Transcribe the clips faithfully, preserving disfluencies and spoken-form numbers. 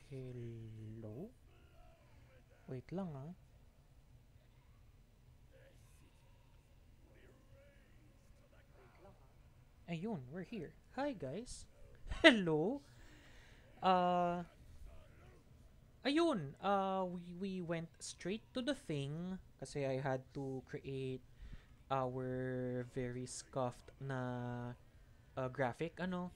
Hello? Wait lang ah. Ayun, we're here. Hi guys. Hello. Uh, ayun, uh, we, we went straight to the thing kasi I had to create our very scuffed na uh, graphic. Ano?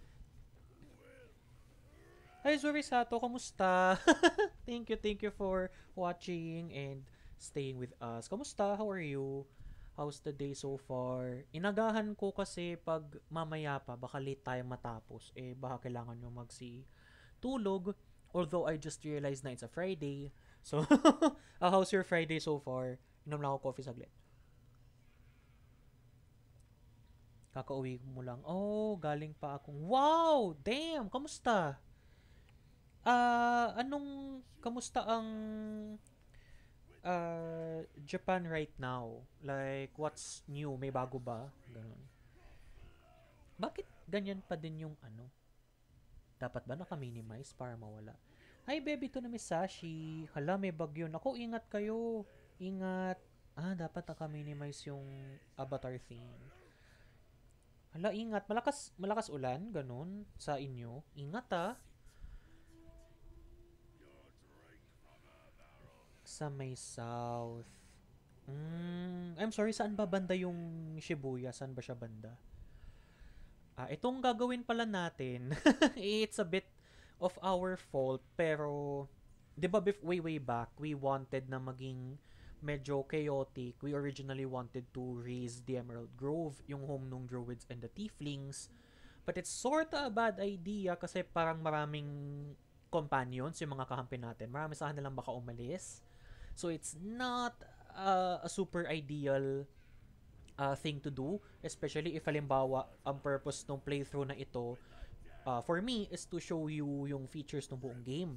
Hi Zuri Sato, kamusta? thank you, thank you for watching and staying with us. Kamusta? How are you? How's the day so far? Inagahan ko kasi pag mamaya pa, baka late tayo matapos. Eh, baka kailangan nyo magsi tulog. Although I just realized na it's a Friday. So, uh, how's your Friday so far? Inom lang ako coffee saglit. Kakauwi mo lang. Oh, galing pa akong... Wow! Damn! Kamusta? Ah, anong... Kamusta ang... Uh, Japan right now? Like, what's new? May bago ba? Ganun. Bakit ganyan pa din yung ano? Dapat ba naka-minimize para mawala? Hi, baby, to na Misashi. Hala, may bagyo. Naku, ingat kayo. Ingat. Ah, dapat naka-minimize yung avatar thing. Hala, ingat. Malakas, malakas ulan, ganun, sa inyo. Ingat ah. Sa may south. Mm, I'm sorry, saan ba banda yung Shibuya? Saan ba siya banda? Ah, itong gagawin pala natin, it's a bit of our fault, pero, di ba, bef- way, way back, we wanted na maging medyo chaotic. We originally wanted to raise the Emerald Grove, yung home nung Druids and the Tieflings. But it's sorta a bad idea kasi parang maraming companions yung mga kahampi natin. Marami sa kanilang baka umalis. So it's not uh, a super ideal uh, thing to do, especially if halimbawa ang purpose ng playthrough na ito uh, for me is to show you yung features ng buong game.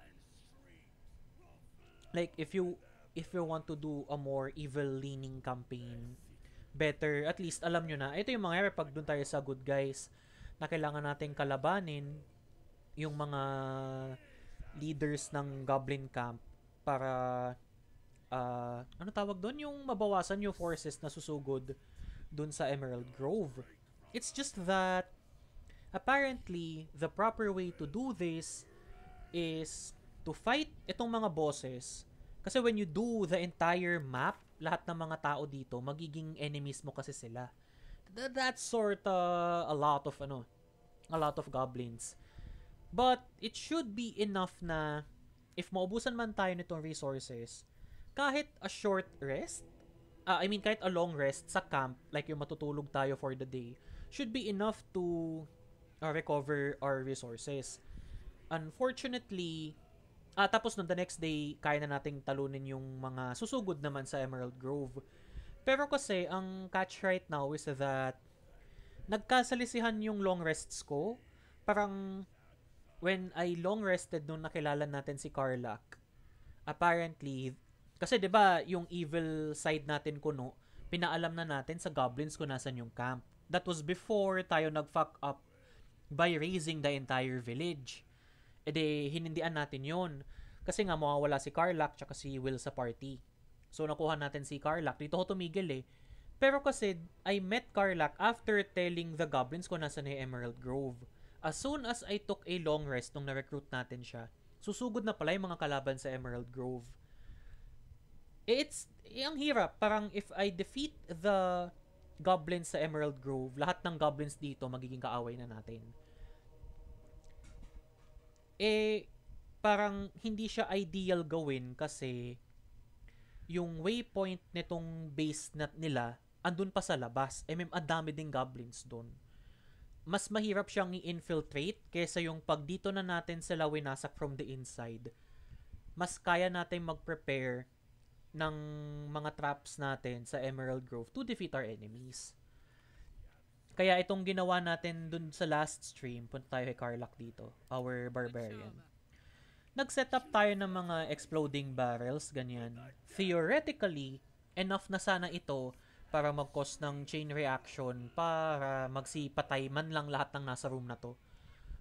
Like if you if you want to do a more evil leaning campaign, better at least alam nyo na ito yung mangyayari pag dun tayo sa good guys na kailangan nating kalabanin yung mga leaders ng Goblin Camp para uh, ano tawag doon yung mabawasan yung forces na susugod dun sa Emerald Grove. It's just that apparently the proper way to do this is to fight itong mga bosses kasi when you do the entire map, lahat ng mga tao dito magiging enemies mo kasi sila. Th- that's sort of a lot of ano, a lot of goblins. But it should be enough na if maubusan man tayo nitong resources, kahit a short rest, uh, I mean kahit a long rest sa camp, like yung matutulog tayo for the day, should be enough to uh, recover our resources. Unfortunately, ah, tapos nun, the next day, kaya na nating talunin yung mga susugod naman sa Emerald Grove. Pero kasi, ang catch right now is that nagkasalisihan yung long rests ko. Parang, when I long rested nung nakilala natin si Karlak, apparently, kasi 'di ba yung evil side natin kuno, pinaalam na natin sa goblins kung nasan yung camp. That was before tayo nag-fuck up by raising the entire village. E de, hinindian natin yon. Kasi nga mawawala si Karlak tsaka si Will sa party. So nakuha natin si Karlak. Dito ko tumigil eh. Pero kasi I met Karlak after telling the goblins kung nasan yung Emerald Grove. As soon as I took a long rest nung na-recruit natin siya, susugod na pala yung mga kalaban sa Emerald Grove. Eh, it's, eh, ang hirap. Parang if I defeat the goblins sa Emerald Grove, lahat ng goblins dito magiging kaaway na natin. Eh, parang hindi siya ideal gawin kasi yung waypoint nitong base nat nila andun pa sa labas. Eh, may ang dami ding goblins doon. Mas mahirap siyang i-infiltrate kaysa yung pag dito na natin sila winasak from the inside. Mas kaya natin mag-prepare ng mga traps natin sa Emerald Grove to defeat our enemies. Kaya itong ginawa natin dun sa last stream, punta tayo kay Karlak dito, our barbarian. Nag-set up tayo ng mga exploding barrels, ganyan. Theoretically, enough na sana ito para mag-cause ng chain reaction para magsipatay man lang lahat ng nasa room na to.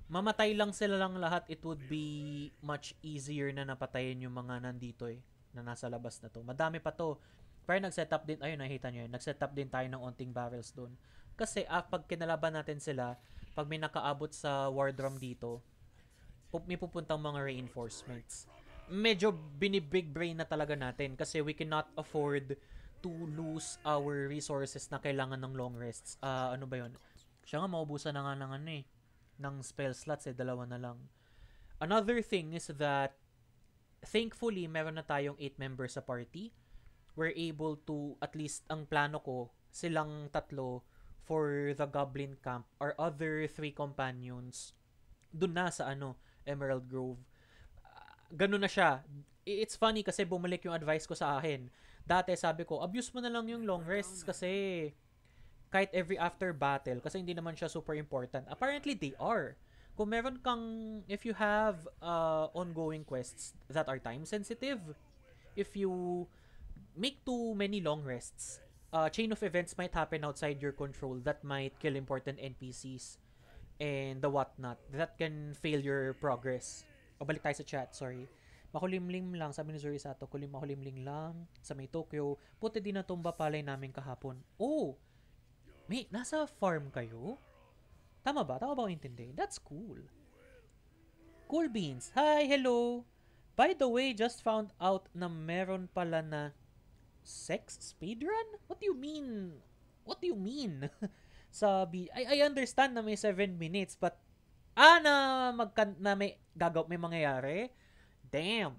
mamatay lang sila lang lahat, it would be much easier na napatayin yung mga nandito eh, na nasa labas na to. Madami pa to. Pero nag-setup din, ayun, nakita nyo yun, nag-setup din tayo ng onting barrels doon. Kasi ah, pag kinalaban natin sila, pag may nakaabot sa war drum dito, may pupuntang mga reinforcements. Medyo binibig brain na talaga natin kasi we cannot afford to lose our resources na kailangan ng long rests. Uh, ano ba yun? Siya nga, maubusan na nga ng ano eh, ng spell slots eh, dalawa na lang. Another thing is that thankfully, meron na tayong eight members sa party. We're able to, at least ang plano ko, silang tatlo for the Goblin Camp. Our other three companions, dun na sa ano, Emerald Grove. Uh, ganun na siya. It's funny kasi bumalik yung advice ko sa akin. Dati sabi ko, abuse mo na lang yung long rests kasi kahit every after battle, kasi hindi naman siya super important. Apparently, they are. Kung meron kang, if you have uh, ongoing quests that are time sensitive, if you make too many long rests, uh, chain of events might happen outside your control that might kill important N P Cs and the whatnot. That can fail your progress. O, balik tayo sa chat, sorry. Makulimlim lang, sabi ni Zuri Sato, kulim makulimlim lang sa may Tokyo. Puti din na tumba palay namin kahapon. Oh! May, nasa farm kayo? Tama ba? Tama ba ako intindi? That's cool. Cool Beans. Hi, hello. By the way, just found out na meron pala na sex speedrun? What do you mean? What do you mean? Sa B- I, I understand na may seven minutes, but ah, na, magka, na may gagaw, may mangyayari? Damn.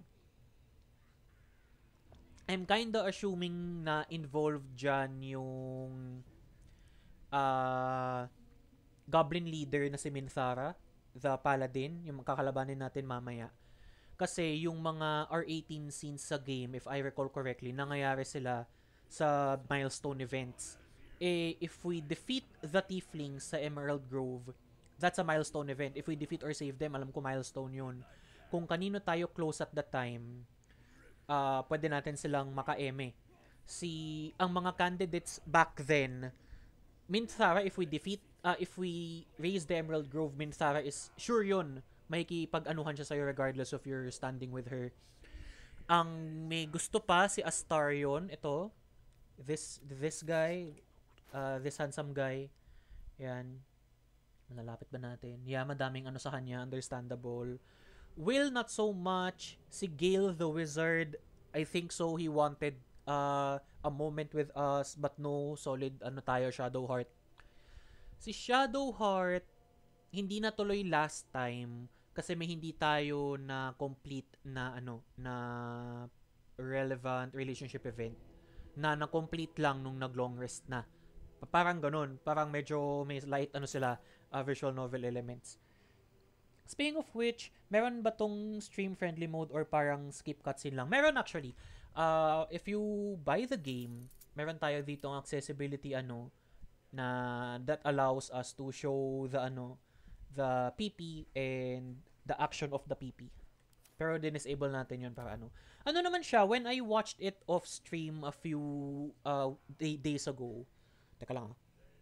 I'm kinda assuming na involved dyan yung uh, Goblin leader na si Minthara, the Paladin, yung kakalabanin natin mamaya. Kasi yung mga R eighteen scenes sa game, if I recall correctly, nangyayari sila sa milestone events. Eh, if we defeat the Tieflings sa Emerald Grove, that's a milestone event. If we defeat or save them, alam ko milestone yun. Kung kanino tayo close at that time, uh, pwede natin silang maka-eme. Si, ang mga candidates back then, Minthara, if we defeat, uh, if we raise the Emerald Grove, Minthara is sure yun. Makikipag-anuhan siya sa'yo regardless of your standing with her. Ang may gusto pa si Astarion, ito, this this guy, uh, this handsome guy, yan, nalapit ba natin? Yeah, madaming ano sa kanya, understandable. Will, not so much. Si Gale the Wizard, I think so, he wanted uh, a moment with us, but no, solid, ano tayo, Shadowheart. Si Shadowheart, hindi na tuloy last time, kasi may hindi tayo na complete na, ano, na relevant relationship event, na na-complete lang nung nag-long rest na. Parang ganun, parang medyo may light, ano sila, uh, visual novel elements. Speaking of which, meron ba tong stream-friendly mode or parang skip cutscene lang? Meron actually. Uh, if you buy the game, meron tayo dito ng accessibility ano na that allows us to show the ano the P P and the action of the P P. Pero din-disable natin yun para ano. Ano naman siya, when I watched it off stream a few uh, day- days ago, teka lang ah.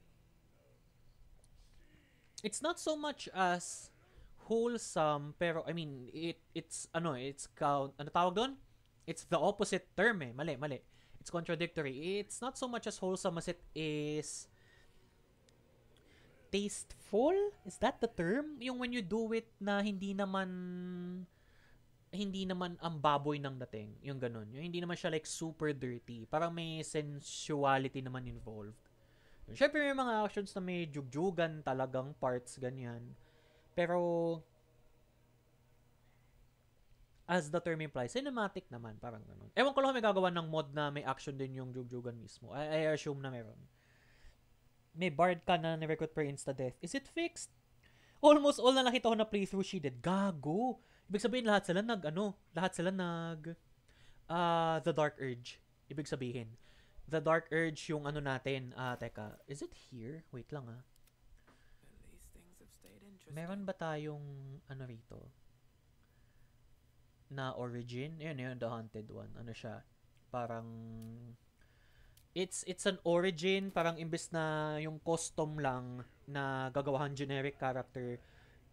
It's not so much as wholesome, pero I mean, it it's ano, it's count, ano tawag doon? It's the opposite term eh. Mali, mali. It's contradictory. It's not so much as wholesome as it is tasteful? Is that the term? Yung when you do it na hindi naman hindi naman ang baboy ng dating. Yung ganun. Yung hindi naman siya like super dirty. Parang may sensuality naman involved. Siyempre may mga actions na may jugjugan talagang parts, ganyan. Pero as the term implies, cinematic naman, parang ganun. Ewan ko lang may gagawa ng mod na may action din yung jugjugan mismo. I, I assume na meron. May bard ka na ni-recruit per insta-death. Is it fixed? Almost all na nakita ko na playthrough she did. Gago! Ibig sabihin lahat sila nag, ano, lahat sila nag, uh, The Dark Urge. Ibig sabihin. The Dark Urge yung ano natin. Ah, uh, teka. Is it here? Wait lang ah. Meron ba tayong ano rito? Na origin? Yun yun, the haunted one. Ano siya? Parang it's it's an origin, parang imbes na yung custom lang na gagawahan generic character,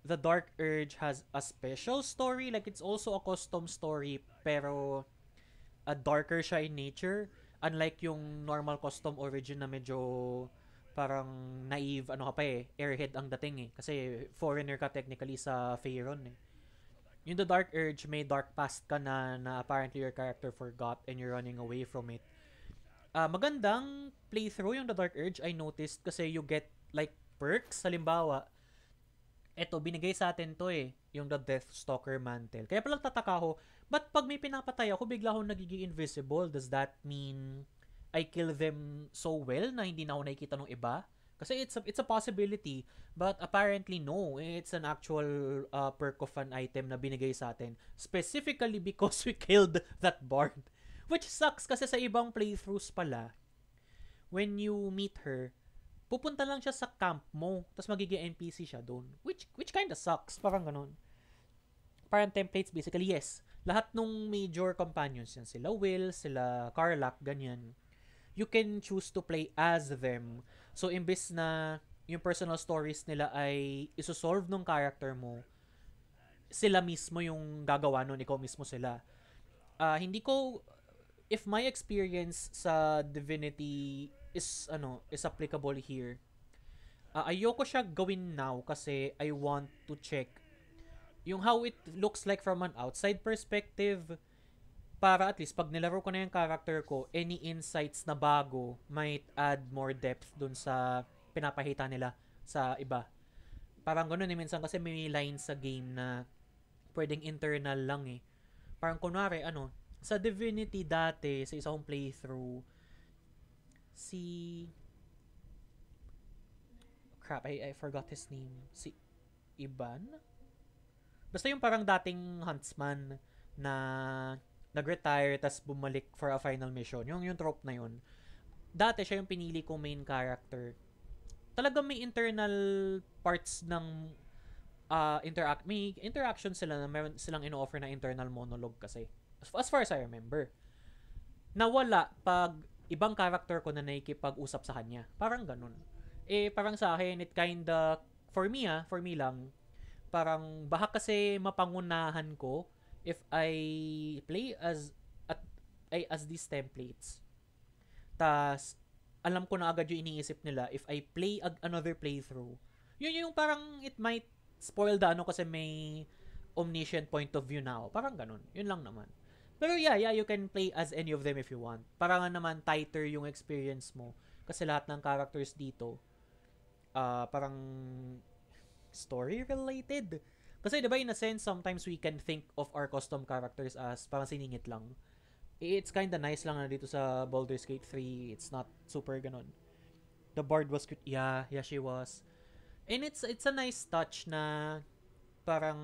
the Dark Urge has a special story, like it's also a custom story, pero a darker siya in nature, unlike yung normal custom origin na medyo parang naive, ano ka pa eh, airhead ang dating eh, kasi foreigner ka technically sa Faerun eh. Yung The Dark Urge, may dark past ka na, na apparently your character forgot and you're running away from it. Uh, magandang playthrough yung The Dark Urge, I noticed, kasi you get like perks. Halimbawa, eto, binigay sa atin to eh, yung The Deathstalker Mantle. Kaya palang tataka ko, ba't pag may pinapatay ako, bigla akong nagiging invisible? Does that mean I kill them so well na hindi na ako nakikita ng iba? Kasi it's a, it's a possibility, but apparently no. It's an actual uh, perk of an item na binigay sa atin. Specifically because we killed that bard. Which sucks kasi sa ibang playthroughs pala, when you meet her, pupunta lang siya sa camp mo, tapos magiging N P C siya doon. Which, which kinda sucks. Parang ganun. Parang templates basically, yes. Lahat nung major companions yan, sila Will, sila Karlach, ganyan. You can choose to play as them. So, imbes na yung personal stories nila ay isosolve ng character mo, sila mismo yung gagawa nun, ikaw mismo sila. Uh, hindi ko, if my experience sa Divinity is, ano, is applicable here, uh, ayoko siya gawin now kasi I want to check yung how it looks like from an outside perspective, para at least pag nilaro ko na yung character ko, any insights na bago might add more depth dun sa pinapahita nila sa iba. Parang gano'n eh, minsan kasi may lines sa game na pwedeng internal lang eh. Parang kunwari, ano, sa Divinity dati, sa isang playthrough, si... Crap, I, I forgot his name. Si Iban? Basta yung parang dating huntsman na nag-retire tas bumalik for a final mission. Yung yung trope na yun. Dati siya yung pinili kong main character. Talagang may internal parts ng uh, interact may interaction sila na meron silang ino-offer na internal monologue kasi. As far as I remember. Nawala pag ibang character ko na nakikipag-usap sa kanya. Parang ganun. Eh, parang sa akin, it kinda, for me ah, for me lang, parang baka kasi mapangunahan ko if I play as at ay as these templates. Tas alam ko na agad yung iniisip nila if I play ag- another playthrough. Yun yung parang it might spoil the ano kasi may omniscient point of view now. Parang ganun. Yun lang naman. Pero yeah, yeah, you can play as any of them if you want. Para nga naman tighter yung experience mo kasi lahat ng characters dito uh, parang story related. Kasi diba in a sense, sometimes we can think of our custom characters as parang siningit lang. It's kinda nice lang na dito sa Baldur's Gate three. It's not super ganon. The Bard was cute. Yeah, yeah, she was. And it's it's a nice touch na parang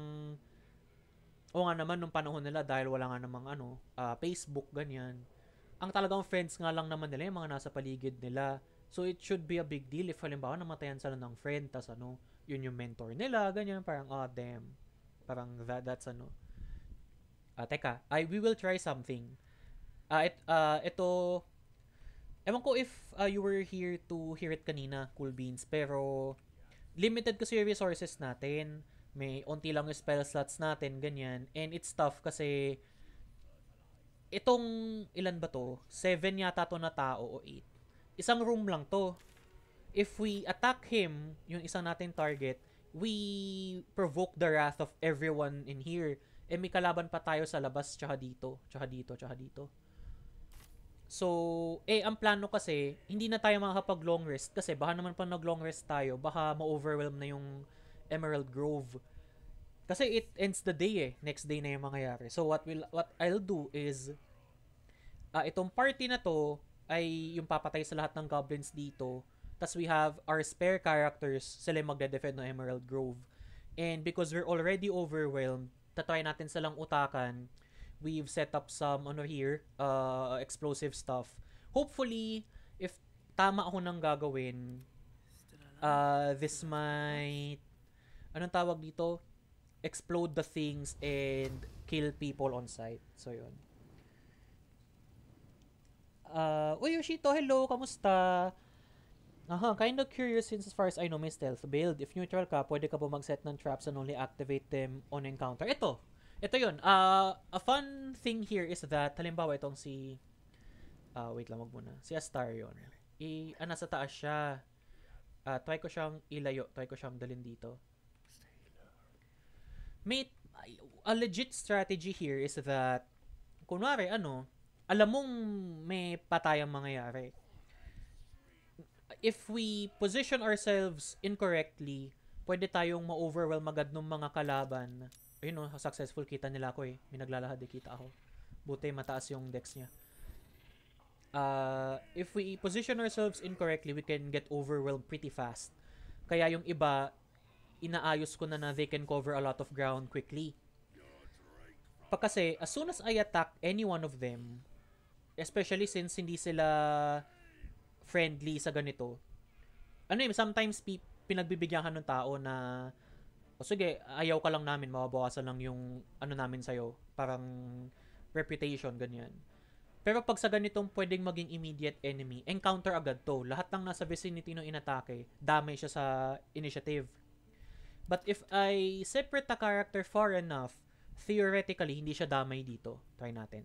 o nga naman nung panahon nila dahil wala nga namang ano, uh, Facebook, ganyan. Ang talagang friends nga lang naman nila yung mga nasa paligid nila. So it should be a big deal if halimbawa namatayan sila ng friend tas ano, yun yung mentor nila, ganyan, parang, oh, damn. Parang, that, that's ano. Ah, uh, teka, I, we will try something. Ah, uh, it, uh, ito, ewan ko if uh, you were here to hear it kanina, Cool Beans, pero, limited kasi yung resources natin. May unti lang yung spell slots natin, ganyan. And it's tough kasi, itong, ilan ba to? Seven yata to na tao o eight. Isang room lang to. If we attack him, yung isang nating target, we provoke the wrath of everyone in here. Eh, may kalaban pa tayo sa labas, tsaka dito, tsaka dito, tsaka dito. So, eh, ang plano kasi, hindi na tayo makakapag long rest kasi baka naman pag nag long rest tayo, baka ma-overwhelm na yung Emerald Grove. Kasi it ends the day eh. Next day na yung mangyayari. So, what will what I'll do is, uh, itong party na to, ay yung papatay sa lahat ng goblins dito. Tas we have our spare characters, sila yung magde-defend ng Emerald Grove. And because we're already overwhelmed, tatry natin silang utakan. We've set up some, ano here, uh, explosive stuff. Hopefully, if tama ako nang gagawin, uh, this might, anong tawag dito? Explode the things and kill people on sight. So, yun. Uh, Uy, Yoshito, hello, kamusta? Aha, kind of curious since as far as I know may stealth build. If neutral ka, pwede ka po mag-set ng traps and only activate them on encounter. Ito, ito yun. Uh, a fun thing here is that, halimbawa itong si, uh, wait lang, wag muna. Si Astarion. I, ah, nasa taas siya. Uh, try ko siyang ilayo. Try ko siyang dalhin dito. May, a legit strategy here is that, kunwari, ano, alam mong may patayang mangyayari. If we position ourselves incorrectly, pwede tayong ma-overwhelm agad ng mga kalaban. Ayun, no, successful, kita nila ako eh. May naglalahad, eh, kita ako. Buti mataas yung dex niya. Uh, if we position ourselves incorrectly, we can get overwhelmed pretty fast. Kaya yung iba, inaayos ko na na they can cover a lot of ground quickly. Pa kasi, as soon as I attack any one of them, especially since hindi sila friendly sa ganito, ano yun, sometimes pi- pinagbibigyan ka ng tao na, o sige, ayaw ka lang namin, mababawasan lang yung ano namin sa'yo, parang reputation, ganyan. Pero pag sa ganitong pwedeng maging immediate enemy, encounter agad to. Lahat ng nasa vicinity ng inatake, damay siya sa initiative. But if I separate the character far enough, theoretically, hindi siya damay dito. Try natin.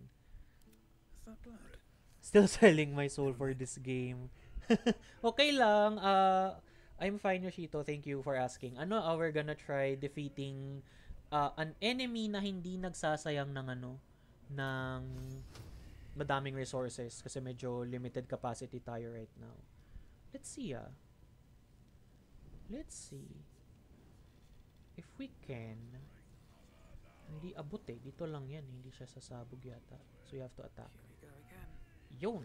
Still selling my soul for this game. Okay lang. Uh, I'm fine, Yoshito. Thank you for asking. Ano, uh, we're gonna try defeating uh, an enemy na hindi nagsasayang ng ano, ng madaming resources kasi medyo limited capacity tayo right now. Let's see ah. Let's see. If we can. Hindi abot eh. Dito lang yan. Hindi siya sasabog yata. So you have to attack. Yun.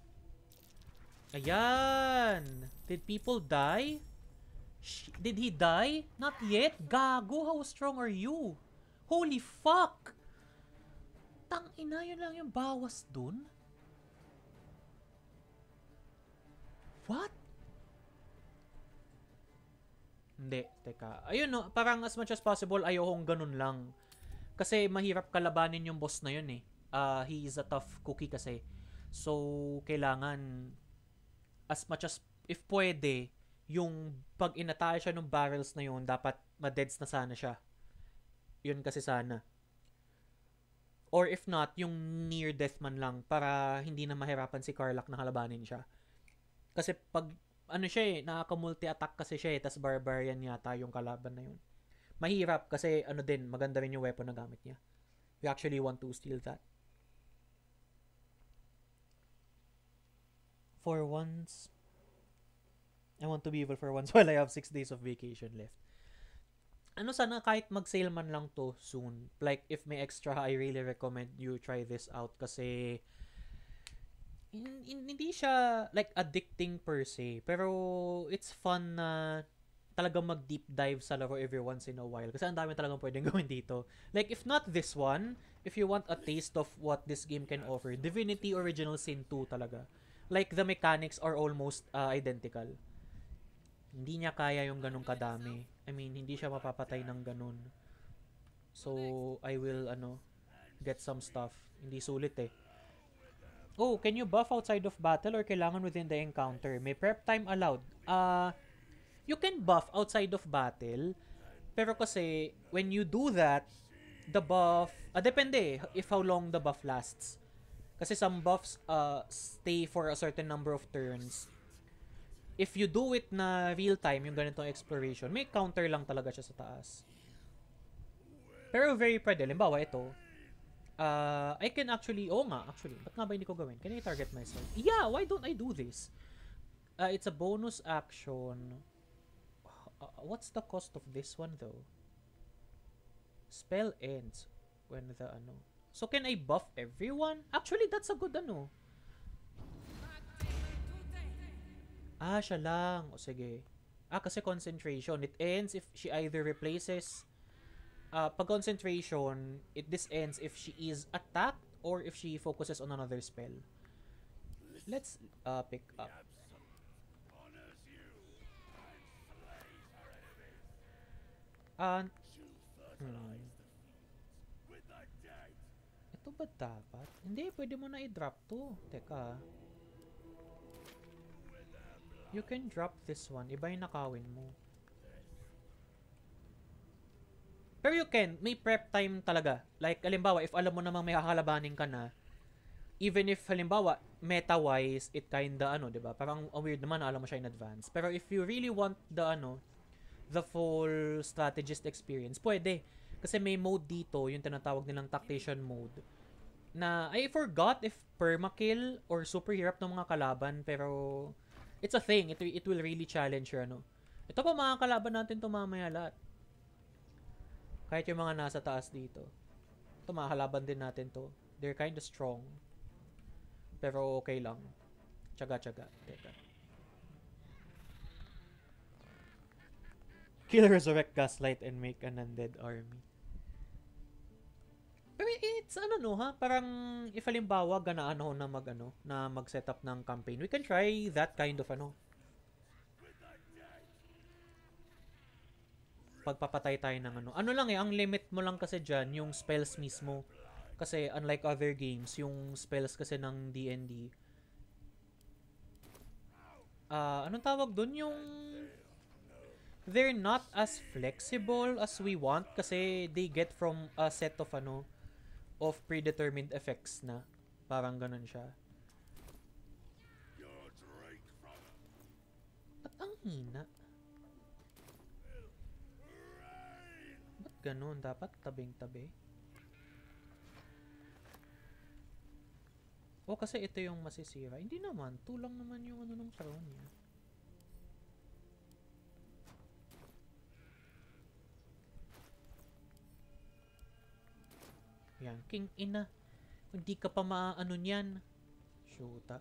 Ayan! Did people die? Sh- Did he die? Not yet? Gago, how strong are you? Holy fuck! Tang ina, yun lang yung bawas dun? What? Hindi, teka. Ayun no, parang as much as possible ayokong ganun lang. Kasi mahirap kalabanin yung boss na yun eh. Uh, he is a tough cookie kasi. So, kailangan as much as, if pwede, yung pag inatake siya ng barrels na yun, dapat ma-deads na sana siya. Yun kasi sana. Or if not, yung near death man lang para hindi na mahirapan si Karlach na kalabanin siya. Kasi pag, ano siya eh, nakaka-multi-attack kasi siya eh, tas barbarian yata yung kalaban na yun. Mahirap kasi ano din, maganda rin yung weapon na gamit niya. We actually want to steal that. For once, I want to be evil for once while I have six days of vacation left. Ano sana kahit mag-sale man lang to soon. Like if may extra, I really recommend you try this out kasi hindi siya like addicting per se, pero it's fun na talagang mag-deep dive sa laro every once in a while kasi ang dami talagang pwedeng gawin dito. Like if not this one, if you want a taste of what this game can offer, Divinity Original Sin two talaga. Like the mechanics are almost uh, identical. Hindi niya kaya yung ganun kadami. I mean, hindi siya mapapatay ng ganun. So, I will ano get some stuff. Hindi sulit eh. Oh, can you buff outside of battle or kailangan within the encounter? May prep time allowed. Uh, you can buff outside of battle, pero kasi when you do that, the buff, ah, depende if how long the buff lasts. Kasi some buffs uh, stay for a certain number of turns. If you do it na real time, yung ganitong exploration, may counter lang talaga siya sa taas. Pero very pwede. Limbawa, ito. Uh, I can actually, oh nga, actually. Ba't nga ba hindi ko gawin? Can I target myself? Yeah, why don't I do this? Uh, it's a bonus action. Uh, what's the cost of this one though? Spell ends when the ano. So can I buff everyone? Actually, that's a good ano. Ah, siya lang. O sige. Ah, kasi concentration. It ends if she either replaces uh, pag concentration, it this ends if she is attacked or if she focuses on another spell. Let's uh, pick up. Uh, hmm. Ito ba dapat? Hindi, pwede mo na i-drop to. Teka. You can drop this one. Iba yung nakawin mo. Pero you can. May prep time talaga. Like, halimbawa, if alam mo namang may kakalabanin ka na, even if, halimbawa, meta-wise, it kinda, ano, diba? Parang ang weird naman, alam mo siya in advance. Pero if you really want the, ano, the full strategist experience, pwede. Kasi may mode dito, yung tinatawag nilang tactician mode, na I forgot if permakill or super hirap ng mga kalaban, pero it's a thing. It, it will really challenge your ano. Ito pa mga kalaban natin to mamaya lahat. Kahit yung mga nasa taas dito. Ito mga kalaban din natin to. They're kinda strong. Pero okay lang. Tsaga-tsaga. Teka. Kill, resurrect, gaslight, and make an undead army. Pero it's ano no ha, parang if halimbawa ganaan ako na mag ano, na mag-setup ng campaign, we can try that kind of ano. Pagpapatay tayo ng ano. Ano lang eh, ang limit mo lang kasi diyan yung spells mismo. Kasi unlike other games, yung spells kasi ng D and D, ah, uh, anong tawag doon, yung they're not as flexible as we want kasi they get from a set of ano of predetermined effects na. Parang ganun siya. At ang hina. Ba't ganun? Dapat tabing-tabi. O kasi ito yung masisira. Hindi naman. Tulang naman yung ano ng karon niya. Yan, king ina. Hindi ka pa maano niyan. Shoota.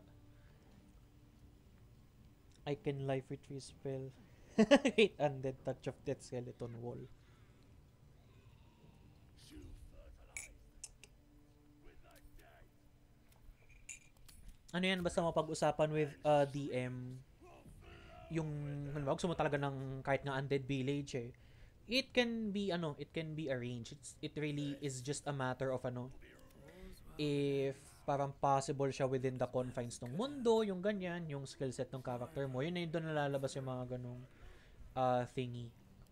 I can life retrieve spell. Hate undead touch of death skeleton wall. Ano yan, basta mapag-usapan with uh, D M. Yung, ano ba, gusto mo talaga ng kahit nga undead village eh. It can be ano, it can be arranged. It's, it really is just a matter of ano, if parang possible siya within the confines ng mundo, yung ganyan, yung skill set ng character mo. Yun na yun, doon nalalabas yung mga ganong uh, thingy.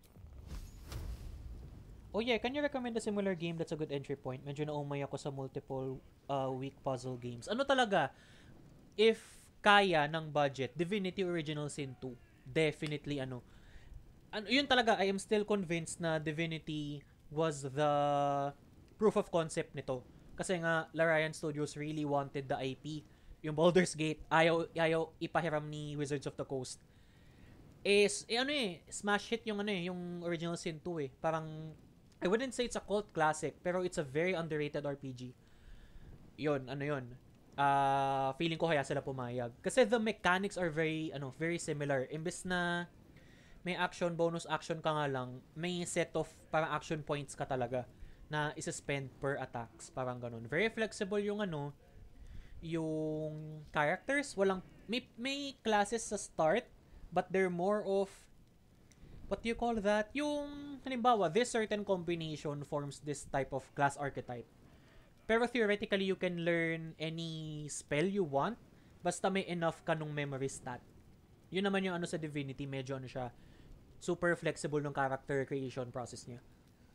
Oh yeah, can you recommend a similar game that's a good entry point? Medyo naumay ako sa multiple uh, weak puzzle games. Ano talaga, if kaya ng budget, Divinity Original Sin two, definitely ano, ano, yun talaga, I am still convinced na Divinity was the proof of concept nito. Kasi nga, Larian Studios really wanted the I P. Yung Baldur's Gate, ayaw, ayaw ipahiram ni Wizards of the Coast. Is, eh, ano eh, smash hit yung ano eh, yung Original Sin two eh. Parang, I wouldn't say it's a cult classic, pero it's a very underrated R P G. Yun, ano yun. Uh, feeling ko kaya sila pumayag. Kasi the mechanics are very, ano, very similar. Imbes na may action, bonus action ka nga lang, may set of parang action points ka talaga na isa-spend per attacks. Parang ganun. Very flexible yung ano, yung characters. Walang, may, may classes sa start, but they're more of, what do you call that? Yung, halimbawa, this certain combination forms this type of class archetype. Pero theoretically, you can learn any spell you want, basta may enough ka nung memory stat. Yun naman yung ano sa Divinity, medyo ano siya, super flexible ng character creation process niya.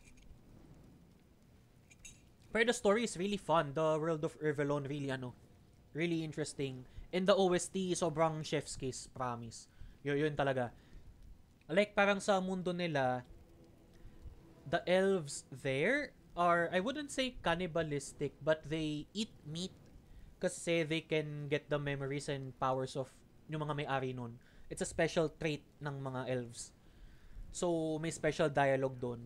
Pero the story is really fun. The world of Irvelon really ano, really interesting. And the O S T, sobrang chef's kiss, promise. Yun, yun talaga. Like, parang sa mundo nila, the elves there are, I wouldn't say cannibalistic, but they eat meat kasi they can get the memories and powers of yung mga may-ari nun. It's a special trait ng mga elves. So, may special dialogue doon.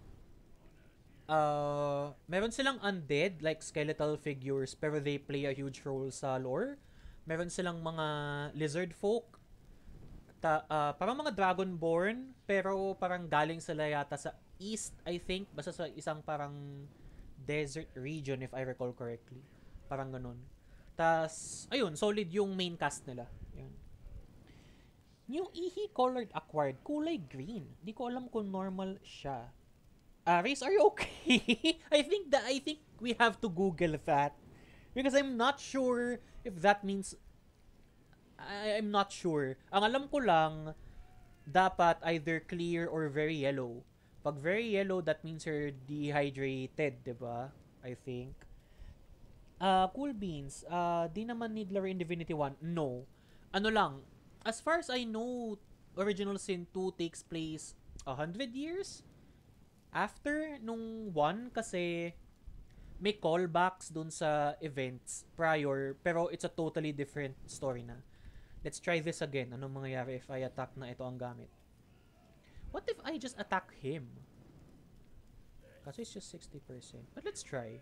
Uh, meron silang undead, like skeletal figures, pero they play a huge role sa lore. Meron silang mga lizard folk, ta, uh, parang mga dragonborn, pero parang galing sila yata sa east, I think. Basta sa isang parang desert region, if I recall correctly. Parang ganun. Tas, ayun, solid yung main cast nila. Yun. Yung Ihi colored acquired, kulay green. Di ko alam kung normal siya. Uh, Race, are you okay? I think that I think we have to Google that because I'm not sure if that means. I I, I'm not sure. Ang alam ko lang, dapat either clear or very yellow. Pag very yellow, that means you're dehydrated, diba? I think. Uh, cool beans. Uh, di naman need laro in Divinity one. No. Ano lang, as far as I know, Original Sin two takes place a hundred years after nung one kasi may callbacks dun sa events prior pero it's a totally different story na. Let's try this again. Anong mangyayari if I attack na ito ang gamit? What if I just attack him? Kasi it's just sixty percent. But let's try.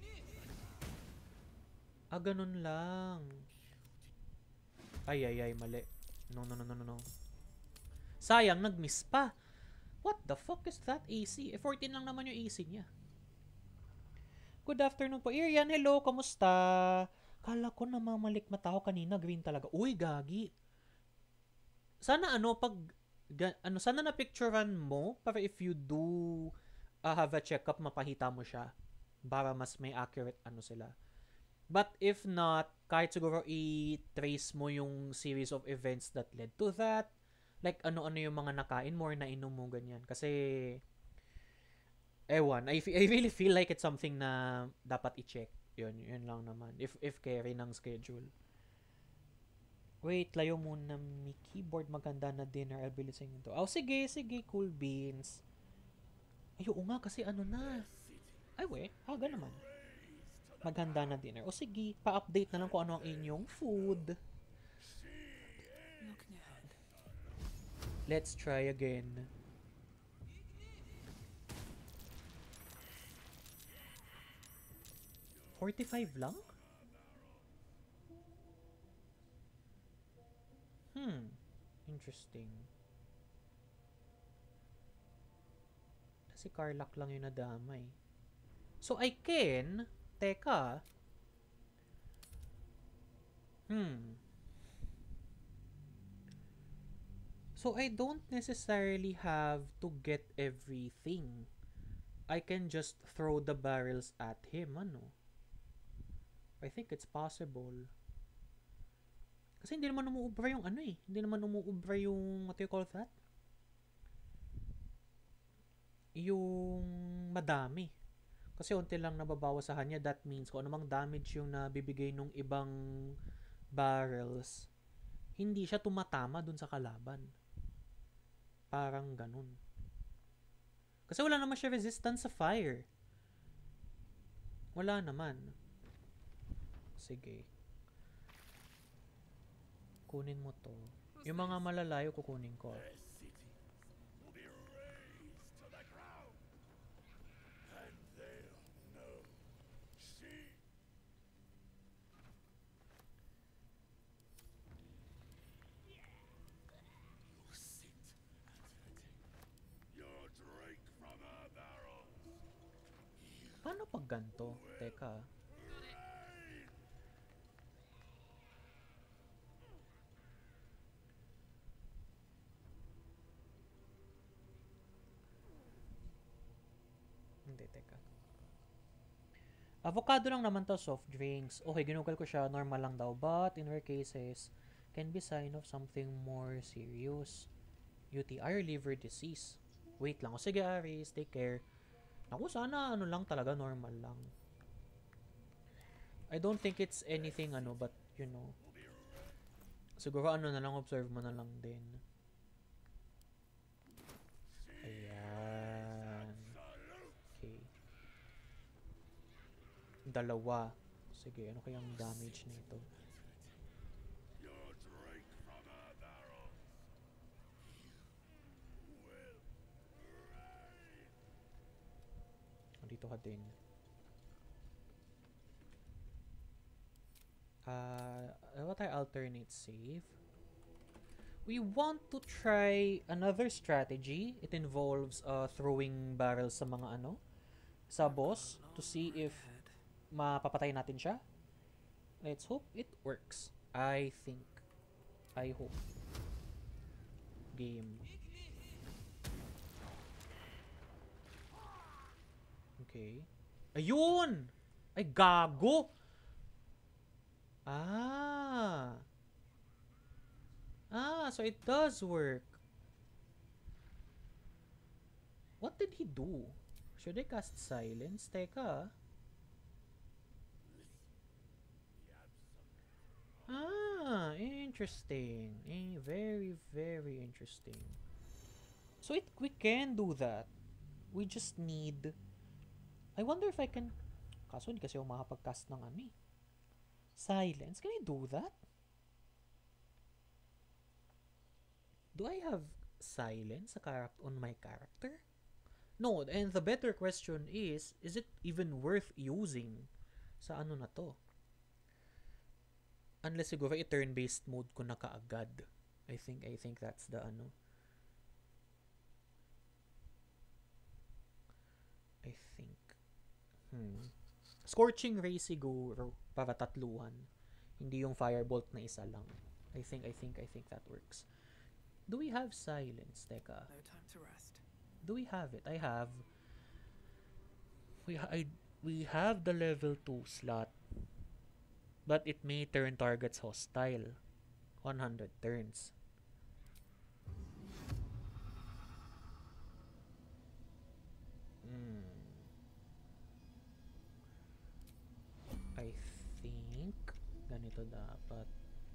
Ah, ganun lang. Ay, ay, ay, mali. No, no, no, no, no, no. Sayang, nag-miss pa. What the fuck is that A C? Eh, fourteen lang naman yung A C niya. Good afternoon po, Irian. Hello, kamusta? Kala ko namamalik mata ko kanina. Green talaga. Uy, gagi. Sana ano, pag... Ga, ano, sana na-picturean mo para if you do uh, have a checkup, mapahita mo siya. Para mas may accurate ano sila. But if not, kahit siguro i-trace mo yung series of events that led to that. Like, ano-ano yung mga nakain mo or nainom mo, ganyan. Kasi, ewan, I, I really feel like it's something na dapat i-check. Yun, yun lang naman. If, if carry ng schedule. Wait, layo muna mi keyboard. Maganda na dinner. I'll be listening to. Oh, sige, sige. Cool beans. Ay, oo nga, kasi ano na. Ay, we. Haga naman. Maganda na dinner. O sige, pa-update na lang kung ano ang inyong food. Let's try again. forty-five lang? Hmm. Interesting. Kasi Carlac lang yung nadamay. So, I can... Teka. Hmm. So, I don't necessarily have to get everything. I can just throw the barrels at him, ano? I think it's possible. Kasi hindi naman umuubra yung ano eh. Hindi naman umuubra yung, what do you call that? Yung madami. Kasi unti lang nababawas sa kanya, that means kung anumang damage yung nabibigay nung ibang barrels, hindi siya tumatama dun sa kalaban. Parang ganun. Kasi wala naman siya resistance sa fire. Wala naman. Sige. Kunin mo to. Yung mga malalayo kukunin ko. Paano pag ganito? Teka. Hindi, teka. Avocado lang naman to, soft drinks. Okay, ginugal ko siya, normal lang daw. But in rare cases, can be sign of something more serious. U T I or liver disease. Wait lang. O sige, Aris, take care. Naku, sana ano lang talaga, normal lang. I don't think it's anything ano, but you know. Siguro ano na lang, observe mo na lang din. Ayan. Okay. Dalawa. Sige, ano kayang damage nito? Dito ka din. Uh, what I alternate save? We want to try another strategy. It involves uh, throwing barrels sa mga ano, sa boss to see if mapapatay natin siya. Let's hope it works. I think. I hope. Game. Okay. Ayun! Ay, gago! Ah! Ah, so it does work. What did he do? Should I cast silence? Teka. Ah, interesting. Eh, very, very interesting. So it we can do that. We just need... I wonder if I can... Kaso hindi kasi ako makapag-cast ng ano eh. Silence. Can I do that? Do I have silence sa charac- on my character? No, and the better question is, is it even worth using sa ano na to? Unless siguro i-turn-based mode ko na kaagad. I think, I think that's the ano. I think. Hmm. Scorching Ray siguro para tatluhan. Hindi yung Firebolt na isa lang. I think, I think, I think that works. Do we have silence? Teka. No time to rest. Do we have it? I have. We ha- I, we have the level two slot. But it may turn targets hostile. one hundred turns. Hmm. I think ganito dapat.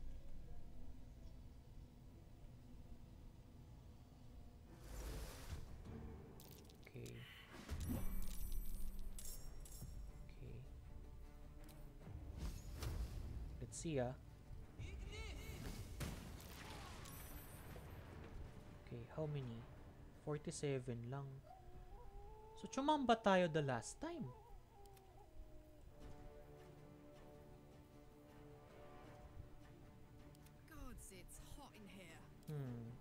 Okay. Okay. Let's see ah. Okay, how many? forty-seven lang. So chumamba tayo the last time. Gods, it's hot in here. Hmm.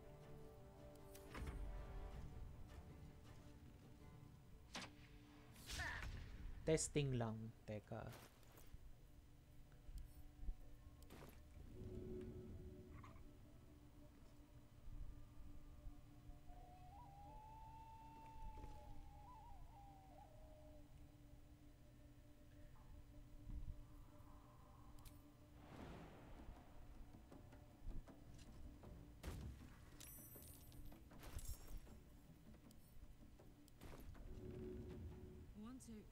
Testing lang. Teka. One, two.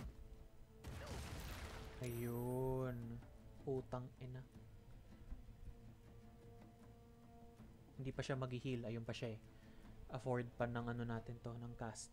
Ayun. Putang ina. Hindi pa siya mag-heal. Ayun pa siya eh. Afford pa ng ano natin to, ng cast.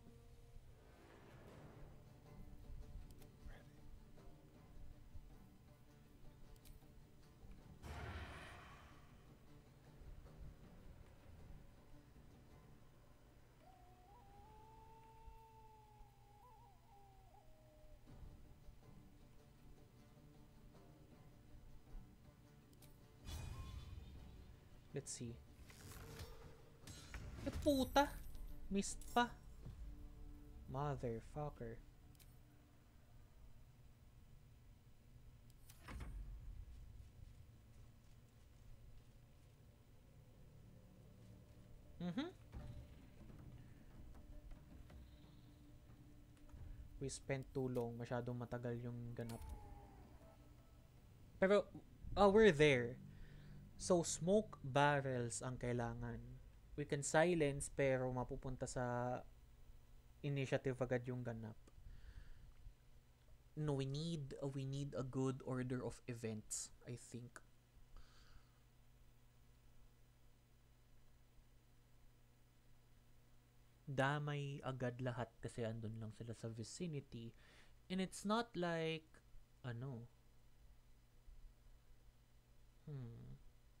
Let's see. Eh, puta! Missed pa. Motherfucker. Mhm. We spent too long. Masyadong matagal yung ganap. Pero, uh, we're there. So, smoke barrels ang kailangan. We can silence pero mapupunta sa initiative agad yung ganap. No, we need we need a good order of events, I think. Damay agad lahat kasi andun lang sila sa vicinity. And it's not like, ano, hmm,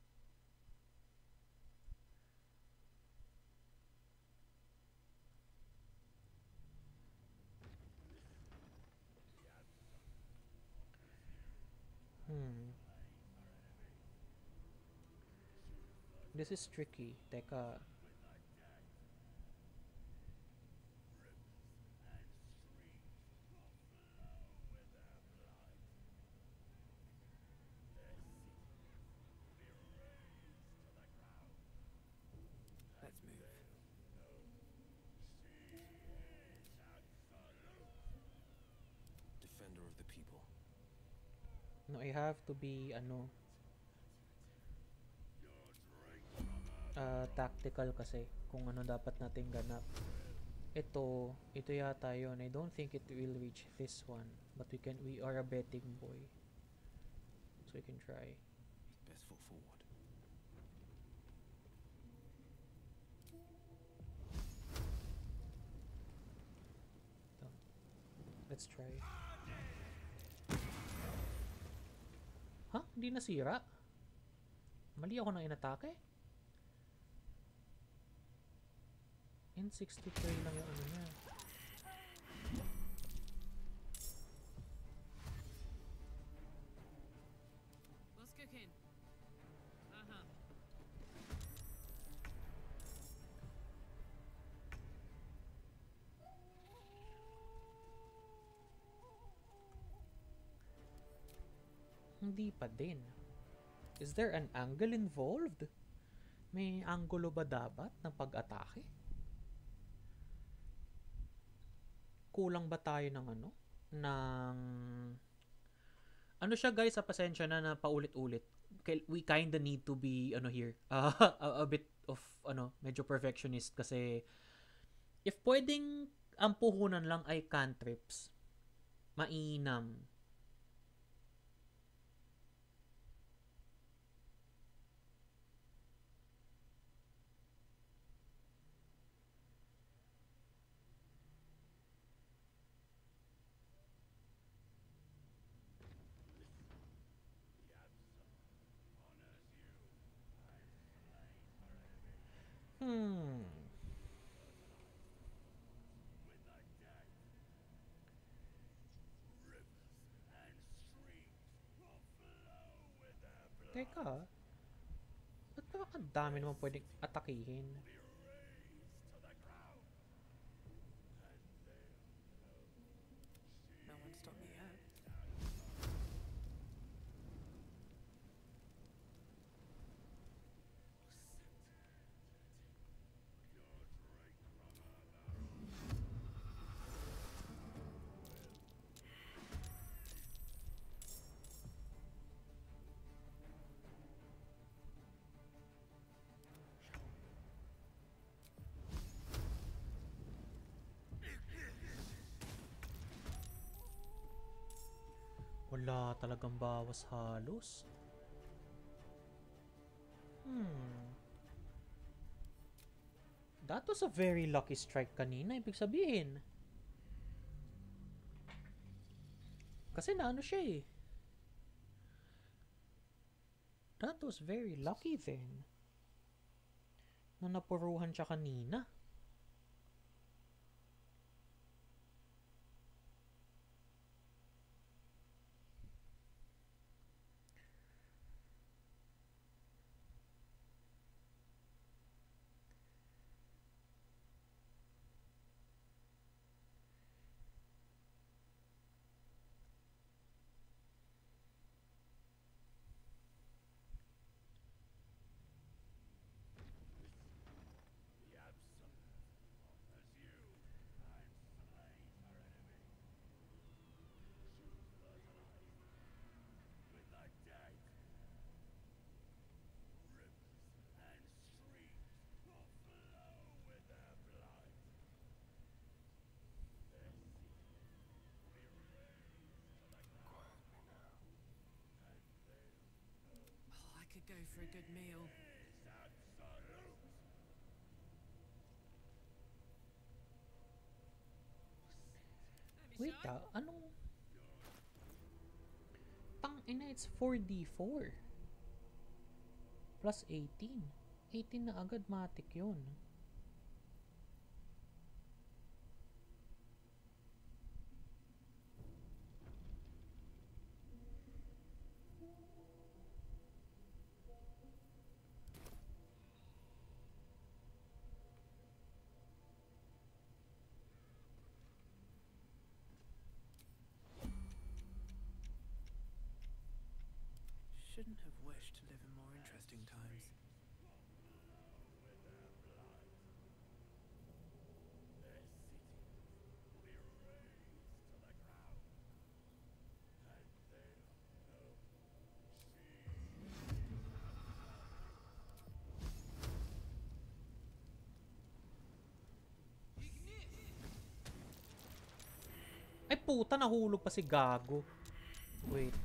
hmm, this is tricky. Teka, Let's move. Defender of the people. no, I have to be, ano, ah, tactical kasi kung ano dapat nating ganap. Ito, ito yata yun. I don't think it will reach this one. But we can, we are a betting boy. So we can try. Best foot forward. Ito. Let's try. Ha? Huh? Hindi nasira? Mali ako nang inatake? N sixty-three lang yung ano niya. What's cooking? Uh-huh. Hindi pa din. Is there an angle involved? May angulo ba dapat ng pag-atake? Kulang ba tayo ng ano? Ng... Ano siya guys, sa pasensya na na paulit-ulit. We kinda need to be, ano here, uh, a, a bit of, ano, medyo perfectionist kasi if pwedeng ang puhunan lang ay cantrips, mainam. Hmm. Teka, ba't ba ang dami naman pwedeng atakihin? No one stopped me yet. Wala talagang bawas halos. Hmm. That was a very lucky strike kanina, ibig sabihin. Kasi naano siya eh. That was very lucky then. Na napuruhan siya kanina. Oh, I could go for a good meal. Let me Wait show. ah, anong... Tang ina, it's four d four. Plus eighteen. eighteen na agad, matik yun. Shouldn't have wished to live in more interesting times. puta, nahulog pa si Gago. Wait.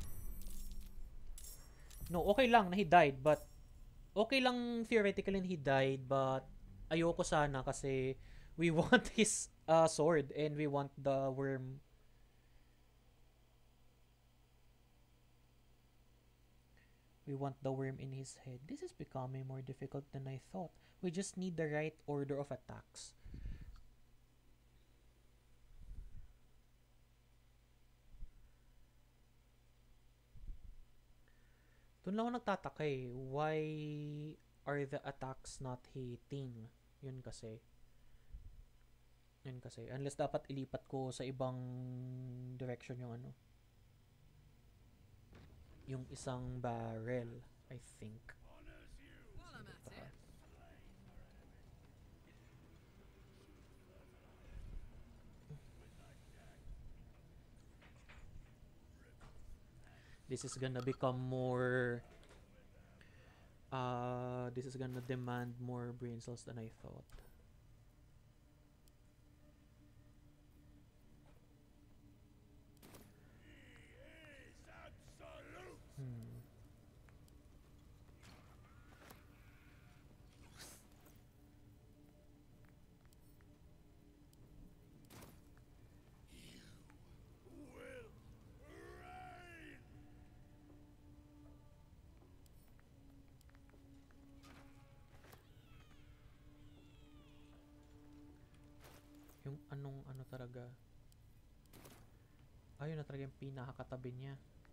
No, okay lang na he died, but okay lang theoretically na he died, but ayoko sana kasi we want his uh, sword and we want the worm. We want the worm in his head. This is becoming more difficult than I thought. We just need the right order of attacks. Doon lang ako nagtataka eh. Why are the attacks not hitting? Yun kasi. Yun kasi. Unless dapat ilipat ko sa ibang direction yung ano. Yung isang barrel, I think. While I'm at it, This is gonna become more uh this is gonna demand more brain cells than I thought. Hmm. Yung anong ano talaga. Ayun na talaga yung pinakakatabi niya.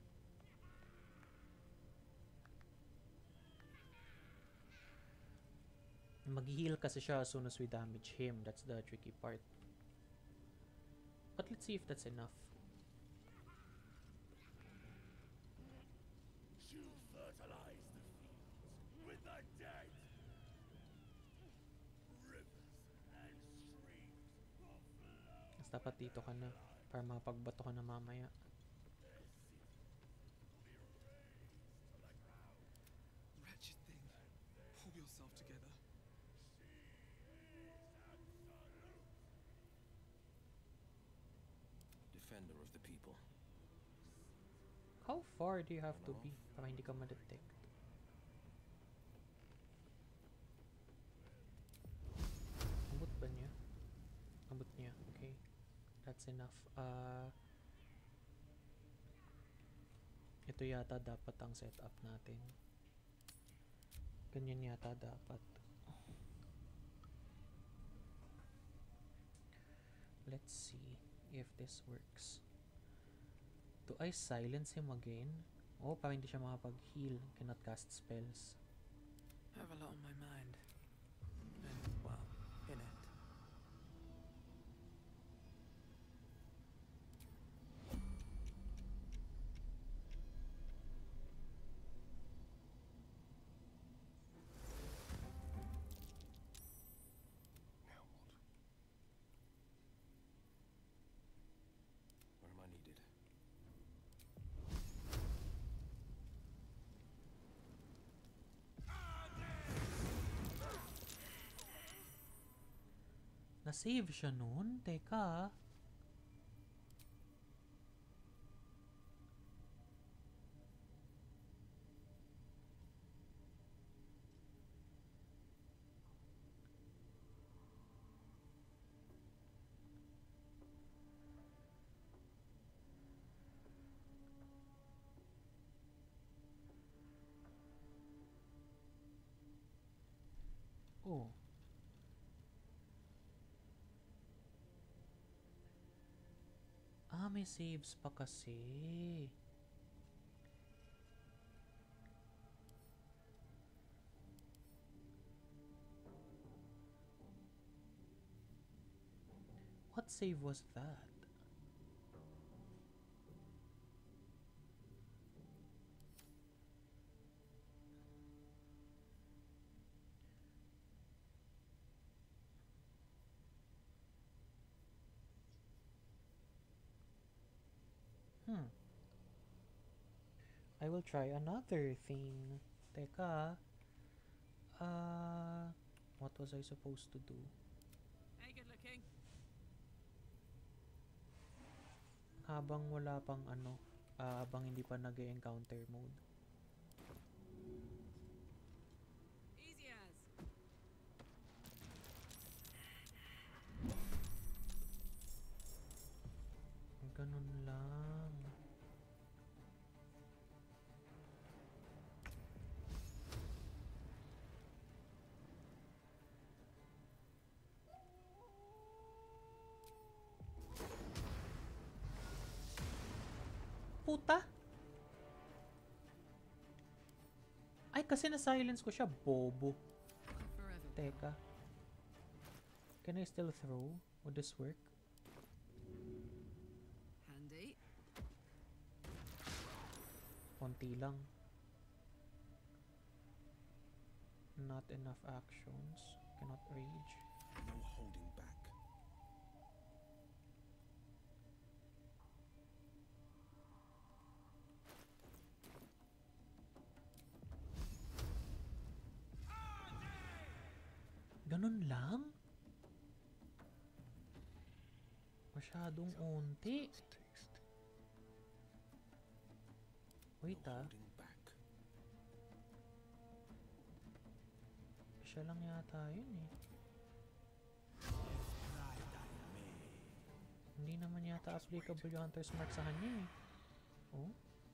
Mag-heal kasi siya as soon as we damage him. That's the tricky part. But let's see if that's enough. Mas dapat dito ka na para makapagbato ka na mamaya. Wretched thing. Pull yourself together. Defender of the people. How far do you have to be para hindi ka ma-detect? Abot ba niya? Abot niya. Okay. That's enough. Uh, ito yata dapat ang setup natin. Ganyan yata dapat. Let's see if this works. Do I silence him again? Oh, parang hindi siya makapag-heal. Cannot cast spells. I have a lot on my mind. And, well, in it. Now what? Where am I needed? Na-save siya nun? Teka ah. Oh. Ah, may saves pa kasi. What save was that? Hmm. I will try another thing. Teka. Uh, what was I supposed to do? hey, good looking. habang wala pang ano, ah, habang hindi pa nag-encounter mode. Easy as. Ganun lang. Puta! Ay, kasi na-silence ko siya, bobo. Forever. Teka. Can I still throw? Would this work? Handy. Konti lang. Not enough actions. Cannot rage. No holding back. Ganun lang? Masyadong unti. Taste. Wait No ah. holding back. Siya lang yata yun eh. Hindi naman yata applicable yung Hunter's Mark sa kanya eh. Oh?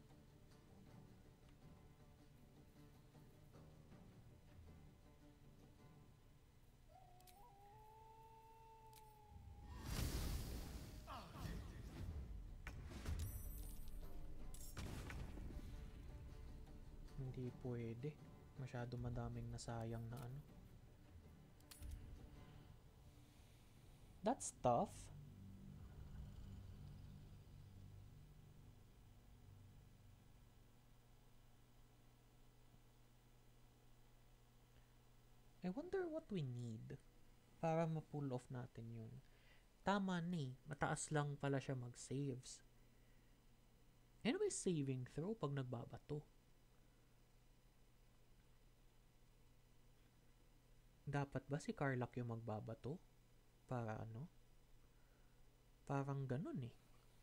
Hindi pwede. Masyado madaming nasayang na ano. That's tough. I wonder what we need para ma-pull off natin yun. Tama na eh. Mataas lang pala siya mag-saves. Anyway, saving throw pag nagbabato. Dapat ba si Carlac yung magbabato? Para ano? Parang ganun eh.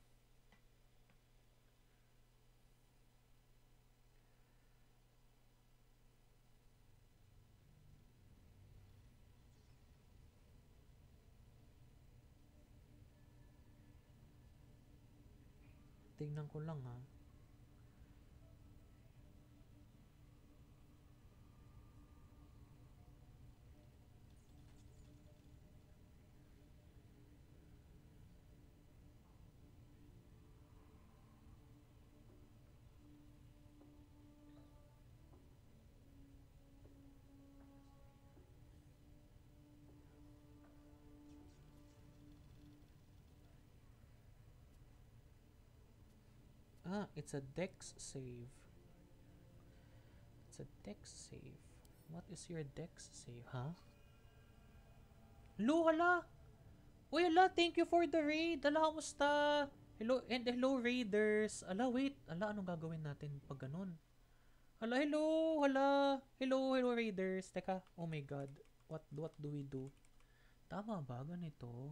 Tingnan ko lang ha. Ah, it's a dex save. It's a dex save. What is your dex save, huh? Hello, hala! Uy, hala, thank you for the raid. Hala, kamusta? Hello, and hello, raiders. Ala, wait. Ala, anong gagawin natin pag ganun? Hala, hello, hala. Hello, hello, raiders. Teka, oh my god. What, what do we do? Tama ba? Ganito?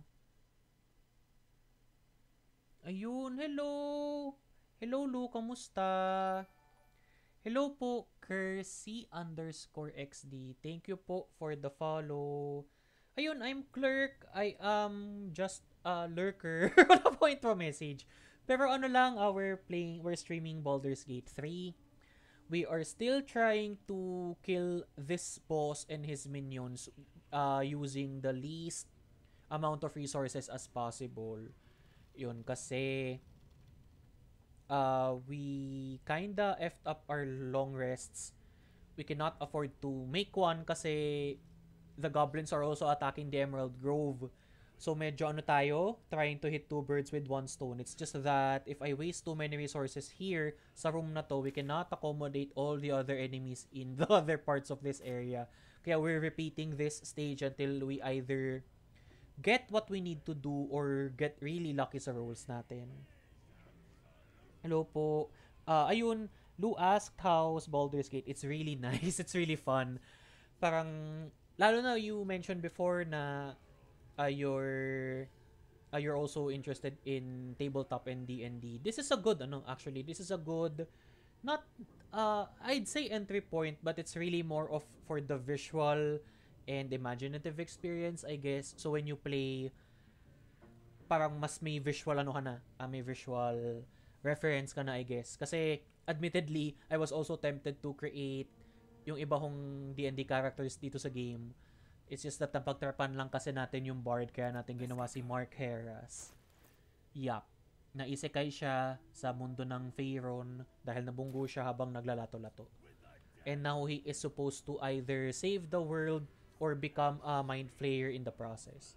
Ayun, hello! Hello, Lu, kamusta? Hello po, Kersey underscore X D. Thank you po for the follow. Ayun, I'm Clerk. I am just a lurker. Wala po intro message. Pero ano lang, uh, we're playing, we're streaming Baldur's Gate three. We are still trying to kill this boss and his minions uh, using the least amount of resources as possible. Yun, kasi uh, we kinda effed up our long rests. We cannot afford to make one kasi the goblins are also attacking the Emerald Grove. So medyo ano tayo, trying to hit two birds with one stone. It's just that if I waste too many resources here sa room na to, we cannot accommodate all the other enemies in the other parts of this area. Kaya we're repeating this stage until we either get what we need to do or get really lucky sa rolls natin. Hello po. Uh, ayun, Lou asked how's Baldur's Gate. It's really nice. It's really fun. Parang, lalo na you mentioned before na uh, your uh, you're also interested in tabletop and D and D, this is a good ano actually. This is a good not uh I'd say entry point, but it's really more of for the visual and imaginative experience, I guess. So when you play, parang mas may visual ano ka na, uh, may visual reference ka na, I guess. Kasi admittedly, I was also tempted to create yung iba kong D and D characters dito sa game. It's just that napagtrapan lang kasi natin yung bard, kaya natin ginawa si Mark Heras. Yup. Naisekay siya sa mundo ng Faerun dahil nabunggo siya habang naglalato-lato. And now he is supposed to either save the world or become a mind flayer in the process.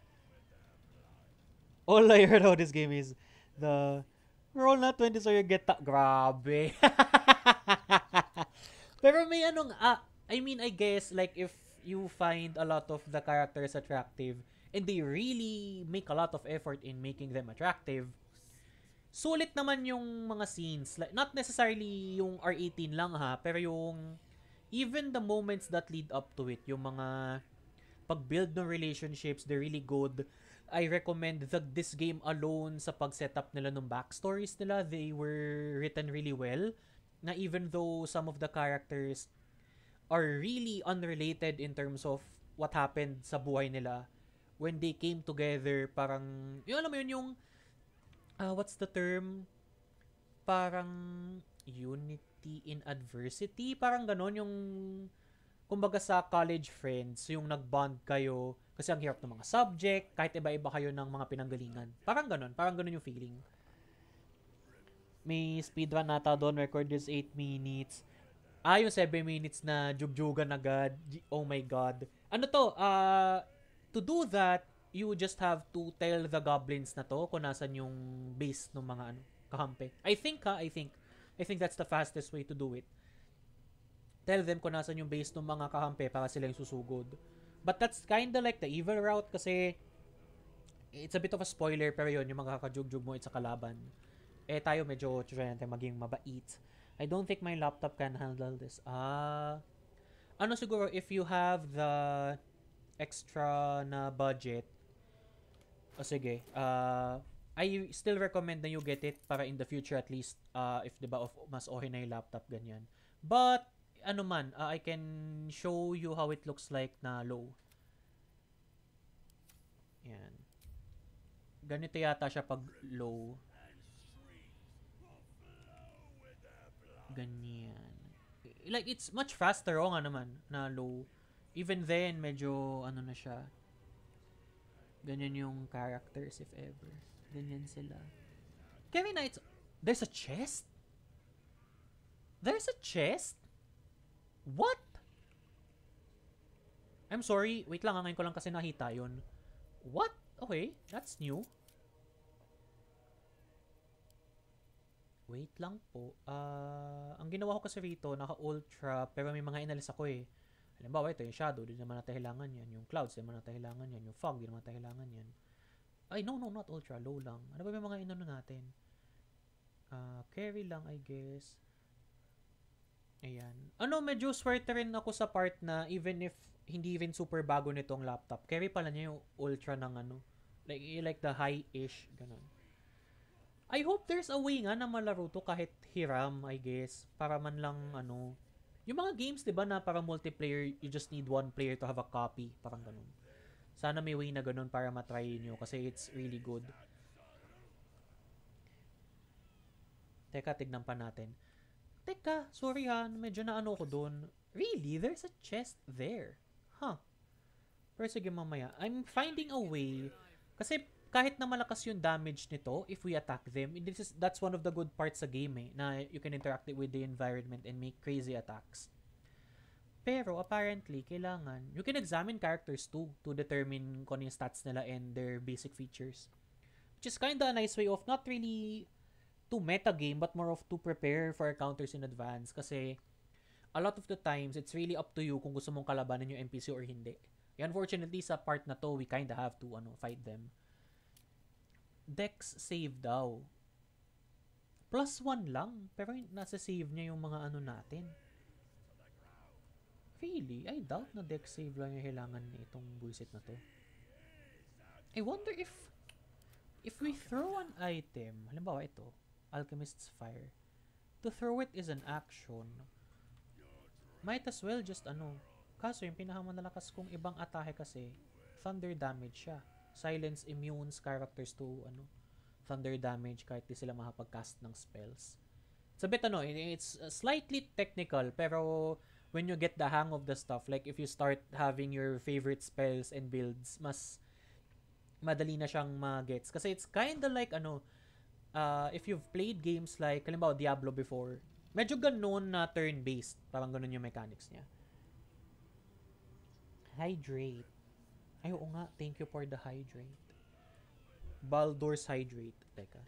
All I heard about this game is the roll na twenty so you get ta- grabe. Pero may anong ah, I mean, I guess like if you find a lot of the characters attractive and they really make a lot of effort in making them attractive, sulit naman yung mga scenes. Like, not necessarily yung R eighteen lang ha, pero yung even the moments that lead up to it, yung mga pag-build ng relationships, they're really good. I recommend the, this game alone sa pag-setup nila ng backstories nila. They were written really well. Na even though some of the characters are really unrelated in terms of what happened sa buhay nila, when they came together, parang, yun, alam mo yun, yung, uh, what's the term? Parang, unity in adversity? Parang ganon, yung, kumbaga sa college friends, yung nag-bond kayo, kasi ang hirap ng mga subject, kahit iba-iba kayo ng mga pinanggalingan. Parang ganon, parang ganon yung feeling. May speedrun nata doon, record is eight minutes. Ah, yung seven minutes na jugjugan agad. Oh my god. Ano to? Uh, to do that, you just have to tell the goblins na to kung nasan yung base ng mga ano, kakampi. I think ha, I think. I think that's the fastest way to do it. Tell them kung nasan yung base ng mga kakampi para sila yung susugod. But that's kinda like the evil route kasi it's a bit of a spoiler, pero yun, yung mga kakajugjug mo, it's a kalaban. Eh tayo medyo try natin maging mabait. I don't think my laptop can handle this. Ah, ano siguro if you have the extra na budget. O sige, uh, I still recommend na you get it para in the future at least, uh, if diba of mas okay na yung laptop, ganyan. But ano man, uh, I can show you how it looks like na low. Yan. Ganito yata siya pag low. Ganyan. Like, it's much faster o nga naman na low. Even then, medyo ano na siya. Ganyan yung characters if ever. Ganyan sila. Kevin Knights, there's a chest? There's a chest? What? I'm sorry. Wait lang, ngayon ko lang kasi nakita yun. What? Okay, that's new. Wait lang po. Uh, ang ginawa ko kasi rito, naka-ultra, pero may mga inalis ako eh. Halimbawa, ito yung shadow, di naman natin kailangan yan. Yung clouds, di naman natin kailangan yan. Yung fog, di naman natin kailangan yan. Ay, no, no, not ultra. Low lang. Ano ba yung mga inano natin? Uh, carry lang, I guess. Ayan. Ano, medyo swerte rin ako sa part na even if hindi even super bago nitong laptop, carry pala niya yung ultra ng ano. Like, like the high-ish. Ganun. I hope there's a way nga na malaro to kahit hiram, I guess. Para man lang, ano. Yung mga games, di ba, na para multiplayer, you just need one player to have a copy. Parang ganun. Sana may way na ganun para matry nyo kasi it's really good. Teka, tignan pa natin. Teka, sorry ha, medyo na ano ko dun. Really? There's a chest there. Huh. Pero sige mamaya. I'm finding a way. Kasi kahit na malakas yung damage nito, if we attack them, this is, that's one of the good parts sa game eh, na you can interact with the environment and make crazy attacks. Pero apparently, kailangan, you can examine characters too to determine kung yung stats nila and their basic features. Which is kinda a nice way of not really to metagame, but more of to prepare for encounters in advance. Kasi a lot of the times, it's really up to you kung gusto mong kalabanan yung N P C or hindi. Unfortunately, sa part na to, we kinda have to ano, fight them. Dex save daw. Plus one lang. Pero nasa save niya yung mga ano natin. Really? I doubt na Dex save lang yung kailangan nitong bullshit na to. I wonder if if we throw an item, halimbawa ito, Alchemist's Fire, to throw it is an action. Might as well just ano. Kaso yung pinakamalalakas kong ibang atake kasi, thunder damage siya. Silence immunes characters to ano, thunder damage kahit di sila makapag-cast ng spells. It's a bit ano, it's slightly technical, pero when you get the hang of the stuff, like if you start having your favorite spells and builds, mas madali na siyang ma-gets. Kasi it's kinda like ano, uh, if you've played games like, halimbawa Diablo before, medyo ganun na turn-based. Parang ganun yung mechanics niya. Hydrate. Ay, oo nga. Thank you for the hydrate. Baldur's Hydrate. Teka.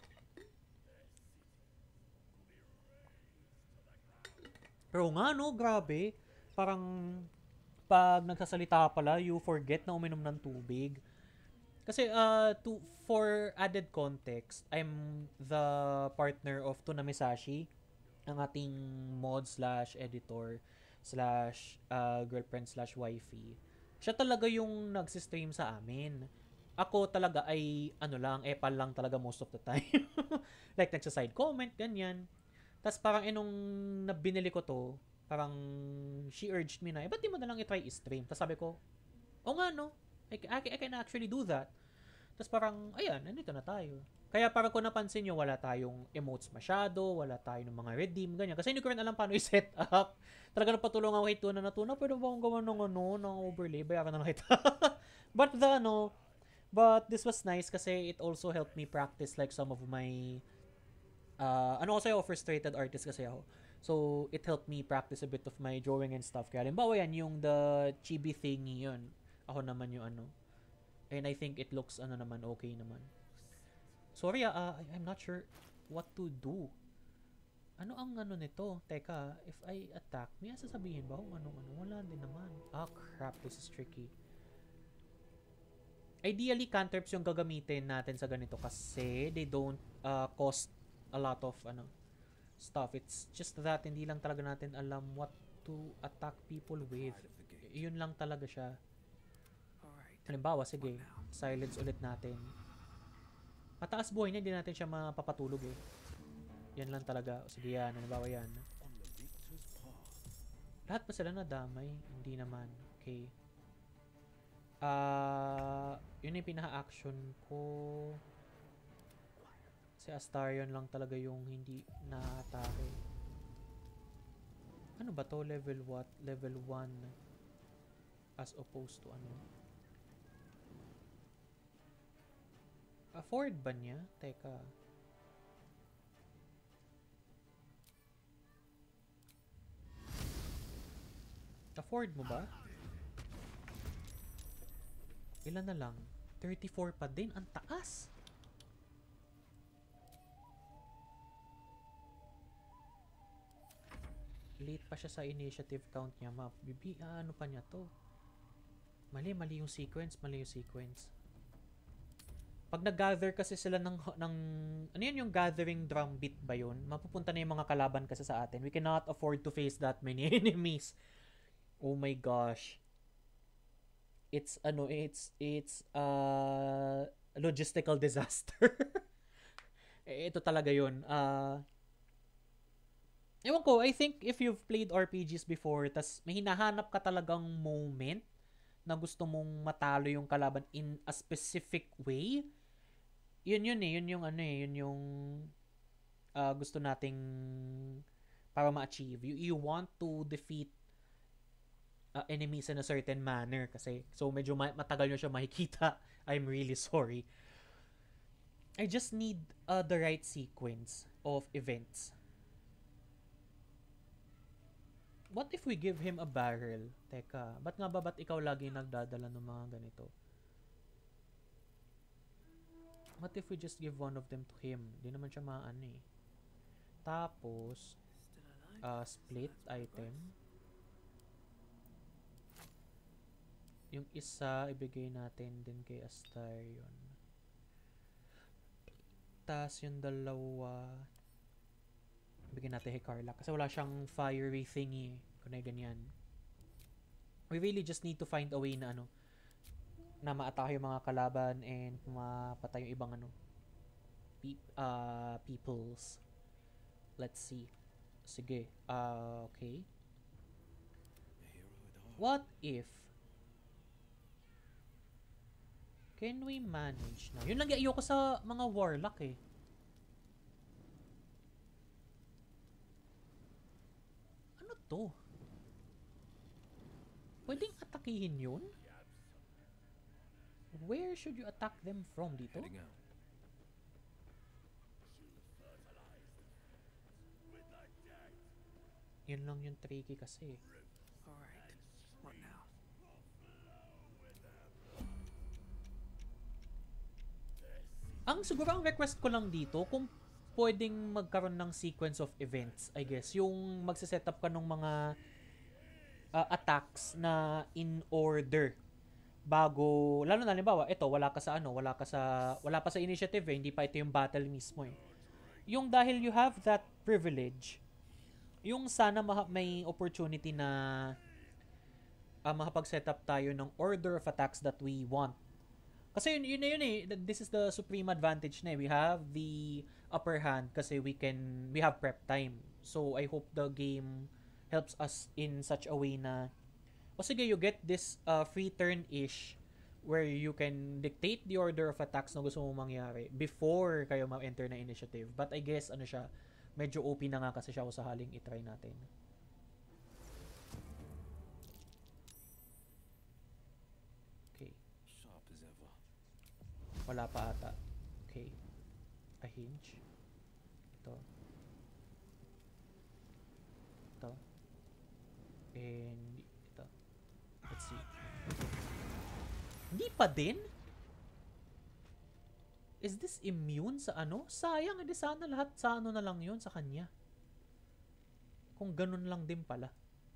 Pero nga, no? Grabe. Parang pag nagsasalita pala, you forget na uminom ng tubig. Kasi, uh, to, for added context, I'm the partner of Tunamisashi, ang ating mod slash editor slash uh, girlfriend slash wifey. Siya talaga yung nagsistream sa amin. Ako talaga ay ano lang, epal lang talaga most of the time. Like nagsa-side comment, ganyan. Tapos parang inong nabinili ko to, parang she urged me na, eh, ba't di mo na lang i-try i-stream? Tapos sabi ko, o nga no, I, I, I can actually do that. Tapos parang, ayan, nandito na tayo. Kaya parang kung napansin nyo, wala tayong emotes masyado, wala tayong mga redeem, ganyan. Kasi hindi ko rin alam paano i-set up. Talaga napatulong ako kay Tuna na Tuna, pwede ba akong gawa ng ano, ng overlay? Bayaran na lang kita. But the, ano, but this was nice kasi it also helped me practice like some of my, uh, ano kasi ako, frustrated artist kasi ako. So, it helped me practice a bit of my drawing and stuff. Kaya halimbawa yan, yung the chibi thingy yun. Ako naman yung ano. And I think it looks, ano naman, okay naman. Sorry, uh, I'm not sure what to do. Ano ang ano nito? Teka, if I attack, may sasabihin ba kung ano-ano? Wala din naman. Ah, crap. This is tricky. Ideally, cantrips yung gagamitin natin sa ganito kasi they don't uh, cost a lot of ano stuff. It's just that hindi lang talaga natin alam what to attack people with. Yun lang talaga siya. Halimbawa, sige, silence ulit natin. Mataas buhay niya, hindi natin siya mapapatulog eh. Yan lang talaga. Sige yan, halimbawa yan. Lahat ba sila nadamay? Hindi naman. Okay. Ah, uh, yun yung pinaka-action ko. Si Astarion lang talaga yung hindi na-atake. Ano ba to? Level what? Level one. As opposed to ano? Afford ba niya? Teka. Afford mo ba? Ilan na lang? thirty-four pa din. Ang taas! Late pa siya sa initiative count niya. Ma, bibi, ah, ano pa niya to? Mali, mali yung sequence. Mali yung sequence. Pag nag-gather kasi sila ng, ng ano yun yung gathering drum beat ba yun? Mapupunta na yung mga kalaban kasi sa atin. We cannot afford to face that many enemies. Oh my gosh. It's ano, it's it's uh logistical disaster. Ito talaga yun. Uh, ewan ko, I think if you've played R P Gs before, tas may hinahanap ka talagang moment na gusto mong matalo yung kalaban in a specific way, yun yun eh, yun yung ano eh, yun yung uh, gusto nating para ma-achieve. You, you want to defeat uh, enemies in a certain manner kasi so medyo ma- matagal nyo siya makikita. I'm really sorry. I just need uh, the right sequence of events. What if we give him a barrel? Teka, ba't nga ba ba't ikaw lagi nagdadala ng mga ganito? What if we just give one of them to him? Di naman siya maano eh. Tapos, uh, split item. Yung isa, ibigay natin din kay Astarion. Tapos yung dalawa, bigyan natin kay Carla. Kasi wala siyang fiery thingy. Kung na ganyan. We really just need to find a way na ano, na maatake yung mga kalaban and mapatay yung ibang ano pe- uh, peoples. Let's see. Sige. Uh, okay. A hero at heart. What if can we manage na? Yun lang ayoko sa mga warlock eh. Ano to? Pwedeng atakihin yun? Where should you attack them from dito? Heading out. Yun lang yung tricky kasi. Alright. What now? Ang siguro ang request ko lang dito, kung pwedeng magkaroon ng sequence of events, I guess. Yung magse-set up ka ng mga uh, attacks na in order bago, lalo na halimbawa, ito, wala ka sa ano, wala ka sa, wala pa sa initiative eh, hindi pa ito yung battle mismo eh. Yung dahil you have that privilege, yung sana maha- may opportunity na uh, makapag-set up tayo ng order of attacks that we want. Kasi yun, yun na yun eh, this is the supreme advantage na eh. We have the upper hand kasi we can, we have prep time. So, I hope the game helps us in such a way na, o sige, you get this uh, free turn-ish where you can dictate the order of attacks na gusto mong mangyari before kayo ma-enter na initiative. But I guess, ano siya, medyo O P na nga kasi siya kung sakaling itry natin. Okay. Sharp as ever. Wala pa ata. Okay. A hinge. Ito. Ito. And ito. Let's see. Hindi pa din? Is this immune sa ano? Sayang, edi sana lahat sa ano na lang yun sa kanya. Kung ganun lang din pala.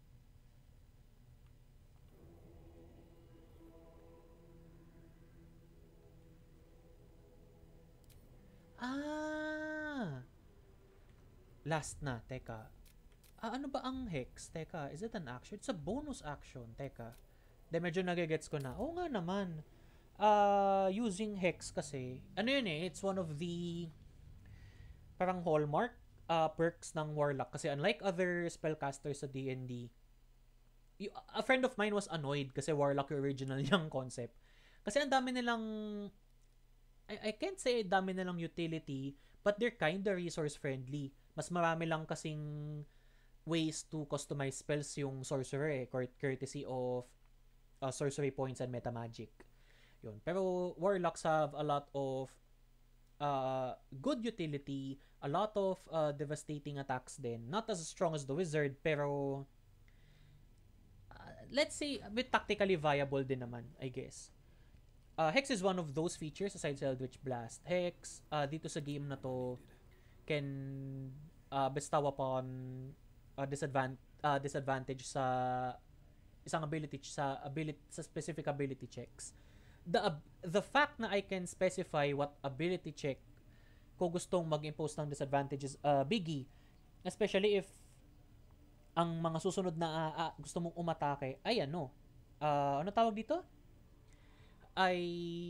Ah! Last na, teka. Ah, ano ba ang hex? Teka, is it an action? It's a bonus action. Teka. De, medyo nagigets ko na. Oo nga naman. Uh, using hex kasi, ano yun eh, it's one of the parang hallmark uh, perks ng Warlock. Kasi unlike other spellcasters sa D and D, y- a friend of mine was annoyed kasi Warlock yung original niyang concept. Kasi ang dami nilang, I, I can't say dami nilang utility, but they're kinda resource friendly. Mas marami lang kasing ways to customize spells yung sorcerer eh, courtesy of uh, sorcery points and meta magic. Yun. Pero warlocks have a lot of uh, good utility, a lot of uh, devastating attacks din. Not as strong as the wizard, pero uh, let's say a bit tactically viable din naman, I guess. Uh, Hex is one of those features aside sa Eldritch Blast. Hex, uh, dito sa game na to, can uh, bestow upon uh, disadvan- uh, disadvantage sa isang ability sa ability sa specific ability checks. The uh, the fact na I can specify what ability check ko gustong mag-impose ng disadvantages uh, biggie, especially if ang mga susunod na uh, uh, gusto mong umatake ay ano uh, ano tawag dito ay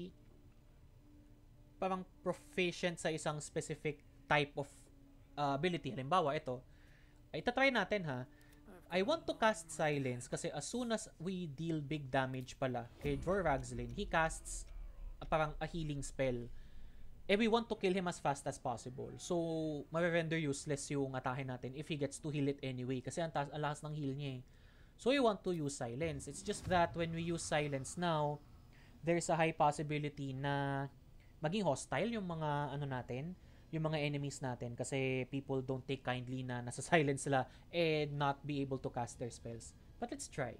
parang proficient sa isang specific type of uh, ability. Halimbawa ito ay tatry natin ha. I want to cast Silence kasi as soon as we deal big damage pala kay Jorvaxlin, he casts uh, parang a healing spell. Eh, we want to kill him as fast as possible. So, ma-render useless yung atake natin if he gets to heal it anyway kasi ang, taas, ang lakas ng heal niya eh. So, we want to use Silence. It's just that when we use Silence now, there's a high possibility na maging hostile yung mga ano natin, yung mga enemies natin kasi people don't take kindly na nasa silence sila and not be able to cast their spells. But let's try.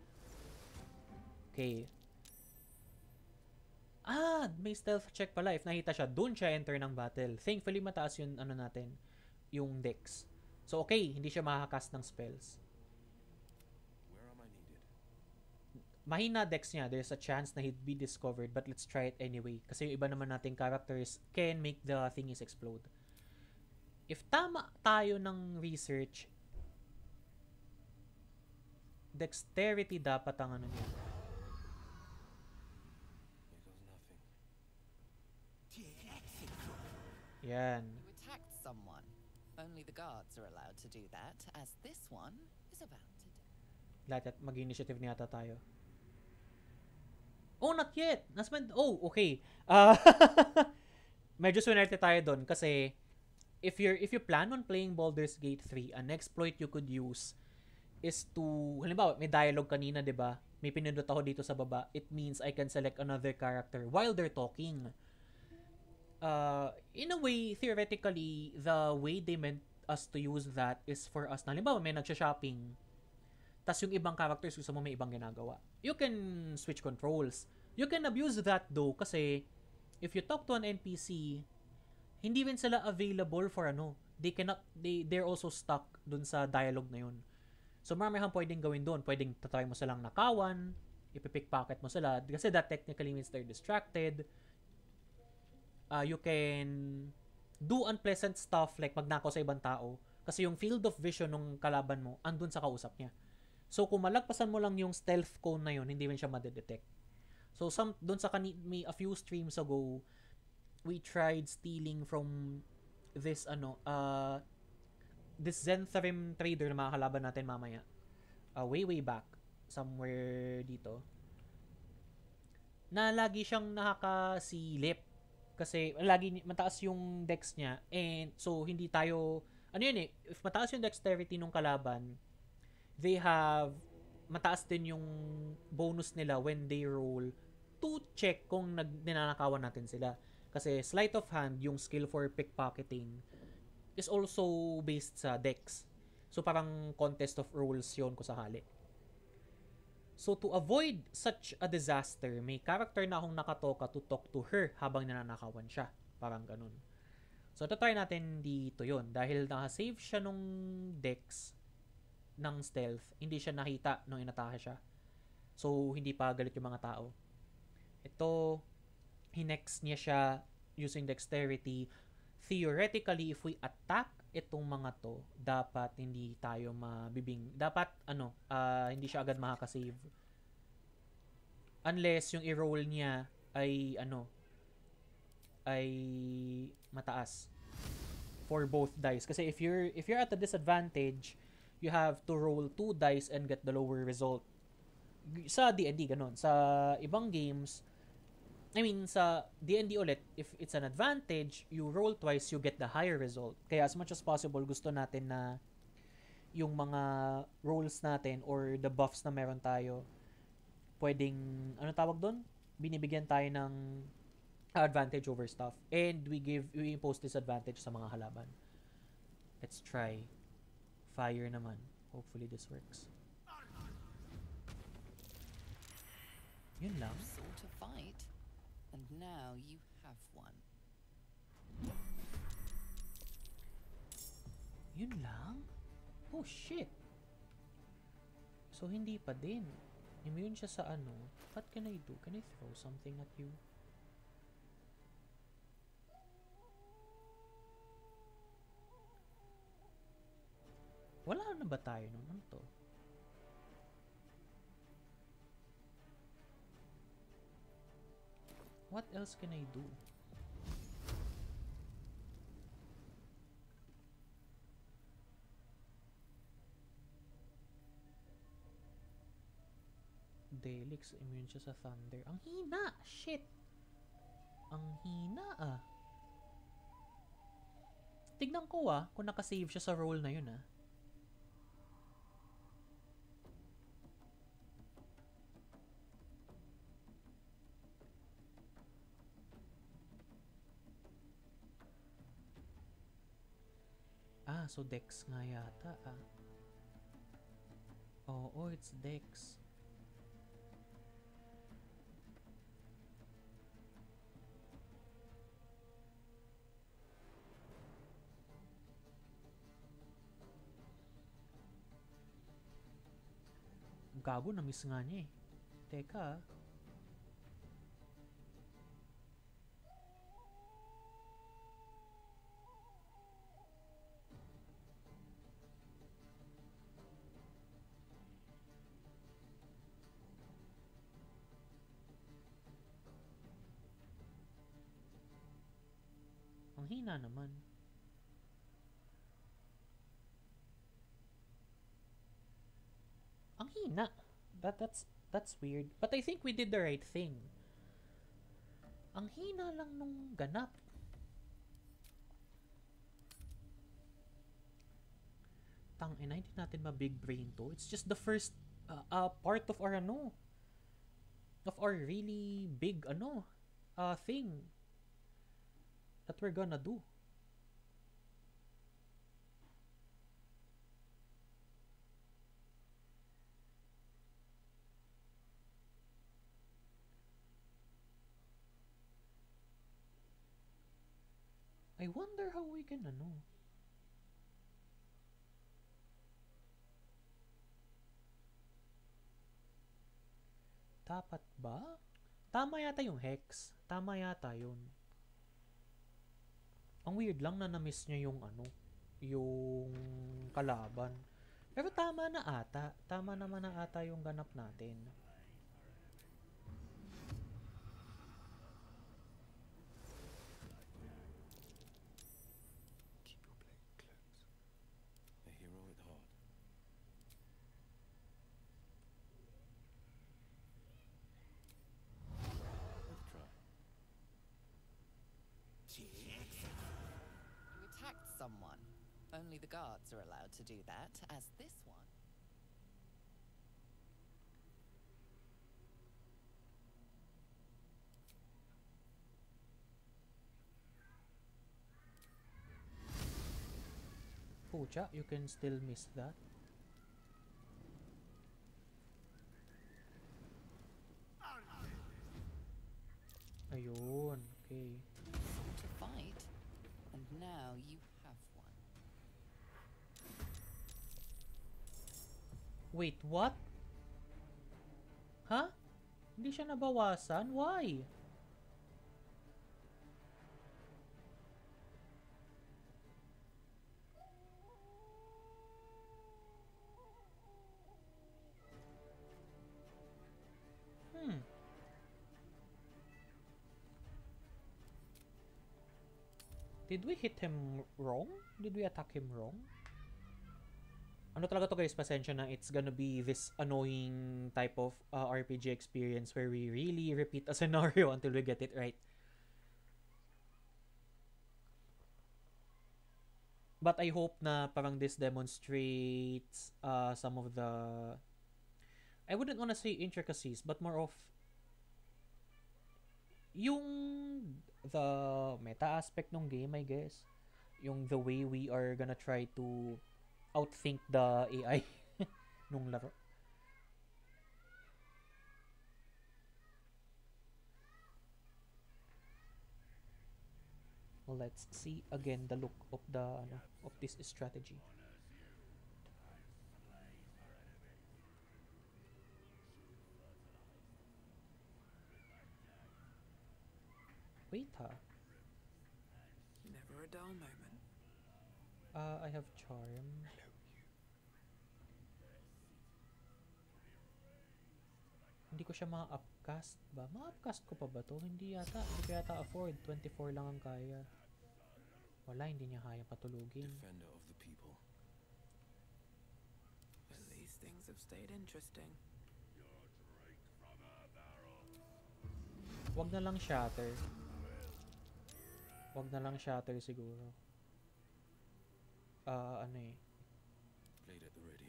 Okay. Ah, may stealth check pala. If nakita siya, dun siya enter ng battle. Thankfully, mataas yung ano natin, yung dex. So, okay, hindi siya makakast ng spells. Where am I needed? Mahina dex niya, there's a chance na he'd be discovered, but let's try it anyway. Kasi yung iba naman nating characters can make the thingies explode. If tama tayo ng research, dexterity dapat ang ano niya. Yan. You attacked someone. Only the guards are allowed to do that, as this one is about to die. Lahat at mag-initiative na yata tayo. Oh, not yet! Nasman, oh, okay. Uh, medyo swinerte tayo doon kasi if you're if you plan on playing Baldur's Gate three, an exploit you could use is to, halimbawa, may dialogue kanina, 'di ba? May pinindot ako dito sa baba. It means I can select another character while they're talking. Uh, in a way, theoretically, the way they meant us to use that is for us na, halimbawa, may nagsha-shopping, tas yung ibang characters gusto mo may ibang ginagawa. You can switch controls. You can abuse that though kasi if you talk to an N P C, hindi rin sila available for ano. They cannot, they, they're also stuck dun sa dialogue na yun. So, marami kang pwedeng gawin doon. Pwedeng tatry mo silang nakawan, ipipickpocket mo sila, kasi that technically means they're distracted. Uh, you can do unpleasant stuff like magnakaw sa ibang tao kasi yung field of vision ng kalaban mo andun sa kausap niya. So, kung malagpasan mo lang yung stealth cone na yun, hindi rin siya madedetect. So, some, dun sa kani, may a few streams ago, we tried stealing from this, ano, uh, this Zentharim trader na makakalaban natin mamaya. Uh, way, way back. Somewhere dito. Na lagi siyang nakakasilip. Kasi, lagi, mataas yung dex niya. And, so, hindi tayo, ano yun eh, if mataas yung dexterity nung kalaban, they have, mataas din yung bonus nila when they roll to check kung nag, ninanakawan natin sila. Kasi sleight of hand, yung skill for pickpocketing, is also based sa dex. So parang contest of rolls yun kung sakali. So to avoid such a disaster, may character na akong nakatoka to talk to her habang nananakawan siya. Parang ganun. So tatry natin dito yun. Dahil nakasave siya nung dex ng stealth, hindi siya nakita nung inatake siya. So hindi pa galit yung mga tao. Ito, hinex niya siya using dexterity. Theoretically, if we attack itong mga to, dapat hindi tayo mabibing. Dapat, ano, uh, hindi siya agad makakasave. Unless yung i-roll niya ay, ano, ay mataas for both dice. Kasi if you're, if you're at a disadvantage, you have to roll two dice and get the lower result. Sa D and D, ganun. Sa ibang games, I mean, sa D and D ulit, if it's an advantage, you roll twice, you get the higher result. Kaya as much as possible, gusto natin na yung mga rolls natin or the buffs na meron tayo, pwedeng, ano tawag doon? Binibigyan tayo ng advantage over stuff. And we give, we impose disadvantage sa mga halaban. Let's try. Fire naman. Hopefully this works. Yun lang. Sort of fight. And now you have one. Yun lang? Oh, shit. So, hindi pa din. Immune siya sa ano. What can I do? Can I throw something at you? Wala na ba tayo nun? Ano to? What else can I do? Delix, immune siya sa thunder. Ang hina! Shit! Ang hina ah. Tignan ko ah, kung nakasave siya sa roll na yun ah. Ah, so Dex nga yata ah. Oo, oh, it's Dex. Gago, na-miss nga niya eh. Teka ah. Ang Ang hina naman. Ang hina. That that's that's weird. But I think we did the right thing. Ang hina lang nung ganap. Tang ina, hindi natin ma-big brain to. It's just the first uh, uh, part of our ano, of our really big ano, uh, thing that we're gonna do. I wonder how we can ano. Dapat ba? Tama yata yung hex. Tama yata yun. Ang weird lang na na-miss niya yung ano, yung kalaban. Pero tama na ata. Tama naman na ata yung ganap natin. Keep your blade close. A hero at heart. Let's try. You attacked someone. Only the guards are allowed to do that, as this one. Pucha, you can still miss that. Ayun, okay. To fight, and now you have one. Wait, what? Huh? Hindi siya nabawasan? Why? Hmm. Did we hit him wrong? Did we attack him wrong? Ano talaga to guys, pasensya na. It's gonna be this annoying type of uh, R P G experience where we really repeat a scenario until we get it right. But I hope na parang this demonstrates uh, some of the, I wouldn't wanna say intricacies, but more of yung the meta aspect ng game, I guess. Yung the way we are gonna try to outthink the A I nung laro. Let's see again the look of the ano, of this strategy. Wait ha. Never a dull moment. Uh, I have charm. Hindi ko siya ma-upcast ba? Ma-upcast ko pa ba to? Hindi yata. Hindi ko yata afford. twenty-four lang ang kaya. Wala, hindi niya kaya patulugin. Defender of the people. At least things have stayed interesting. Wag na lang shatter. Wag na lang shatter siguro. Ah, uh, ano eh. Blade at the ready.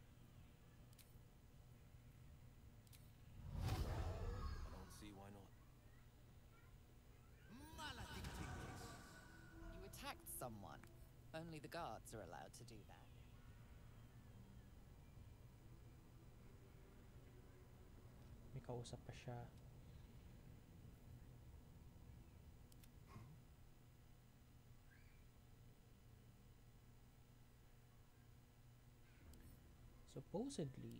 I don't see why not. You attacked someone. Only the guards are allowed to do that. May kausap pa siya. Supposedly,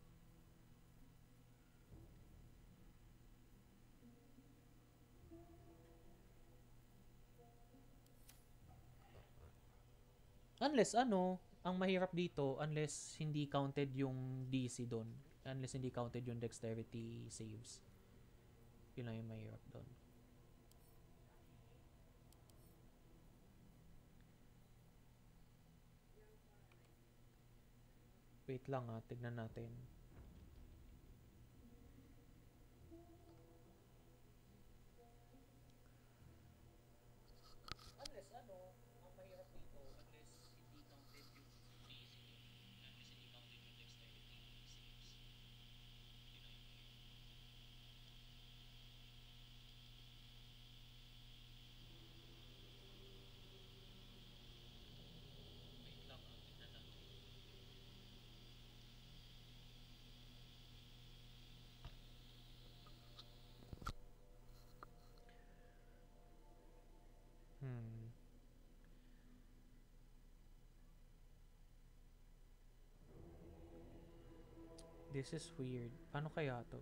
unless ano, ang mahirap dito, unless hindi counted yung D C doon. Unless hindi counted yung dexterity saves. Yun lang yung mahirap doon. Wait lang ah, tignan natin. Unless ano, ang mahirap dito, unless hindi counted yung basic, unless hindi counted yung dexterity saves. Wait lang ah, tignan natin. Hmm. This is weird. Paano kaya to?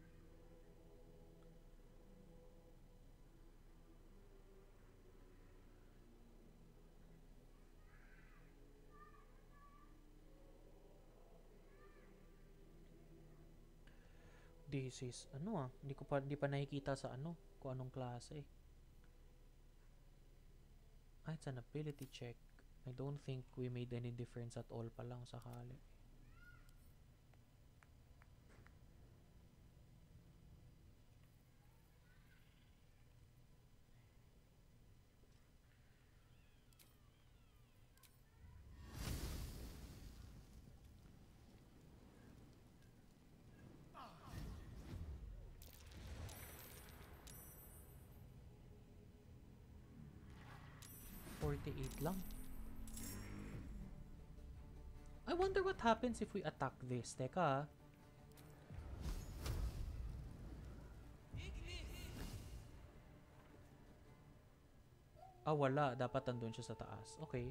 This is, ano ah, hindi ko pa, hindi pa nakikita sa ano, kung anong klase. Ah, it's an ability check. I don't think we made any difference at all pa lang sakali. forty-eight lang. I wonder what happens if we attack this. Teka ah. Ah, wala. Dapat nandun siya sa taas. Okay.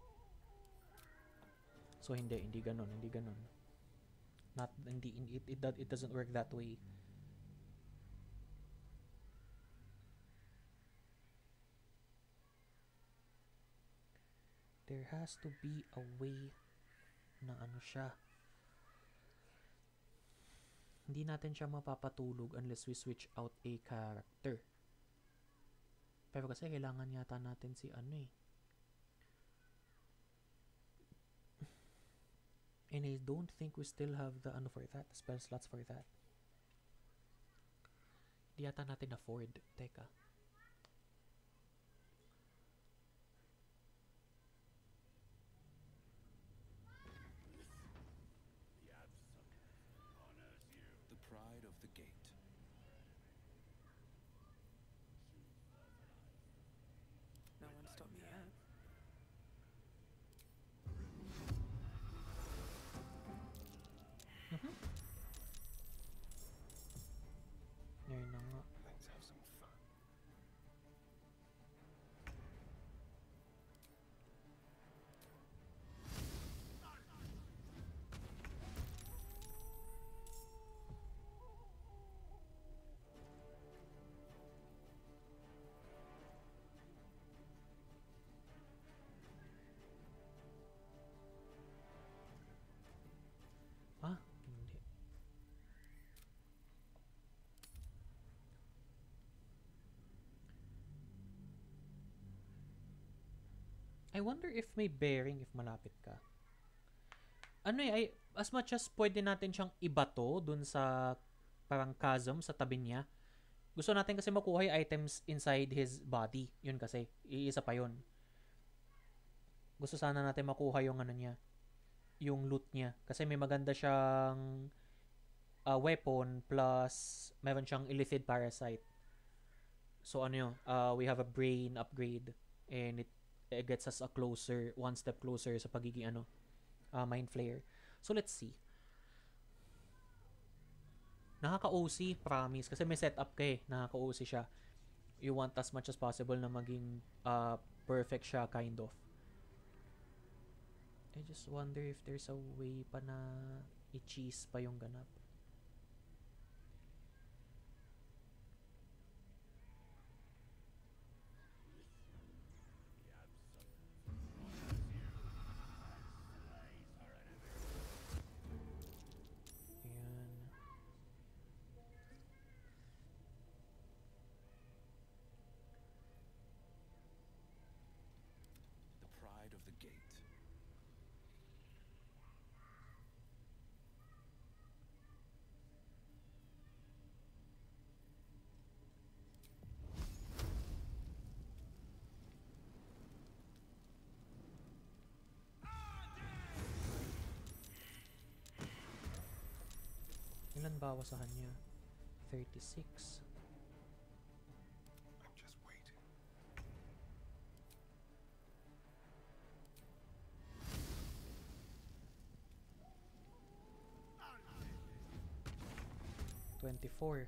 So, hindi. Hindi ganun. Hindi ganun. Not, hindi, it, it, it doesn't work that way. There has to be a way na ano siya. Hindi natin siya mapapatulog unless we switch out a character. Pero kasi kailangan yata natin si ano eh. And I don't think we still have the ano for that, spell slots for that. Hindi yata natin afford. Teka. The pride of the gate. No one stopped me yet. Mhm. Ngayon na nga. Let's have some fun. Ah, hindi. I wonder if may bearing if malapit ka. Ano eh, ay, as much as pwede natin siyang ibato dun sa parang chasm sa tabi niya. Gusto natin kasi makuha yung items inside his body. Yun kasi, iisa pa yun. Gusto sana natin makuha yung ano niya, yung loot niya. Kasi may maganda siyang uh, weapon plus meron siyang illithid parasite. So ano yun, uh, we have a brain upgrade and it, it gets us a closer, one step closer sa pagiging ano, uh, mind flayer. So let's see. Nakaka-O C, promise. Kasi may setup ka eh. Nakaka-O C siya. You want as much as possible na maging uh, perfect siya, kind of. I just wonder if there's a way pa na i-cheese pa yung ganap. Ayan. The pride of the gate. Ilan bawas sa kanya? thirty-six. I'm just waiting. twenty-four.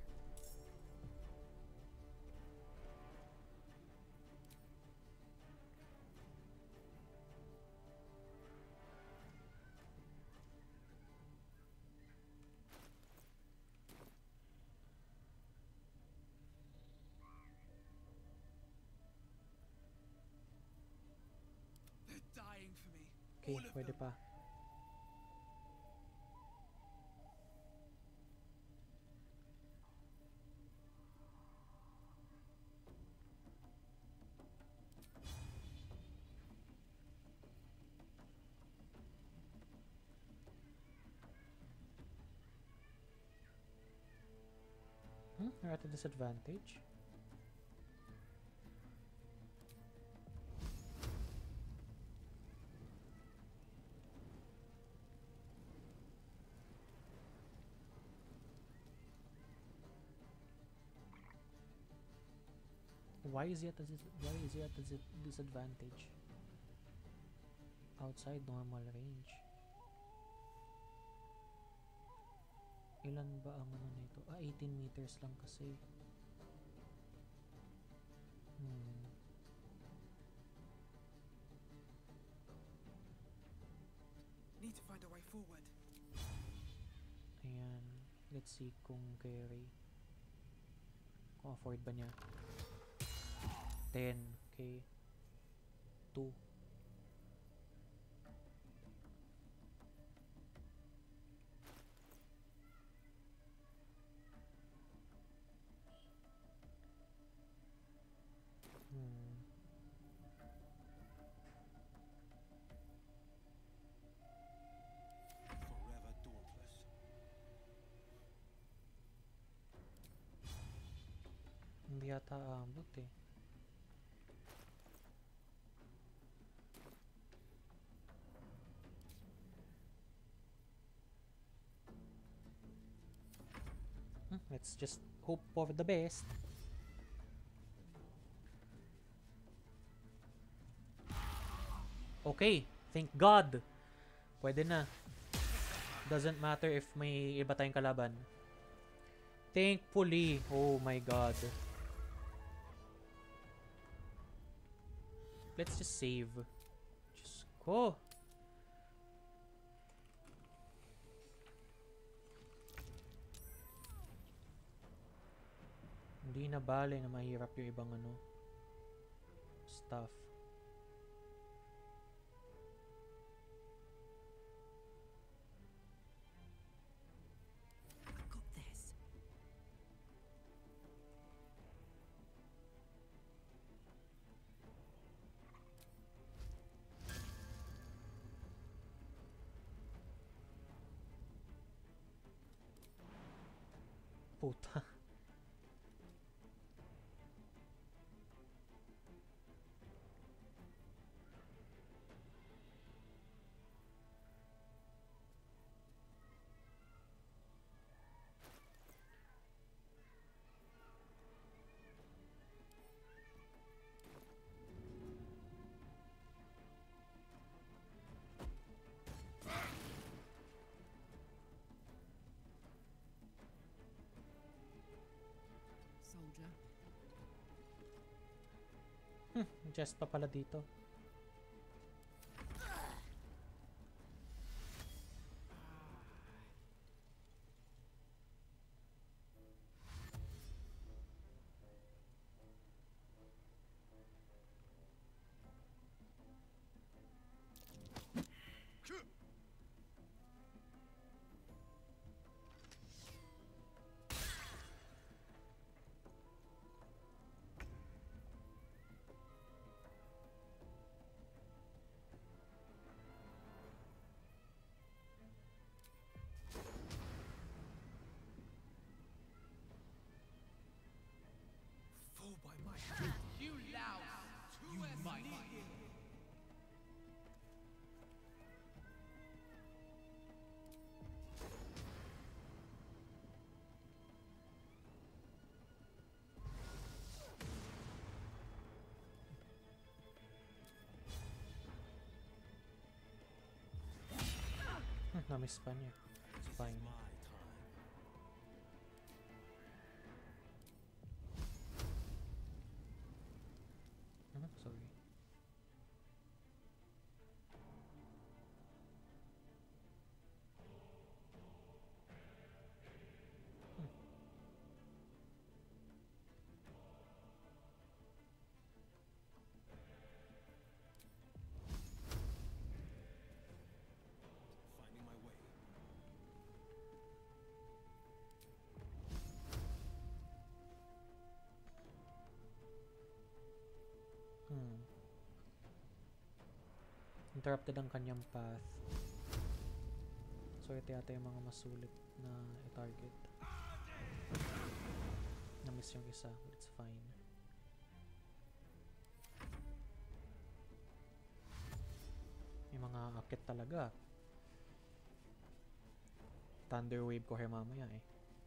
They're dying for me. Okay, All of pwede them. pa. Hmm, we're at a disadvantage. Why is he at a dis- why is he at a dis- disadvantage? Outside normal range. Ilan ba ang ano nito? Ah, eighteen meters lang kasi. Hmm. Need to find a way forward. Ayan. Let's see kung carry. Kung afford ba niya. ten. Okay. two. Hmm. Forever dauntless. Hindi yata aabot eh. Hmm, let's just hope for the best. Okay, thank God. Pwede na. Doesn't matter if may iba tayong kalaban. Thankfully. Oh my God. Let's just save. Just go. Hindi na bale na mahirap yung ibang ano stuff. I got this. Puta. Soldier. Hmm, just pa pala dito. Fall by my hand. You louse. You might. Na-miss pa niya. It's fine. My time. Ano? Sorry. Hmm. Finding my way. Hmm. Interrupted ang kanyang path. So ito yata yung mga masulit na i-target. Na-miss yung isa, but it's fine. May mga akit talaga. Thunder wave ko kaya mamaya eh.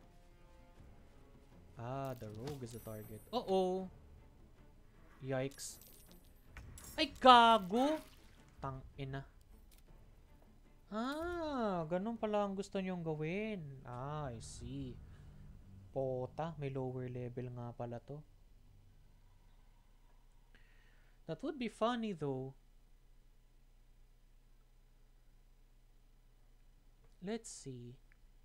Ah, the rogue is the target. Uh-oh! Yikes. Ay, gago! Tang ina. Ah, ganun pala ang gusto niyong gawin. Ah, I see. Pota, may lower level nga pala to. That would be funny though. Let's see.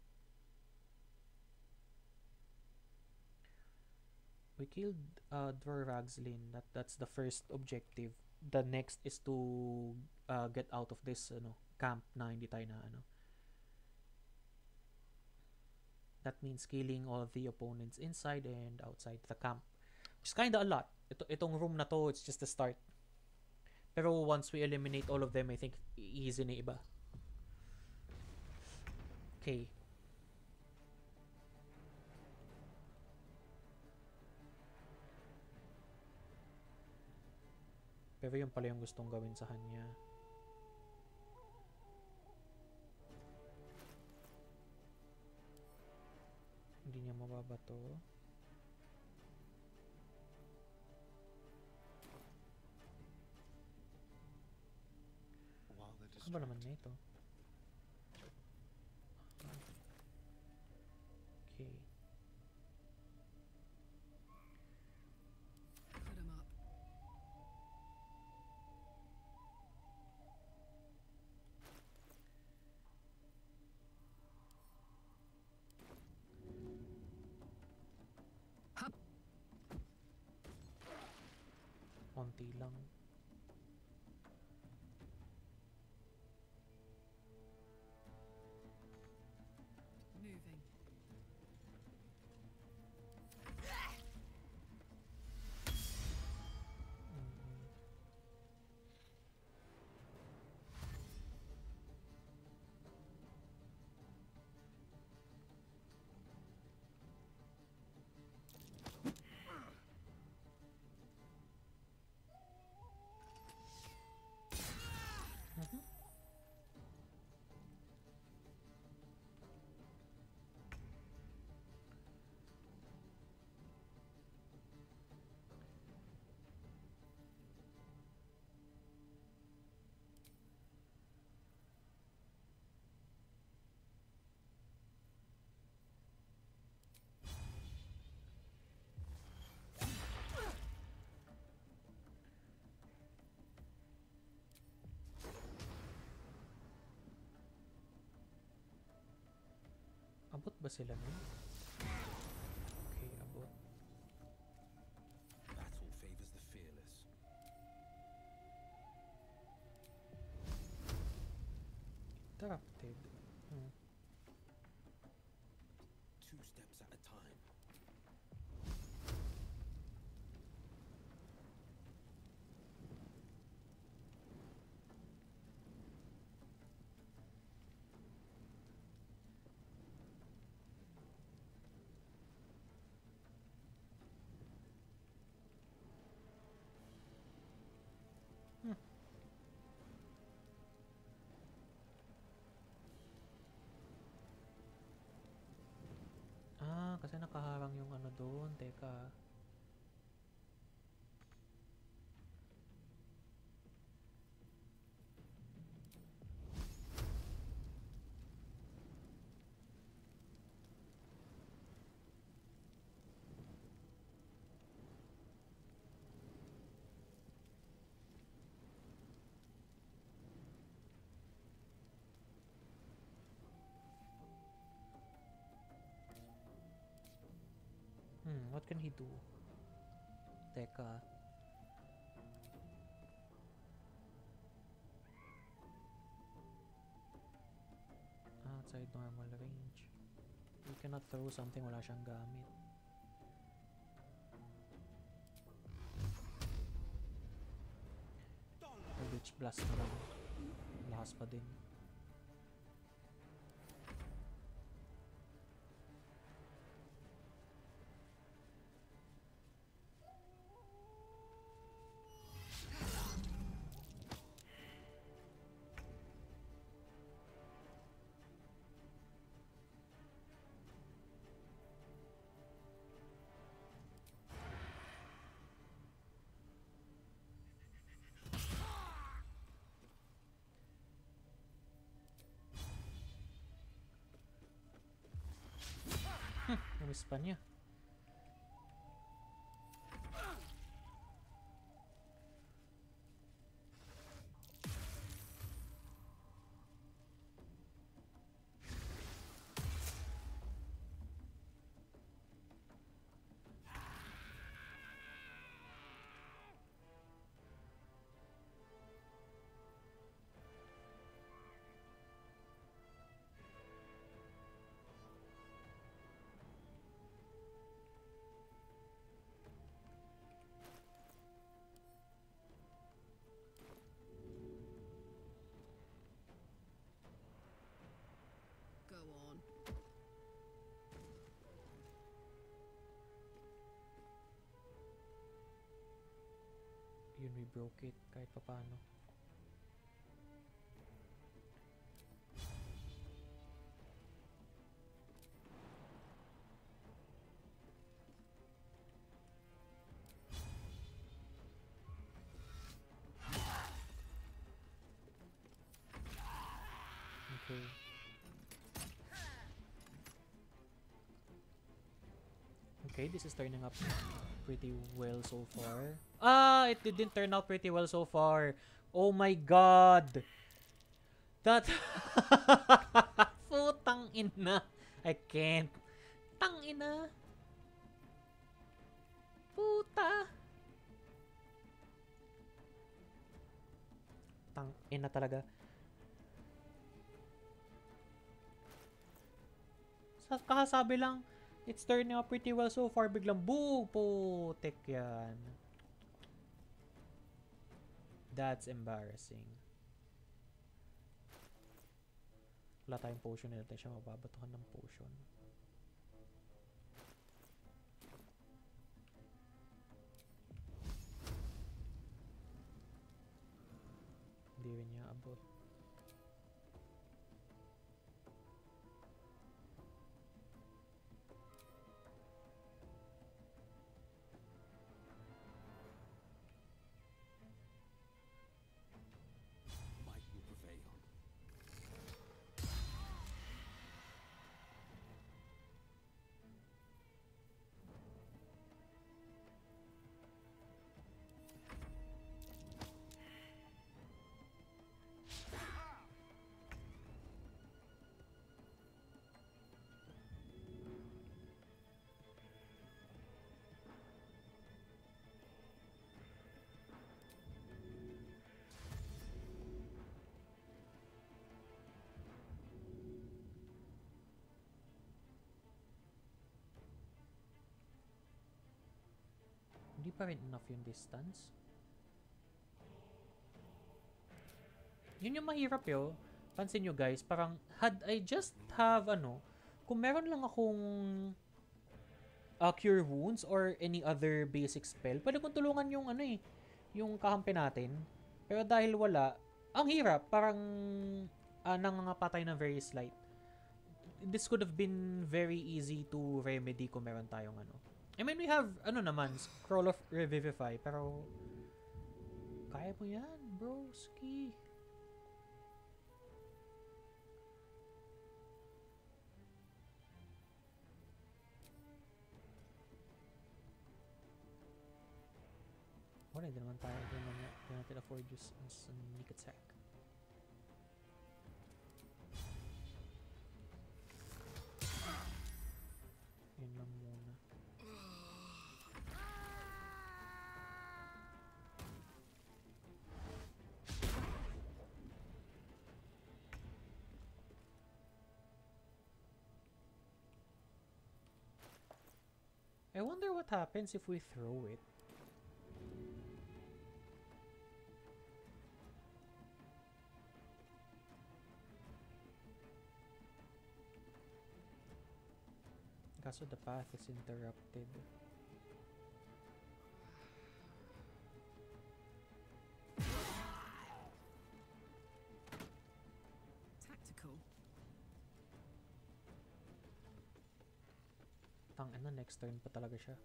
We killed uh, Dwarvagslin. That that's the first objective. The next is to uh, get out of this ano, camp na hindi tayo na ano. That means killing all of the opponents inside and outside the camp. Which is kinda a lot. Ito, itong room na to, it's just the start. Pero once we eliminate all of them, I think easy na iba. Okay. Pero yun pala yung gustong gawin sa kanya. Hindi niya mababato. While they're Ano ba naman na ito? Okay. Put 'em up. Konti lang. Moving. Mm. Mhm. Abot ba sila nun? Okay, abot. battle favors the fearless. Interrupted. Hmm. Two steps at a time. Ah, kasi nakaharang yung ano doon. Teka. what can he do? Teka. Outside normal range. You cannot throw something wala siyang gamit. Eldritch Blast na lang. Lakas pa din. Namiss pa niya. Go on. Yun, we broke it kahit papano. Okay. Okay, this is turning up pretty well so far. Ah, it didn't turn out pretty well so far. Oh my god. That putang ina. I can't. Tang ina. Puta. Tang ina talaga. Sa kakasabi lang, it's turning out pretty well so far. Biglang boom! Putik yan. That's embarrassing. Wala tayong potion. Hindi natin siya mababatuhan ng potion. Hindi rin niya abot. Might will prevail. Hindi pa rin enough yung distance. Yun yung mahirap yo. Pansin nyo guys, parang had I just have ano, kung meron lang akong uh, cure wounds or any other basic spell, pwede kong tulungan yung ano eh, yung kakampi natin. Pero dahil wala, ang hirap, parang uh, nangangapatay ng very slight. This could have been very easy to remedy kung meron tayong ano. I mean, we have, ano naman, Scroll of Revivify, pero kaya mo yan, broski. Wala, hindi naman tayo, hindi naman hindi natin afford just a sneak attack. Yun lang muna. I wonder what happens if we throw it. Kaso the path is interrupted. Tactical. Tangina, next turn pa talaga siya.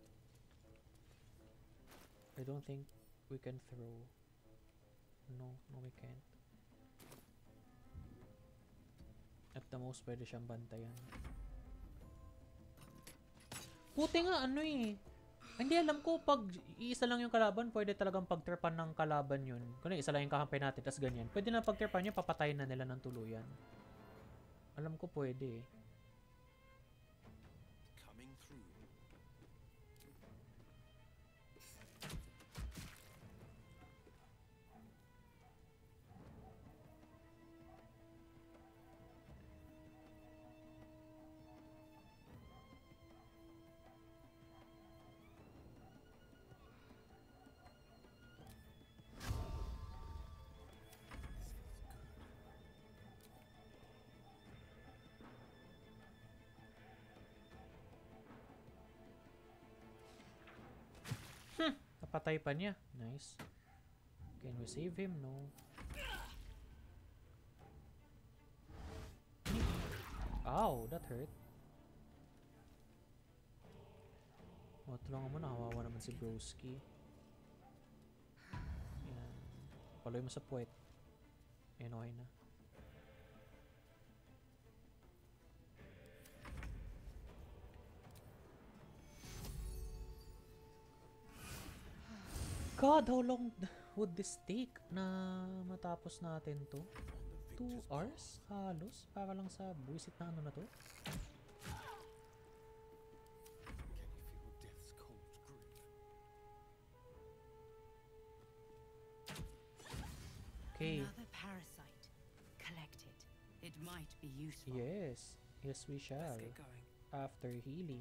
I don't think we can throw. No, no we can't. At the most, pwede siyang bantayan. Puti nga, ano eh. Hindi alam ko, pag iisa lang yung kalaban, pwede talagang pagtripan ng kalaban yun. Kung isa lang yung kakampi natin, tas ganyan. Pwede na pagtripan niya, papatayin na nila ng tuluyan. Alam ko pwede eh. Coming through. Napatay pa niya. Nice. Can we save him? No. Ow, that hurt. O, tulungan mo na. Kawawa naman si Broski. Yan. Paloy mo sa puwet. Yan, okay na. God, how long would this take na matapos natin to? Two hours? Halos? Para lang sa buwisit na ano na to? Can you feel death's cold grip? Okay. Another parasite. Collect it. It might be useful. Yes. Yes, we shall. Let's get going. After healing.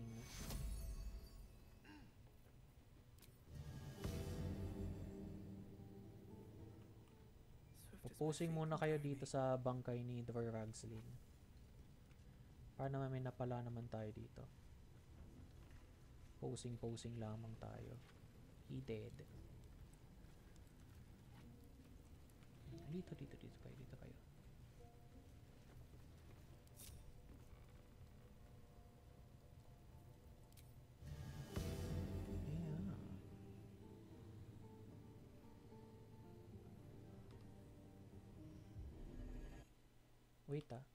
Swift as my Posing feet muna can kayo carry dito me. sa bangkay ni Dwar Ragslin. Para naman may napala naman tayo dito. Posing-posing lamang tayo. He dead. Dito, dito, dito kayo, dito kayo. Yeah. Wait ah.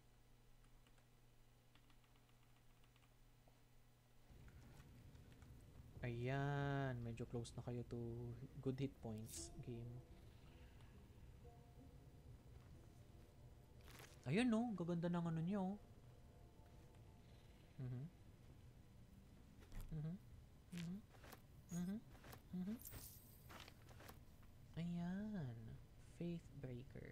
Ayan, medyo close na kayo to good hit points game. Ayun no, gaganda ng ano niyo. Mhm. Mhm. Mhm. Mhm. Mhm. Ayan, Faith Breaker.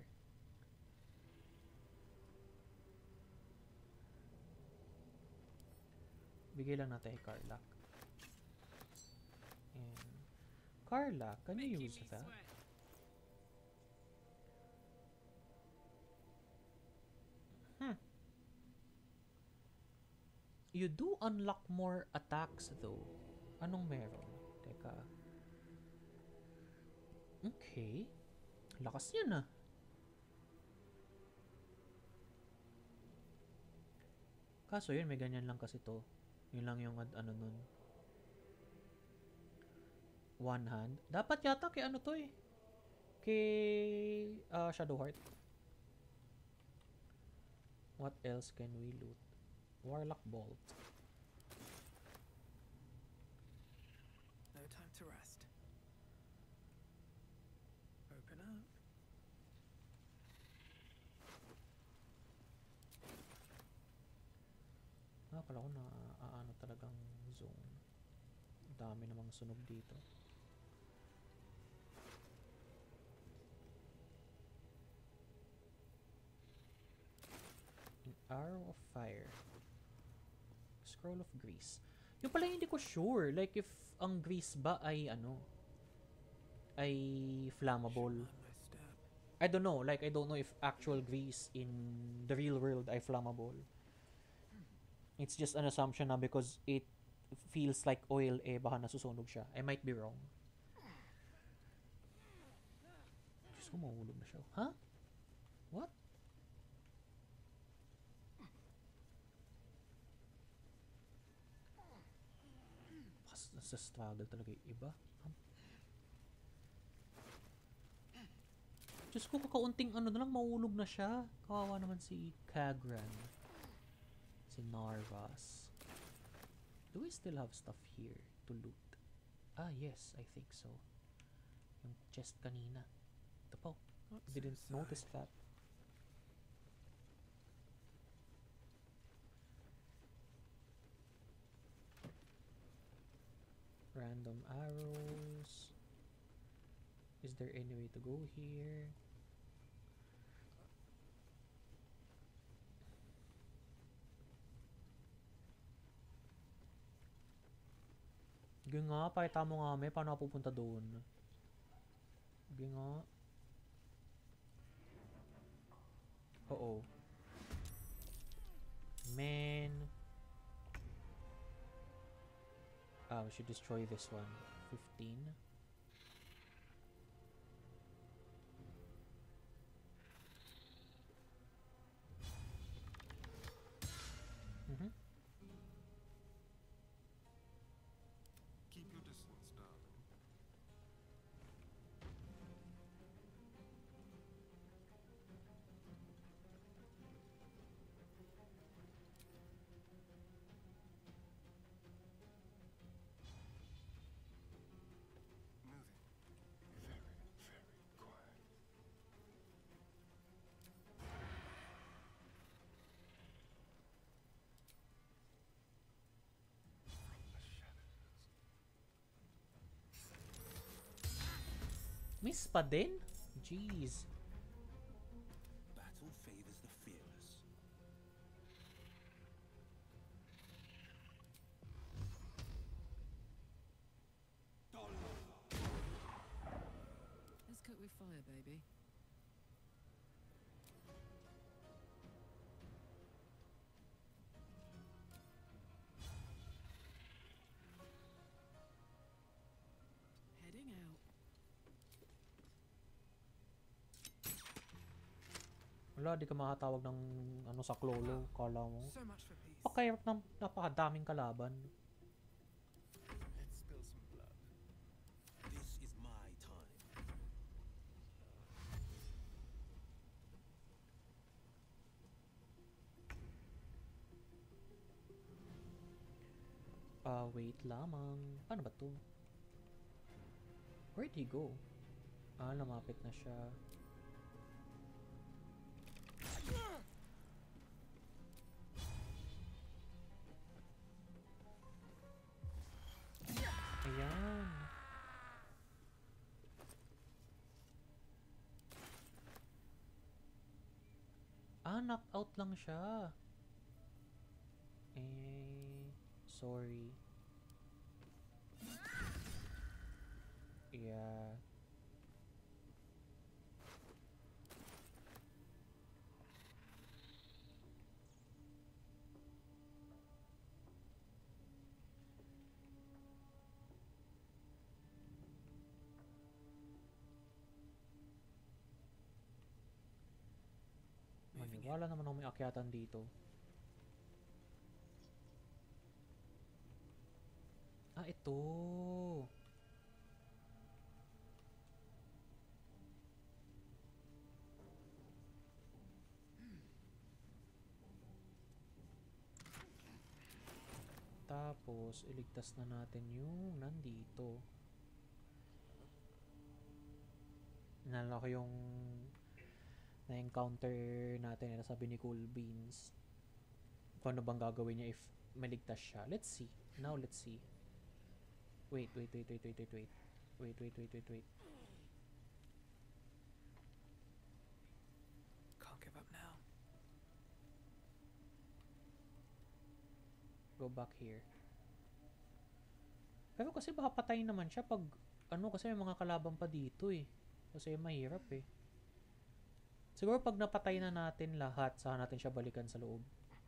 Bigay lang natin kay Carlac. And Carlac, can you use that? Hmm. You do unlock more attacks though. Anong meron? Teka. Okay. Lakas yan ah. Kaso yun, may ganyan lang kasi to. Yun lang yung ad- ano nun. One hand. Dapat yata kay ano to eh. Kay uh, Shadowheart. What else can we loot? Warlock Bolt. No time to rest. Open up. Ah, pala ko na uh, ano talagang zone. Dami namang sunog dito. An Arrow of Fire. Scroll of Grease. Yung pala hindi ko sure. Like, if ang grease ba ay ano, ay flammable. Mind my step. I don't know. Like, I don't know if actual grease in the real world ay flammable. It's just an assumption na because it feels like oil, eh, baka nasusunog siya. I might be wrong. Diyos ko, mahulog na siya. Huh? What? Baka nasa struggle talaga yung iba. Huh? Diyos ko, kakaunting ano na lang, mahulog na siya. Kawawa naman si Kagran. Si Narvas. Do we still have stuff here to loot? Ah, yes, I think so. Yung chest kanina. Ito po. Didn't notice that. Random arrows. Is there any way to go here? Sige nga, pakita mo nga may paano ako pupunta doon. Sige nga. Oo. Man. Ah, we should destroy this one. fifteen. Mm-hmm. Keep your distance, darling. Moving. Very, very quiet. From the shadows. Miss pa din? Jeez. Battle favors the fearless. Let's cook with fire, baby. Heading out. Wala, di ka makatawag ng ano sa klolo. Kala mo. So much for peace. Pakahirap ng napakadaming kalaban. Let's spill some blood. This is my time. Ah, wait lamang. Paano ba to? Where'd he go? Ah, lumapit na siya. Ayan. Ah, knocked out lang siya. Eh, sorry. Yeah. Maniwala naman ako may akyatan dito. Ah, ito. Tapos, iligtas na natin yung nandito. Nalala ko yung na-encounter natin na sabi ni Cool Beans. Kung ano bang gagawin niya if maligtas siya. Let's see. Now, let's see. Wait, wait, wait, wait, wait, wait, wait. Wait, wait, wait, wait, wait. Can't give up now. Go back here. Pero kasi baka patayin naman siya pag, ano, kasi may mga kalaban pa dito eh. Kasi mahirap eh. Siguro pag napatay na natin lahat, saka natin siya balikan sa loob.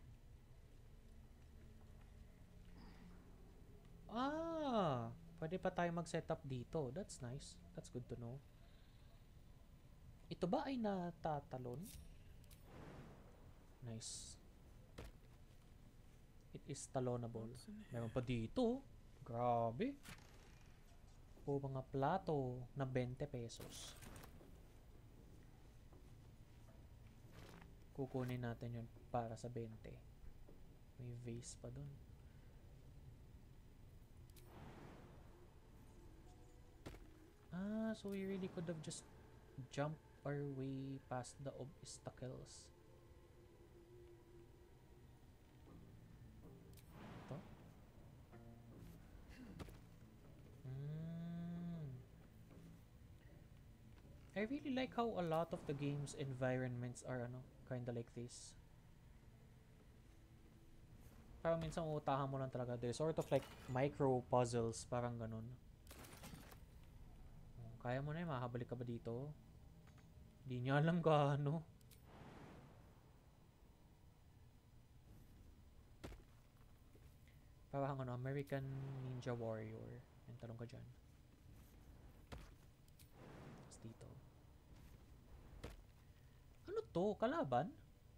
Ah! Pwede pa tayo mag-setup dito. That's nice. That's good to know. Ito ba ay natatalon? Nice. It is talonable. Meron pa dito. Grabe. O mga plato na twenty pesos. Kukunin natin yun para sa twenty. May vase pa dun. Ah, so we really could have just jumped our way past the obstacles. Ito? Mm. I really like how a lot of the game's environments are ano, kinda like this. Parang minsan uutahan mo lang talaga. They're sort of like micro puzzles, parang ganun. Kaya mo na yun, makakabalik ka ba dito? Hindi niya alam gaano. Parang ano, American Ninja Warrior. Yan, talong ka dyan. Tapos dito. Ano to? Kalaban?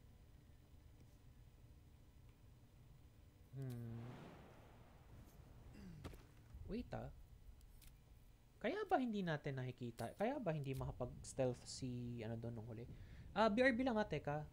Hmm. Wait ah. Kaya ba hindi natin nakikita? Kaya ba hindi makapag-stealth si ano doon nung huli? Ah, B R B lang nga, teka.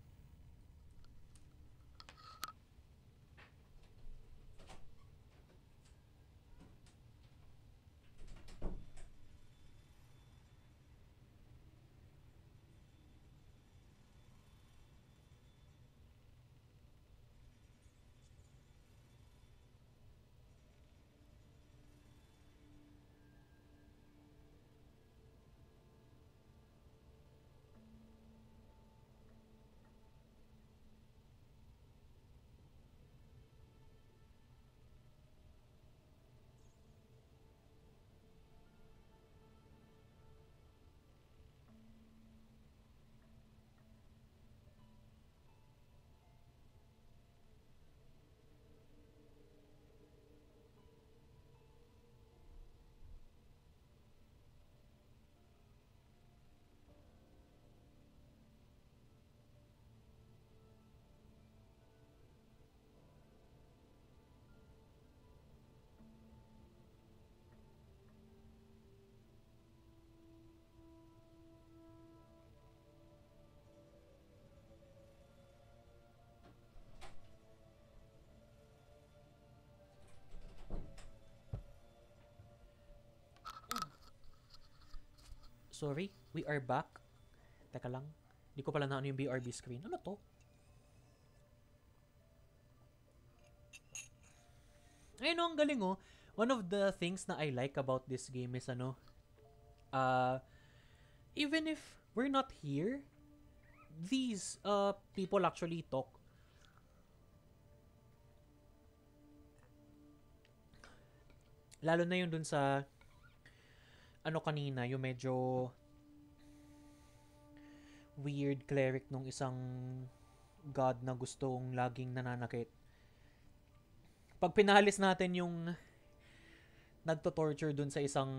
Sorry, we are back. Teka lang. Hindi ko pala na ano yung B R B screen. Ano to? Ayun, ang galing oh. One of the things na I like about this game is ano, uh, even if we're not here, these uh, people actually talk. Lalo na yun dun sa ano kanina, yung medyo weird cleric nung isang god na gustong laging nananakit. Pag pinalis natin yung nagto-torture dun sa isang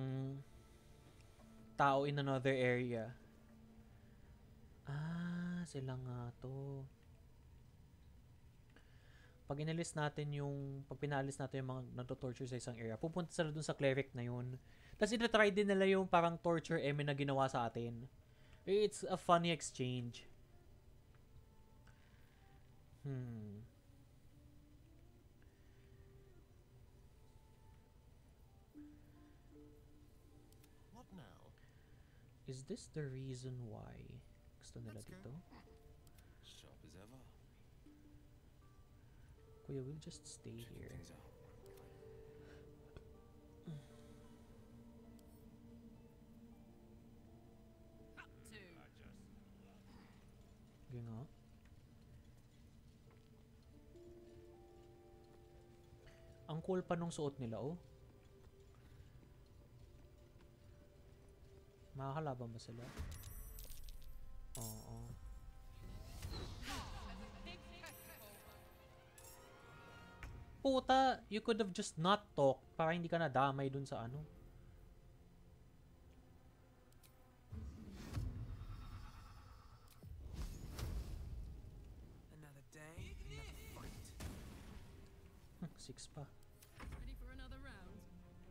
tao in another area. Ah, sila nga to. Pag inalis natin yung, pag pinalis natin yung mga nagto-torture sa isang area, pupunta sila dun sa cleric na yun. Tapos ina-try din nila yung parang torture eme na ginawa sa atin. It's a funny exchange. Hmm. What now? Is this the reason why gusto nila dito? Sharp as ever. Kuya, we'll just stay Checking here. things out. Up to. Okay nga. Ang cool pa nung suot nila, oh. Makakalaban ba sila? Oo. Puta, you could have just not talked para hindi ka nadamay dun sa ano. Another day, another fight. Hmm, Six pa. Ready for another round?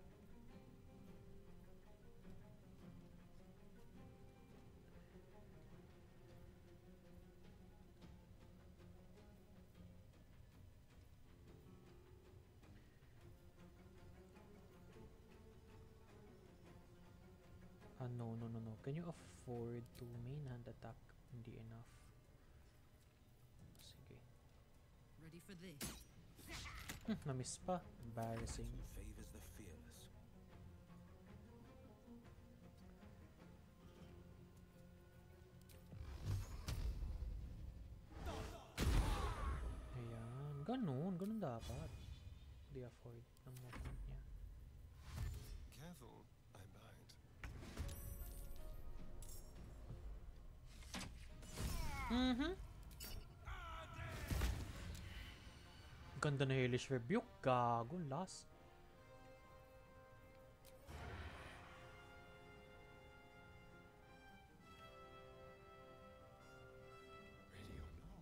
Ah, no, no, no, no. Can you afford to main hand attack? Hindi enough. Sige. Ready for this? Hmm, na-miss pa. Embarrassing. Favors the fearless. Ayan. Ganun. Ganun dapat. Hindi afford ng movement niya. Careful, I bite. Mhm. Ganda na Hellish Rebuke. Gago. Last. Ready or not?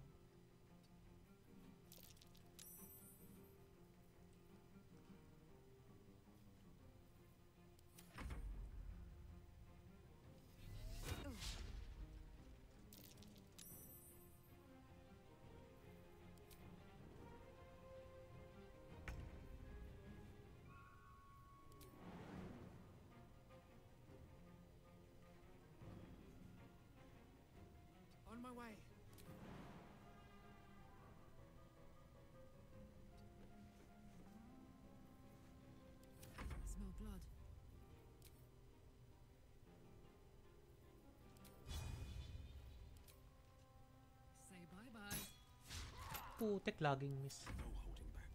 On my way. Smell blood. Say bye-bye. Putek. Laging miss. No holding back.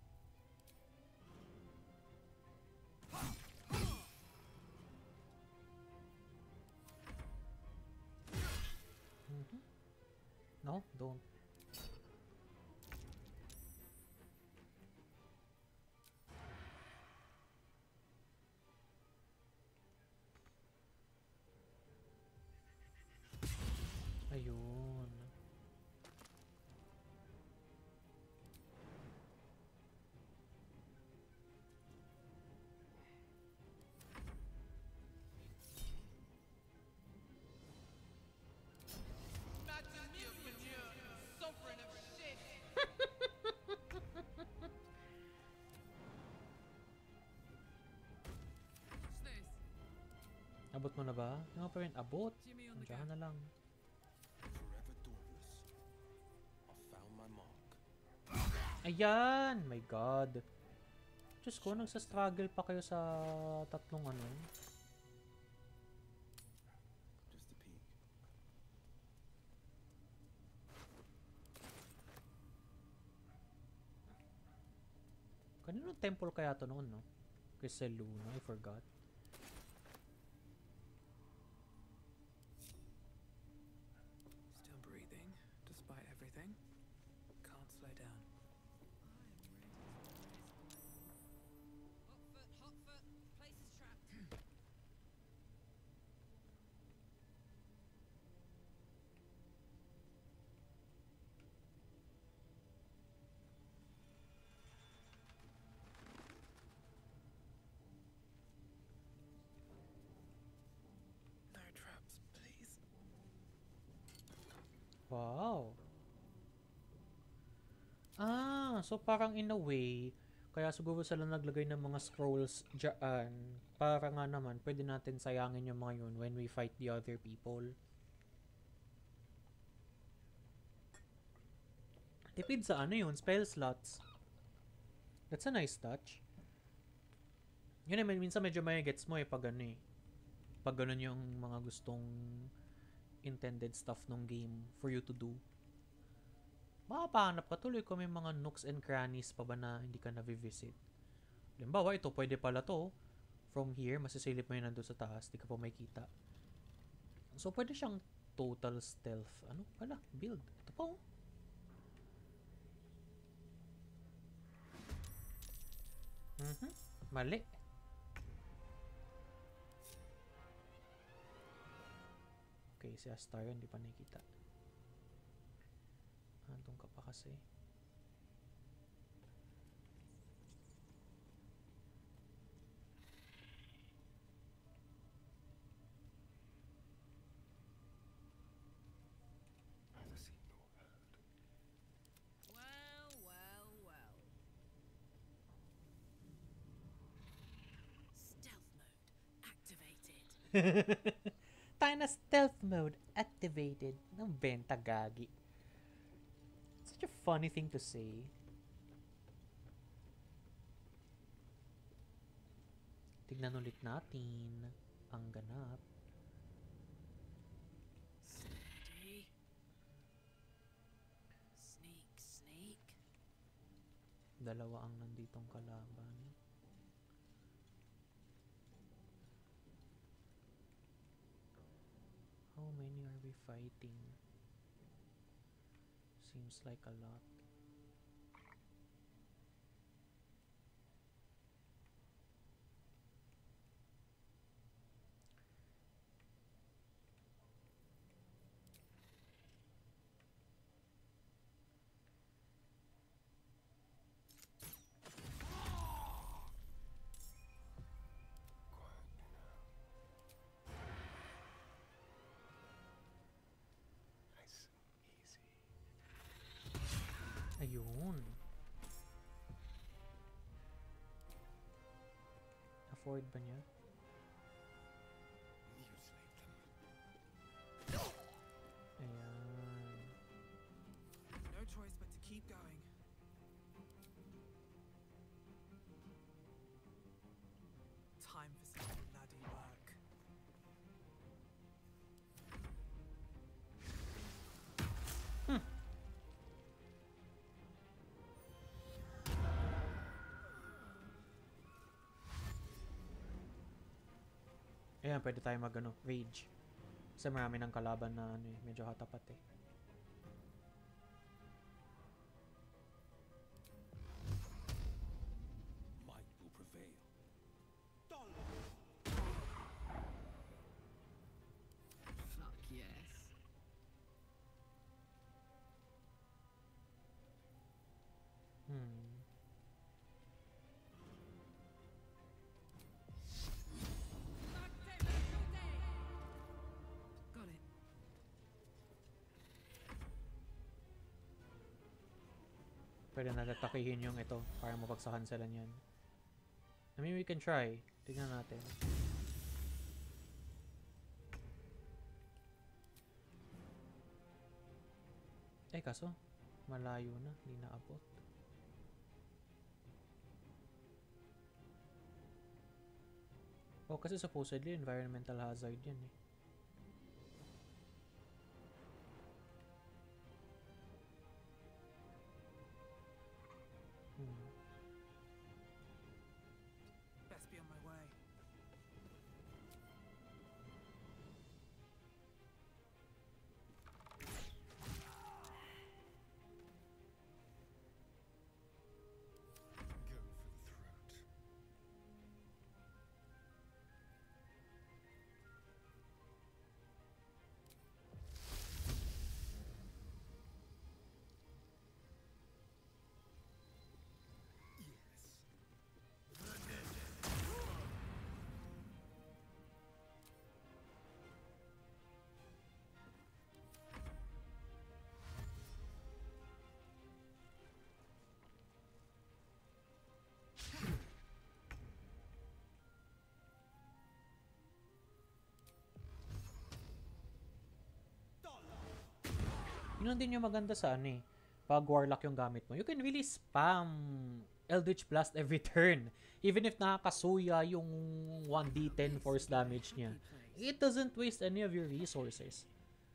Mhm. No? Don't. Ayun. What's this? Abot mo na ba? Hindi mo pa rin abot. Jimmy on the Andiyan ka go. na lang. Forever dauntless. I found my mark. Ayan! My God. Diyos ko, nagsa-struggle pa kayo sa tatlong ano. Just a peek. Kaninong temple kaya to noon, no? Kay Luna, I forgot. Still breathing, despite everything. Can't slow down. Hot foot, hot foot. Place is trapped. No traps, please. Wow. Ah, so parang in a way, kaya siguro sila naglagay ng mga scrolls dyan. Para nga naman, pwede natin sayangin yung mga yun when we fight the other people. Tipid sa ano yun, spell slots. That's a nice touch. Yun naman, minsan medyo may gets mo eh pag ano eh. Pag ganun yung mga gustong intended stuff ng game for you to do. Makapahanap ka tuloy kung may mga nooks and crannies pa ba na hindi ka na-visit. Halimbawa, ito pwede pala to. From here, masisilip mo yun nandun sa taas, di ka pa makikita. So, pwede siyang total stealth. Ano pala? Build. Ito pa oh. Mhm. Mali. Okay, si Astarion hindi pa nakikita. Andun ka pa kasi. Neither seen nor heard. Well, well, well. Stealth mode activated. Tayo na stealth mode activated. Nang benta gagi. Such a funny thing to say. Tignan ulit natin ang ganap. Steady. Sneak, sneak. Dalawa ang nanditong kalaban. How many are we fighting? Seems like a lot. Quietly now. Nice and easy. Ayun. Afford ba niya? Mutilate them. Ayan. No choice but to keep going. Time for some bloody work. Ayan, pwede tayo mag ano, rage. Kasi marami ng kalaban na ano eh, medyo hatapat eh. Might will prevail. Fuck yes. Hmm. Got it. Pwede natin takihin yung ito para mapagsahan sila niyan. I mean, we can try. Tignan natin. Eh, kaso, malayo na. Hindi naabot. Oh, kasi supposedly, environmental hazard yan eh. Hmm. Best be on my way. Go for the throat. Yes. Yun din yung maganda sa ano eh. Pag warlock yung gamit mo, you can really spam Eldritch Blast every turn. Even if nakakasuya yung one d ten force damage niya. It doesn't waste any of your resources.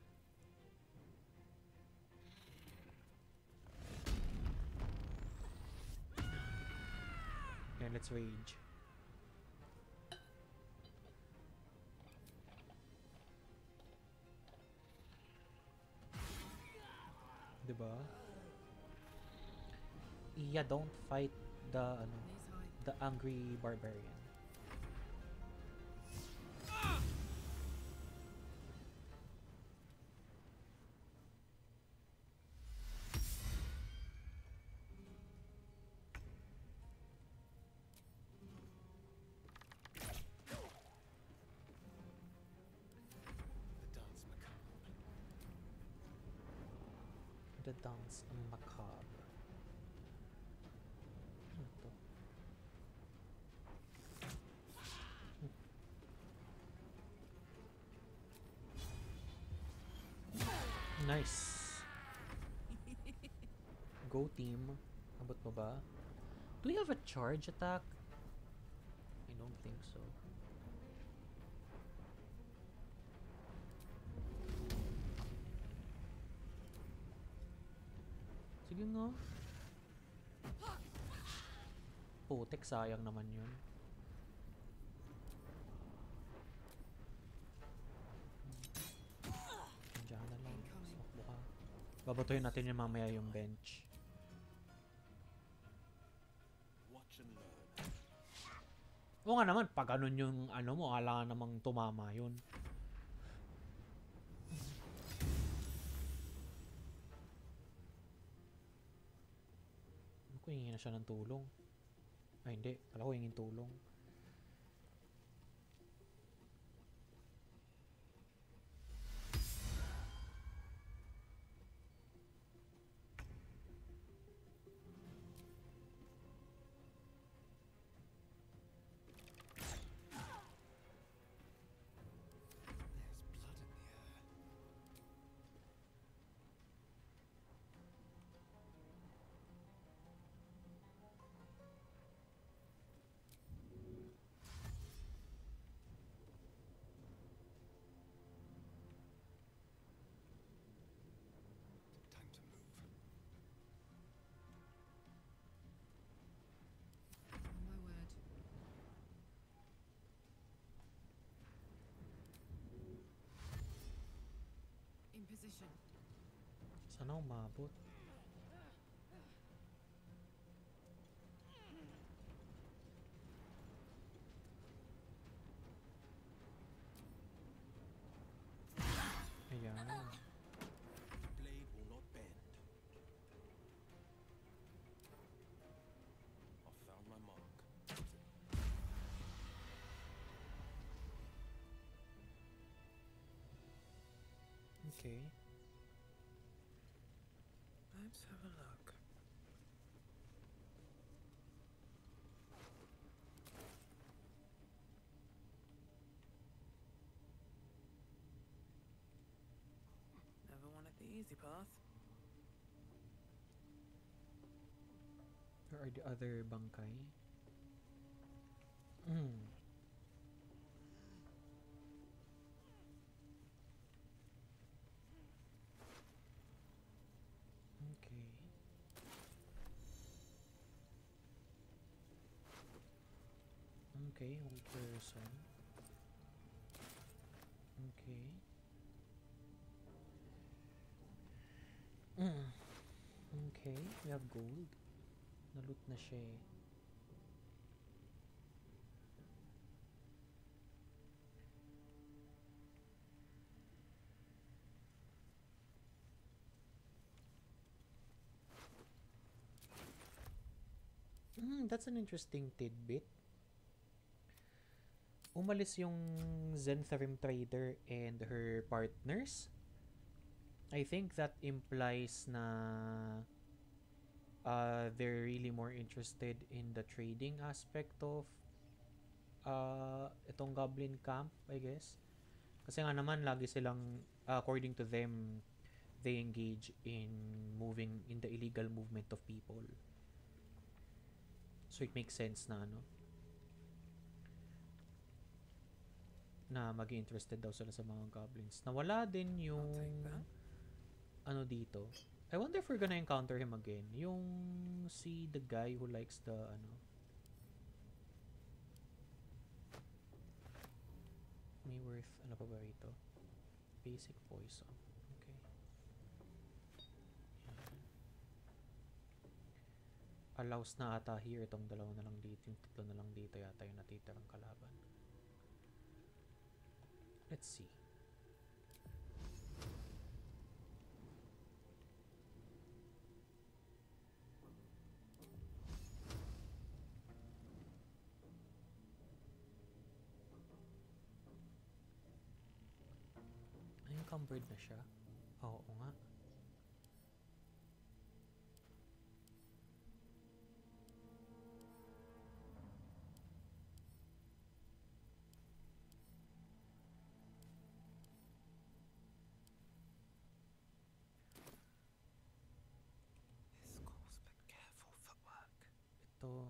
Yeah, let's rage. 'Di ba? Iya, don't fight the ano, Knees high. the angry barbarian. The dance macabre. The dance macabre. Ano to? Nice. Go team. Abot mo ba? Do we have a charge attack? I don't think so. Sige nga. Putek, sayang naman yun. Diyan na lang. Sumakbo ka. Babatuhin natin yung mamaya yung bench. Watch and learn. Oo nga naman, pag ganun yung ano mo, kailangan namang tumama yun. Ano ko, hingi na siya ng tulong? Ay hindi, kala ko hingin tulong. There's blood in the air. Time to move. On my word. In position. Sana umabot. Ayan. Blade will not bend. I've found my mark. Okay. Let's have a look. Never wanted the easy path. Where are the other bangkay? Hmm. Okay. Okay, one person. Okay. Mm. Okay, we have gold. Nalut na siya eh. Mm, that's an interesting tidbit. Umalis yung Zentharim trader and her partners. I think that implies na uh, they're really more interested in the trading aspect of uh, itong goblin camp, I guess. Kasi nga naman, lagi silang, uh, according to them, they engage in moving, in the illegal movement of people. So it makes sense na ano, na maging interested daw sila sa mga goblins. Nawala din yung I'll take that. ano dito. I wonder if we're gonna encounter him again. Yung si the guy who likes the ano. May worth ano pa ba rito? Basic poison. Okay. Yan. Allows na ata here. Itong dalawa na lang dito. Yung tatlo na lang dito yata yung natitirang kalaban. Let's see. Ay, encumbered na siya. Oo nga. His coarse but careful footwork. Ito.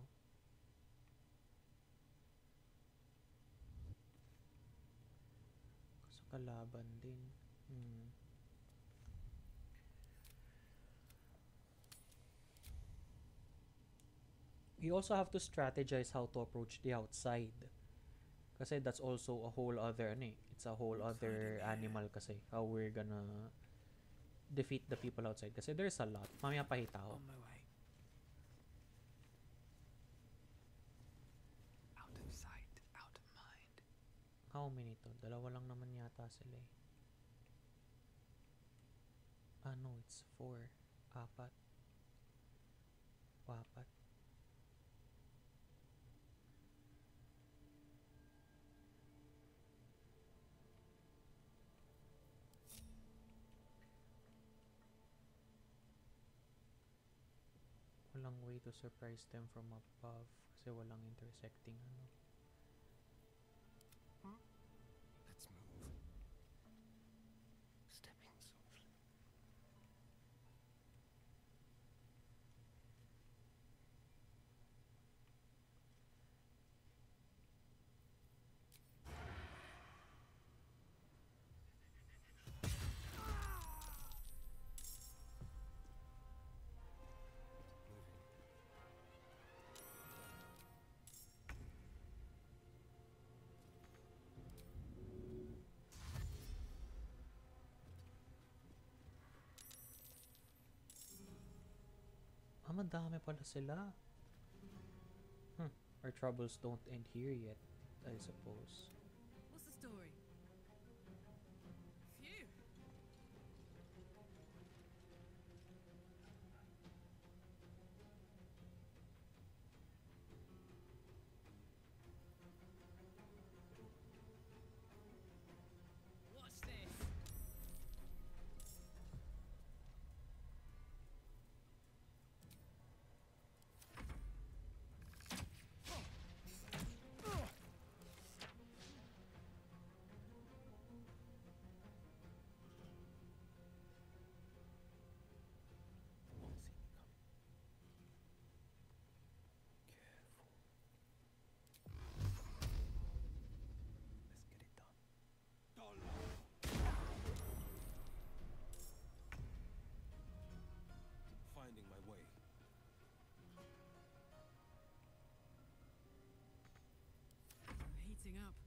Sa kalaban din. Hmm. You also have to strategize how to approach the outside. Kasi that's also a whole other ano eh. It's a whole other animal kasi. How we're gonna defeat the people outside. Kasi there's a lot. Mamaya pahita ako. On my way. Out of sight, out of mind. How many to? Dalawa lang naman yata sila eh. Ah no, it's four. Apat. Wapat. Walang way to surprise them from above kasi walang intersecting ano. Let's move. Stepping softly. Ah, madami pala sila. Hmm. Our troubles don't end here yet, I suppose. What's the story? Phew. Watch this. Won't see me coming. Careful. Let's get it done. Finding my way. I'm heating up.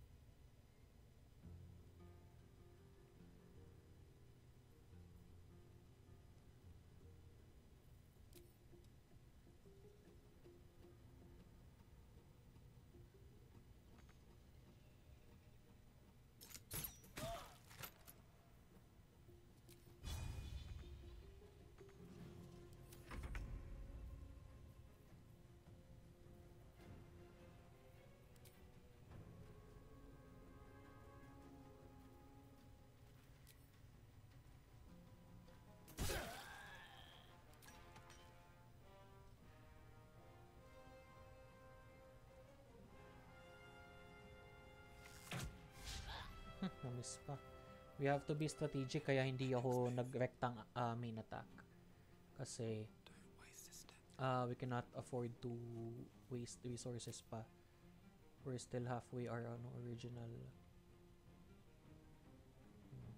Na-miss pa. We have to be strategic kaya hindi ako nag-rectang uh, main attack. Kasi Don't waste a step. uh, we cannot afford to waste resources pa. We're still halfway our ano, original. Hmm.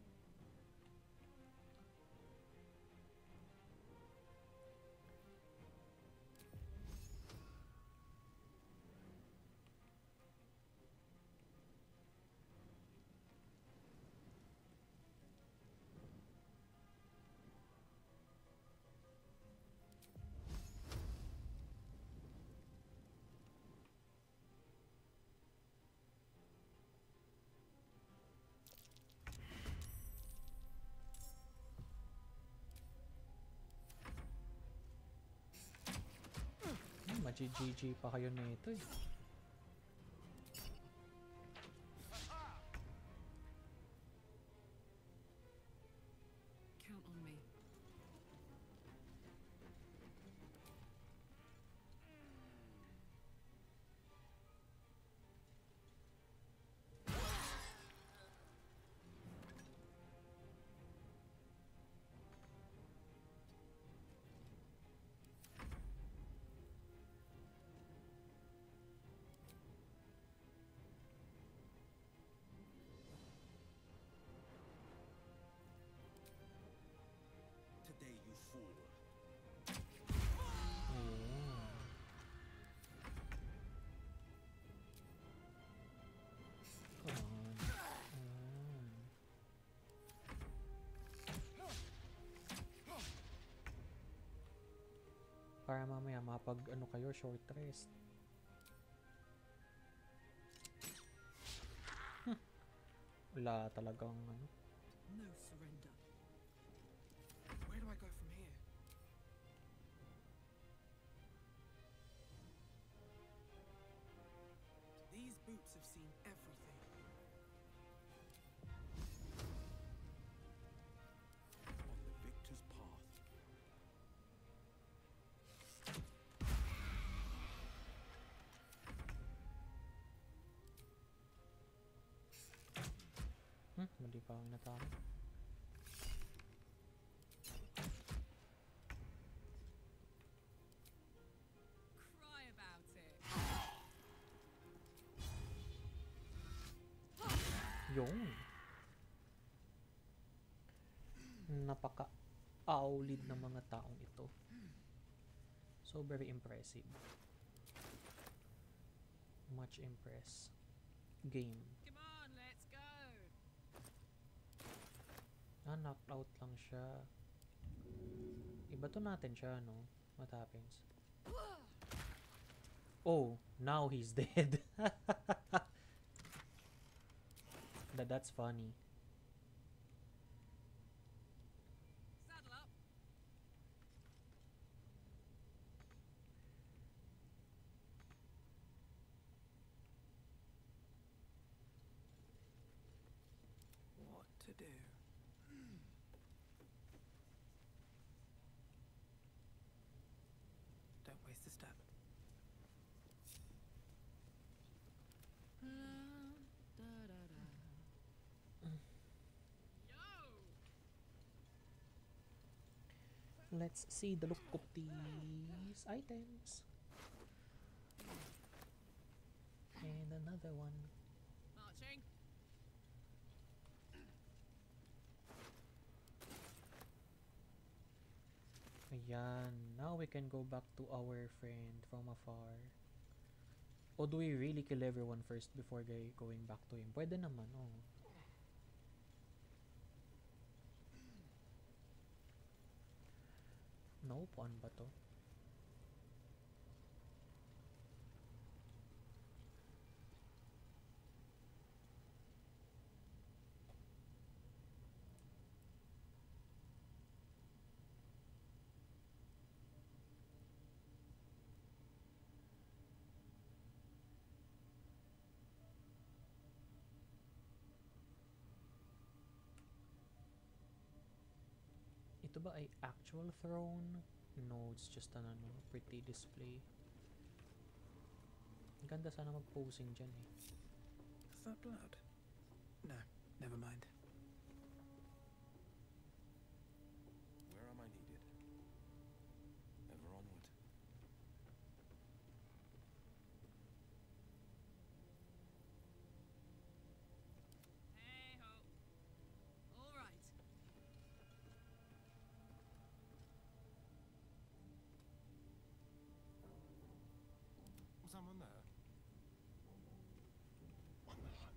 Mag-G G pa kayo na ito eh. Count on me. Today, you fool. Ayun. Come on. Ayun. Para mamaya mapag ano kayo, short rest. Hmm. Wala talagang ano. No surrender. Where do I go from here? These boots have seen everything. On the victor's path. Hmm, mali pa akong natake. Cry about it. Yun. Napaka-aulid ng mga taong ito. So, very impressive. Much impressed. Game. Come on, let's go. Ah, knocked out lang siya. Iba to natin siya, no? What happens? Oh, now he's dead. That, that's funny. Saddle up. What to do? Don't waste a step. Yo. Let's see the look of these items. And another one. Marching. Ayan. Now we can go back to our friend from afar. Or do we really kill everyone first before gay- going back to him? Pwede naman, oh. No, paano ba to? Ito ba ay actual throne? No, it's just an ano, pretty display. Ang ganda sana mag-posing dyan eh. Is that blood? No, never mind. Where am I needed? Ever onward. Hey ho. All right. Someone there? On the hunt.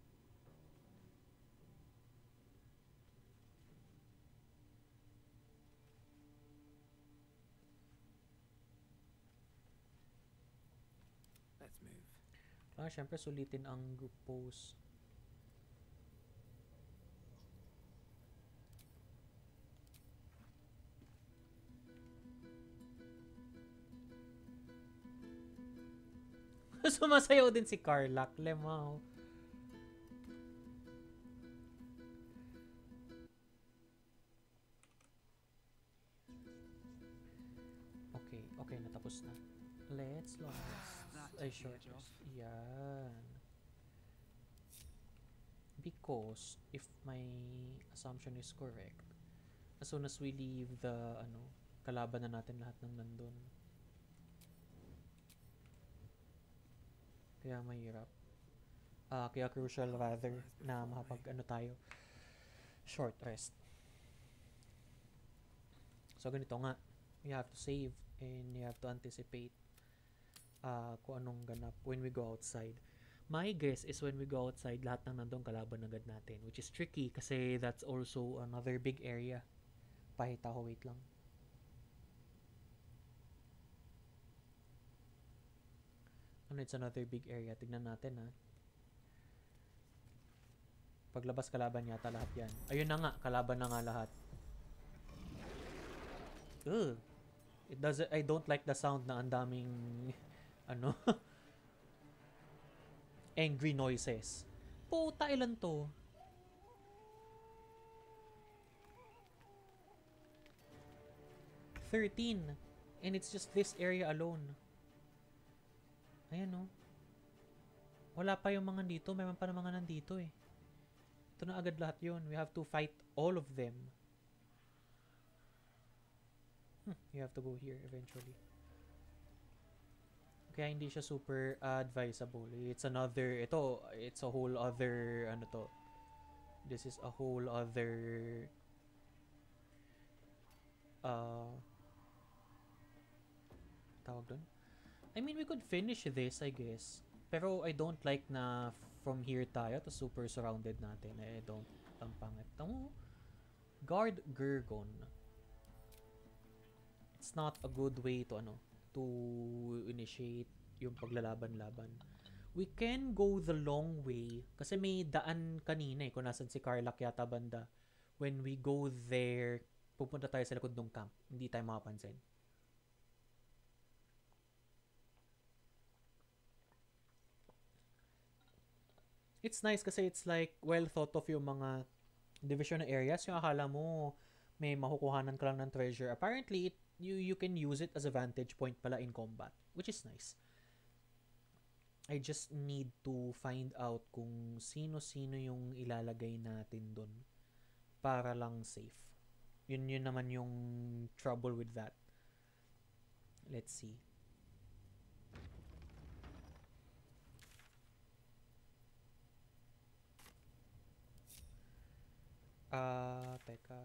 Let's move. Ah, syempre sulitin ang group pose. Sumasayaw din si Carlac. Lemaw. Okay, okay, natapos na. Let's long rest. Ay, short rest. Yan. Because, if my assumption is correct, as soon as we leave the, ano, kalaban na natin lahat ng nandun. Kaya mahirap. Ah, kaya crucial rather na makapag, ano tayo, short rest. So, ganito nga. You have to save and you have to anticipate uh, kung anong ganap when we go outside. My guess is when we go outside, lahat ng nandong kalaban agad natin, which is tricky kasi that's also another big area. Pahita ko, wait lang. Ano, it's another big area. Tignan natin, ha. Paglabas kalaban yata lahat yan. Ayun na nga, kalaban na nga lahat. Ugh. It doesn't, I don't like the sound na ang daming, ano, angry noises. Puta, ilan to? thirteen. And it's just this area alone. Ayan, no? Wala pa yung mga dito. Mayroon pa ng mga nandito, eh. Ito na agad lahat yun. We have to fight all of them. Hmm, you have to go here eventually. Kaya hindi siya super uh, advisable. It's another, ito, it's a whole other, ano to. This is a whole other, uh, tawag dun? I mean, we could finish this, I guess. Pero I don't like na from here tayo to super surrounded natin. I don't, ang pangit. Tamo, Guard Gurgon. It's not a good way to, ano, to initiate yung paglalaban-laban. We can go the long way kasi may daan kanina eh kung nasan si Carlac yata banda. When we go there, pupunta tayo sa likod ng camp. Hindi tayo makapansin. It's nice kasi it's like well thought of yung mga division na areas. Yung akala mo may makukuhanan ka lang ng treasure. Apparently, it, you you can use it as a vantage point pala in combat, which is nice. I just need to find out kung sino-sino yung ilalagay natin dun para lang safe. Yun yun naman yung trouble with that. Let's see. Ah, uh, teka.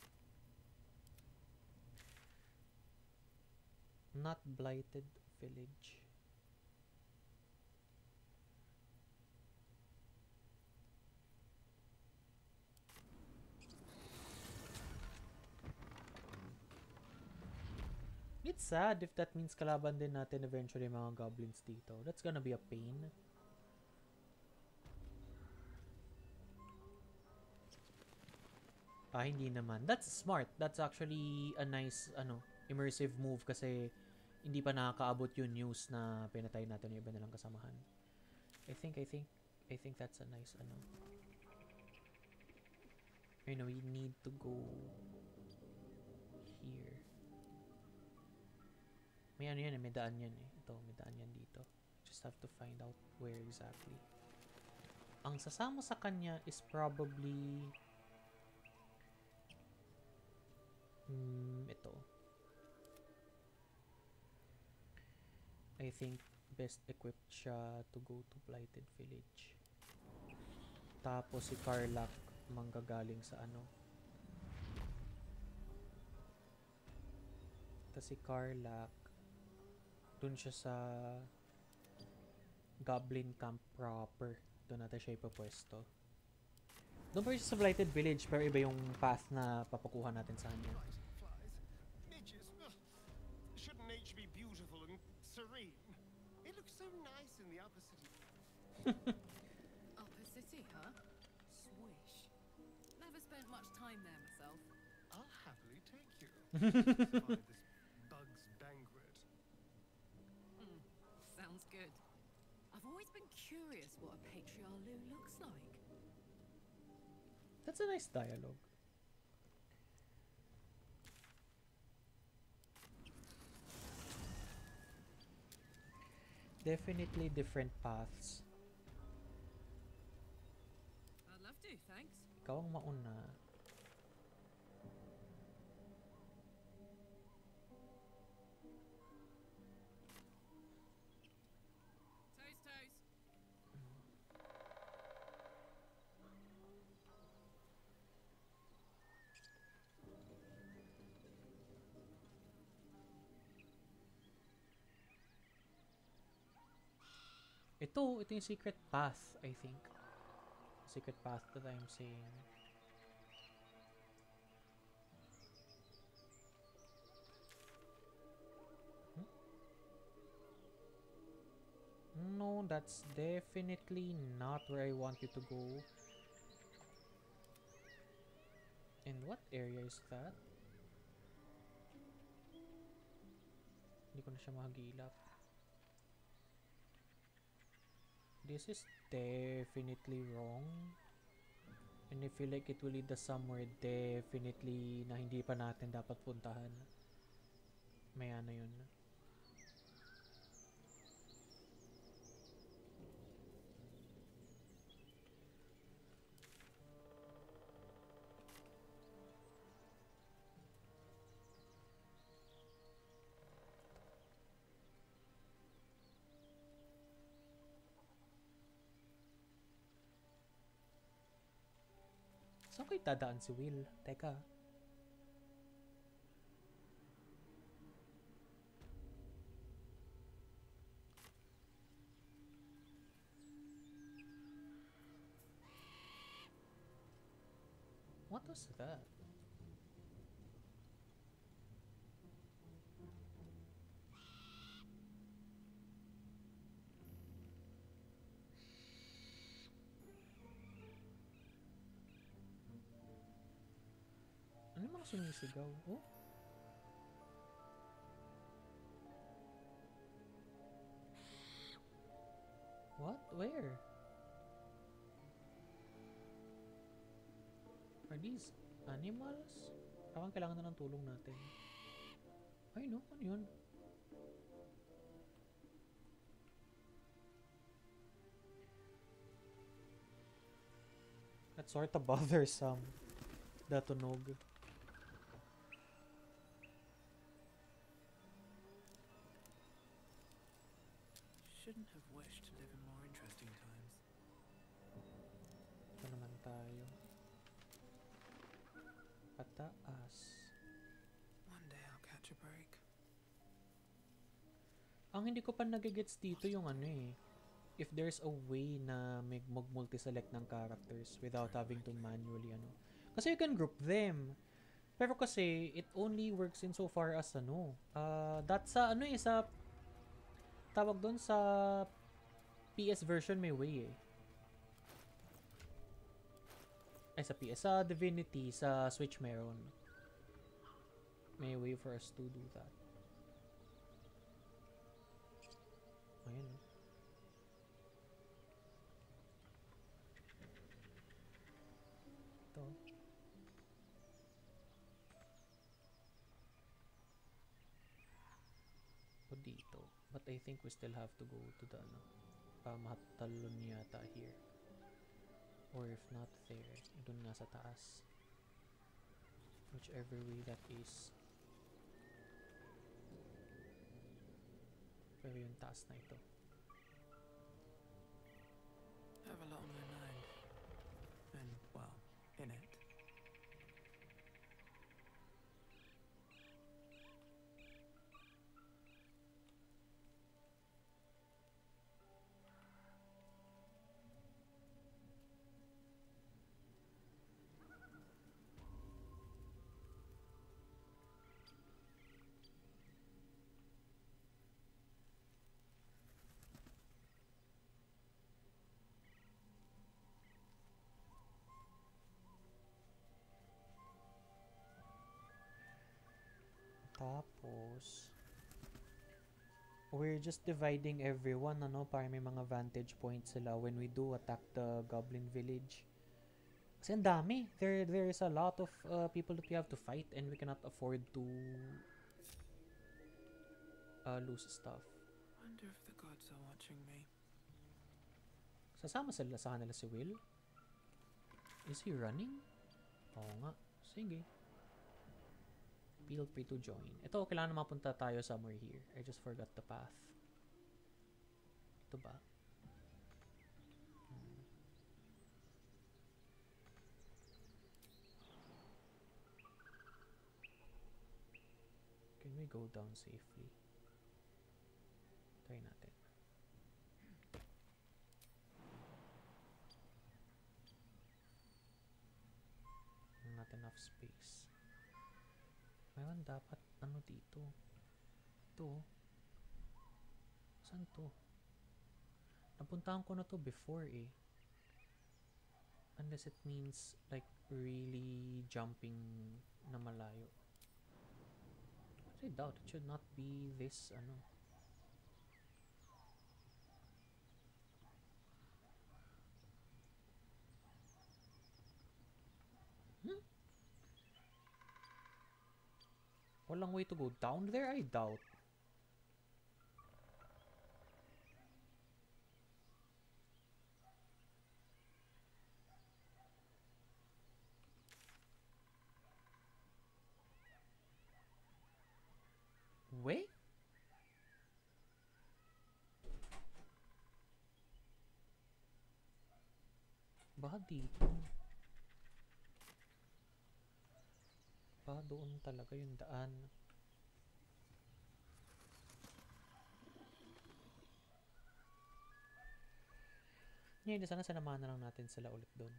Not Blighted Village. It's sad if that means kalaban din natin eventually mga goblins dito. That's gonna be a pain. Ah, hindi naman. That's smart. That's actually a nice, ano, immersive move kasi hindi pa nakakaabot yung news na pinatay natin yung iba nilang kasamahan. I think, I think, I think that's a nice, ano. You know, we need to go here. May ano yan eh, may daan yan eh. Ito, may daan yan dito. Just have to find out where exactly. Ang sasama sa kanya is probably Hmm, ito. I think best equipped siya to go to Blighted Village. Tapos si Carlac manggagaling sa ano. Tapos si Carlac dun siya sa Goblin Camp proper. Doon natin siya ipapwesto. Doon pa siya sa Blighted Village pero iba yung path na papakuha natin sa kanya. Shouldn't nature be beautiful and serene? It looks so nice in the upper city. Upper City, huh? Swish. Never spent much time there myself. I'll happily take you. By this bug's banquet. Hmm. Sounds good. curious what a patriarlu looks like. That's a nice dialogue. Definitely different paths. I'd love to, thanks. Ikaw ang mauna. Toast, toast. Ito, ito yung secret path, I think. Secret path that I'm saying. Hmm? No, that's definitely not where I want you to go. And what area is that? Hindi ko na siya mahagilap. This is definitely wrong. And I feel like it will lead us somewhere definitely na hindi pa natin dapat puntahan. May ano yun. Saan kayo dadaan si Will? Teka. What was that? Ano yung mga sumisigaw? Oh? What? Where? Are these animals? Parang kailangan na ng tulong natin. Ay no, ano yun? That's sort of bothersome. The tunog. Shouldn't have wished to live in more interesting times. Ito naman tayo. Pataas. One day I'll catch a break. Ang hindi ko pa nagigets dito yung ano eh. If there's a way na mag multi-select ng characters without having to manually ano. Kasi you can group them. Pero kasi it only works in so far as ano. Uh, that's sa ano eh sa tawag doon sa P S version may way eh. Ay sa P S sa Divinity sa Switch meron. May way for us to do that. Ayun. Ito. O dito. But I think we still have to go to the ano. Pamatalon yata here. Or if not there, dun nga sa taas. Whichever way that is. Pero yung taas na ito. I have a lot on my mind. And, well, in it. Tapos we're just dividing everyone, ano, para may mga vantage points sila when we do attack the Goblin Village. Kasi ang dami. There, there is a lot of uh, people that we have to fight and we cannot afford to uh, lose stuff. Wonder if the gods are watching me. Sasama sila sa kanila si Will? Is he running? Oo nga. Sige. Feel free to join. Ito, kailangan na mapunta tayo somewhere here. I just forgot the path. Ito ba? Hmm. Can we go down safely? Try natin. Not enough space. Mayroon dapat ano dito. Ito. Saan to? Napuntahan ko na to before eh. Unless it means like really jumping na malayo. I doubt it should not be this ano. Hmm? Walang way to go down there? I doubt. Wait? Baka dito. Baka doon talaga yung daan. Ngayon, sana sinamahan na lang natin sila ulit doon.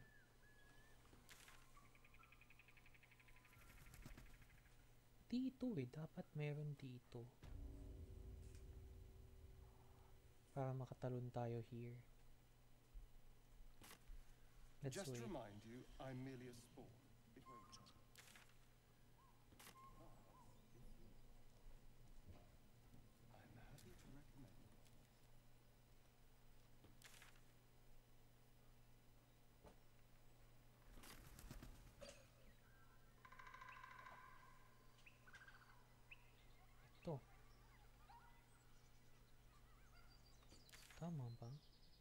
Dito eh, dapat meron dito. Para makatalon tayo here. Let's Just wait. to remind you, I'm merely a spawn. It won't hurt. I'm happy to recommend. Ito. Tama ba?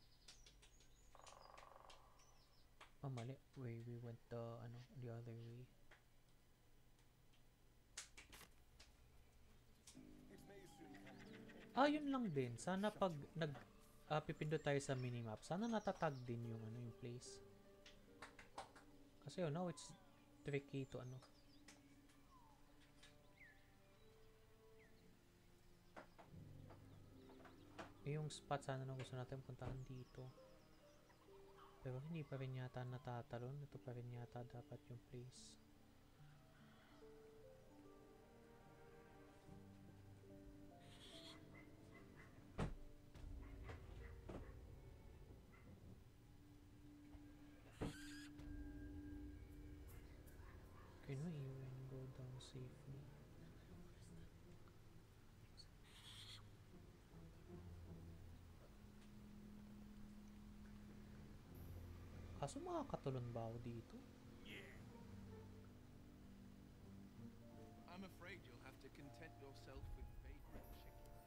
Ah, mali. We, we went the, ano, the other way. It may soon come to Ah, yun lang din. Sana pag nag ah, pipindot tayo sa minimap, sana natatag din yung ano yung place. Kasi you know, it's tricky to ano. Yung spot sana na gusto natin puntahan dito. Pero hindi pa rin yata natatalon. Ito pa rin yata dapat yung place. Can we even go down safely? Kaso makakatulon ba ako dito? I'm afraid you'll have to content yourself with favorite chickens.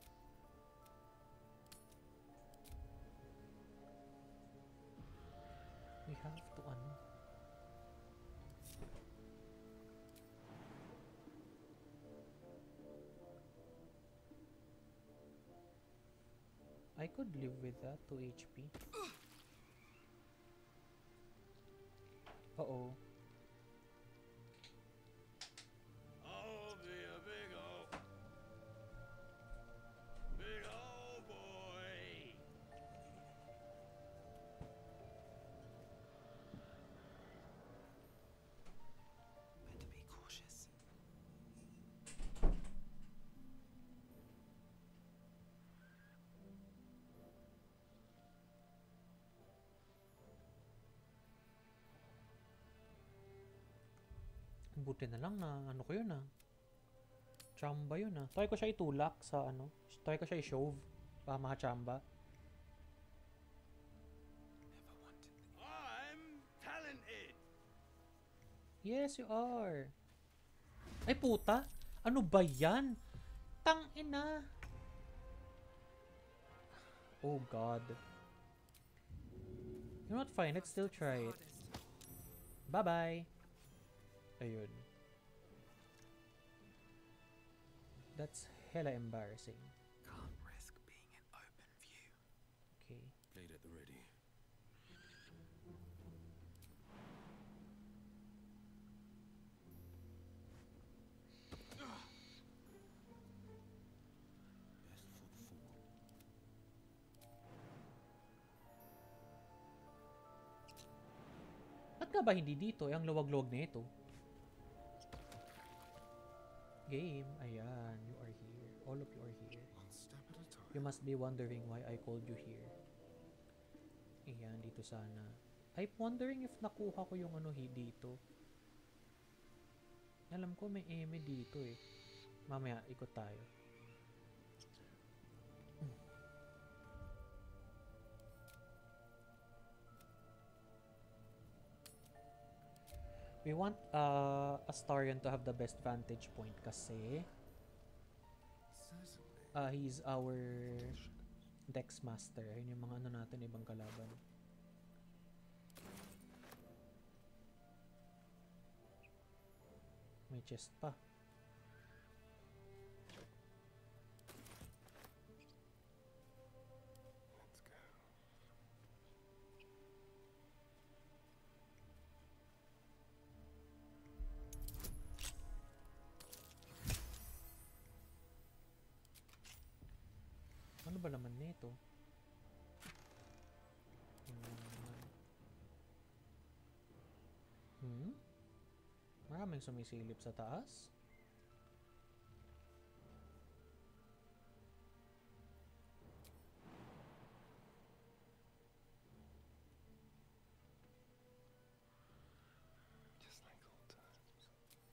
We have to ano? I could live with that, two H P. Uh-oh. I'll be a big ol' big ol' boy. Better be cautious. Buti na lang na ano ko yun ah. Chamba yun ah. Try ko siya itulak sa ano. Try ko siya i-shove. Baka makachamba. Never wanted the I'm talented. Yes, you are. Ay puta. Ano ba yan? Tang ina. Oh god. You know what? Fine. Let's still try it. hardest. Bye-bye. Ayun. That's hella embarrassing. Can't risk being in open view. Okay. Blade at the ready. Best foot forward. Ba't nga ba hindi dito? Eh, ang luwag-luwag na ito. Game. Ayan. You are here. All of you are here. One step at a time. You must be wondering why I called you here. Ayan. Dito sana. I'm wondering if nakuha ko yung ano hi- dito. Alam ko may eme dito eh. Mamaya, ikot tayo. We want uh, Astarion to have the best vantage point kasi Certainly. uh, he's our Dex Master. Yun yung mga ano natin, ibang kalaban. May chest pa. Let's go. Ano ba laman nito? Hmm. Hmm? Maraming sumisilip sa taas. Just like old times.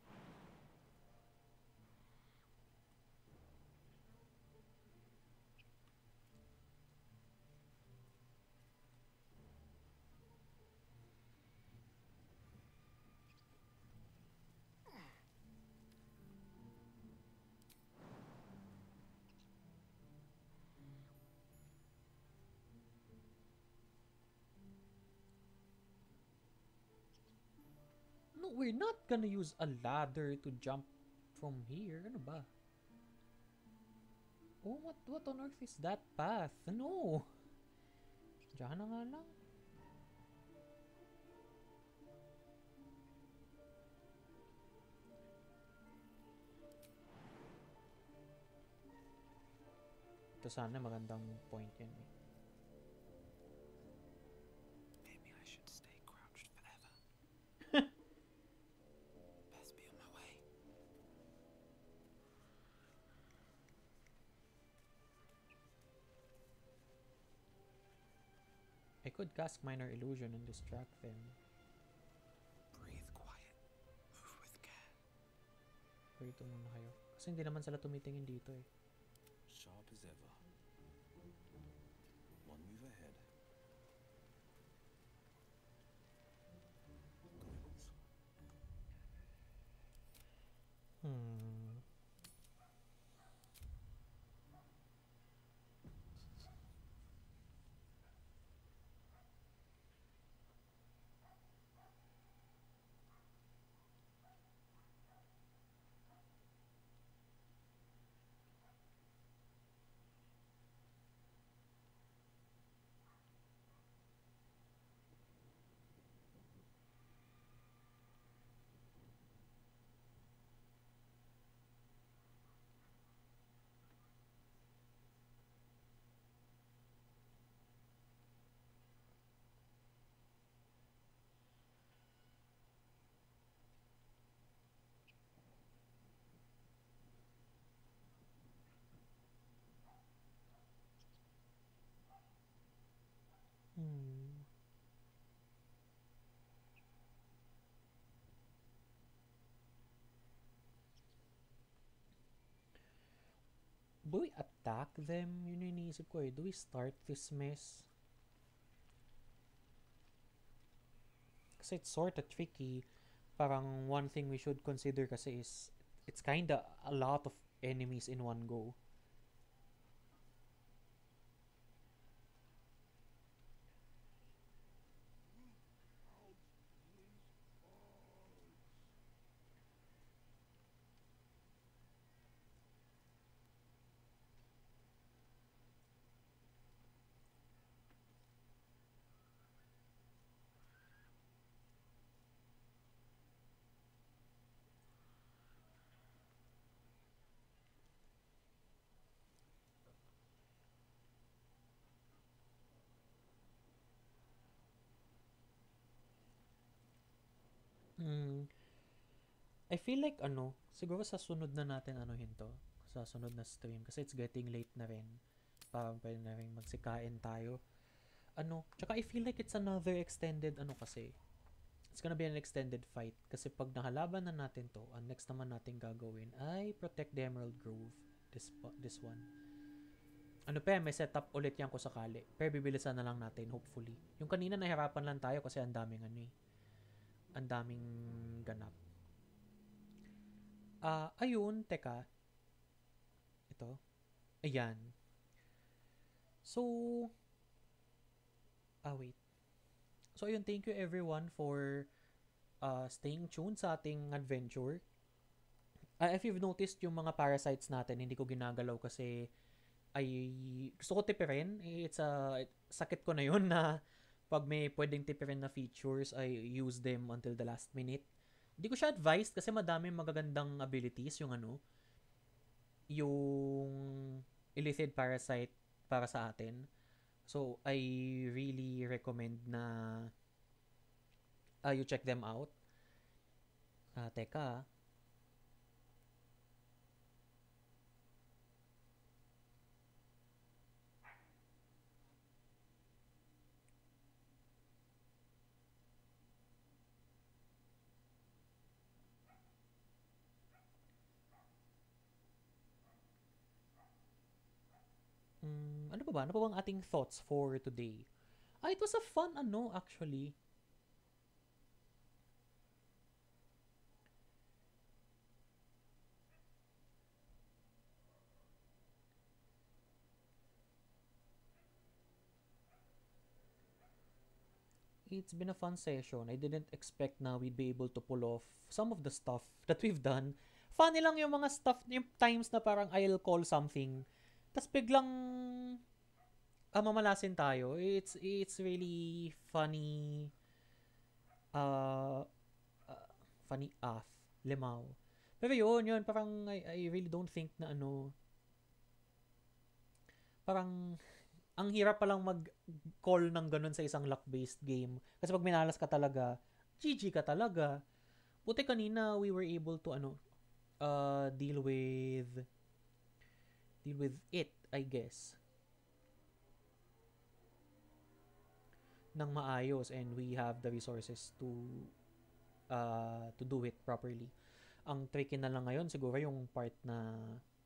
No, we're not gonna use a ladder to jump from here. Ano ba? Oh, what, what on earth is that path? No! Diyan na nga lang. Ito sana magandang point yan eh. Maybe I should stay crouched forever. Best be on my way. I could cast Minor Illusion and distract them. Breathe quiet. Move with care. Rito muna kayo. Kasi hindi naman sila tumitingin dito eh. Sharp as ever. One move ahead. Grills. Hmm. Do we attack them? Yun yung iniisip ko eh. Do we start this mess? Kasi it's sorta tricky. Parang one thing we should consider kasi is it's kinda a lot of enemies in one go. Mm, I feel like ano, siguro sa sunod na natin anuhin to. Sa sunod na stream. Kasi it's getting late na rin. Parang pwede na rin magsikain tayo. Ano, tsaka I feel like it's another extended ano kasi. It's gonna be an extended fight. Kasi pag nakalaban na natin to, ang next naman natin gagawin ay protect the Emerald Grove. This, pa- this one. Ano pa yan, may setup ulit yan ko sakali. Pero bibilisan na lang natin, hopefully. Yung kanina nahirapan lang tayo kasi ang daming ano eh. Ang daming ganap. Ah, ayun, teka. Ito. Ayan. So, ah, wait. So, ayun, thank you everyone for uh, staying tuned sa ating adventure. Uh, if you've noticed yung mga parasites natin, hindi ko ginagalaw kasi ay gusto ko tipirin. It's a sakit ko na yun na pag may pwedeng tipirin na features, I use them until the last minute. Hindi ko siya advised kasi madaming magagandang abilities yung ano, yung Illithid Parasite para sa atin. So, I really recommend na uh, you check them out. Ah, teka. Mm, ano pa ba? Ano pa bang ating thoughts for today? Ah, it was a fun ano actually. It's been a fun session. I didn't expect na we'd be able to pull off some of the stuff that we've done. Funny lang yung mga stuff, yung times na parang I'll call something, tas biglang ah, mamalasin tayo. It's it's really funny. Uh, uh funny af, limaw. Pero yun, yun, parang I, I really don't think na ano, parang ang hirap palang mag-call ng ganun sa isang luck-based game. Kasi pag minalas ka talaga, G G ka talaga. Buti kanina we were able to ano, uh, deal with deal with it, I guess. Nang maayos and we have the resources to uh, to do it properly. Ang tricky na lang ngayon siguro yung part na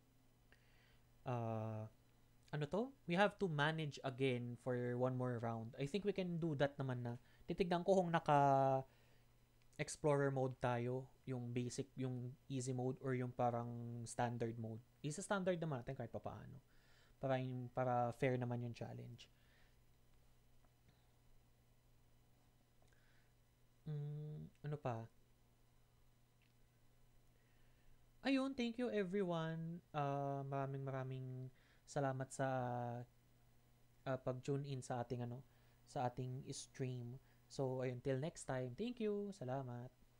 uh, ano to? We have to manage again for one more round. I think we can do that naman na. Titignan ko kung naka explorer mode tayo, yung basic, yung easy mode or yung parang standard mode. Isa standard naman natin kahit papaano. Para yung, para fair naman yung challenge. Mm, ano pa? Ayun, thank you everyone. Uh, maraming maraming salamat sa uh, pag-tune in sa ating ano, sa ating stream. So, ayun, till next time. Thank you. Salamat.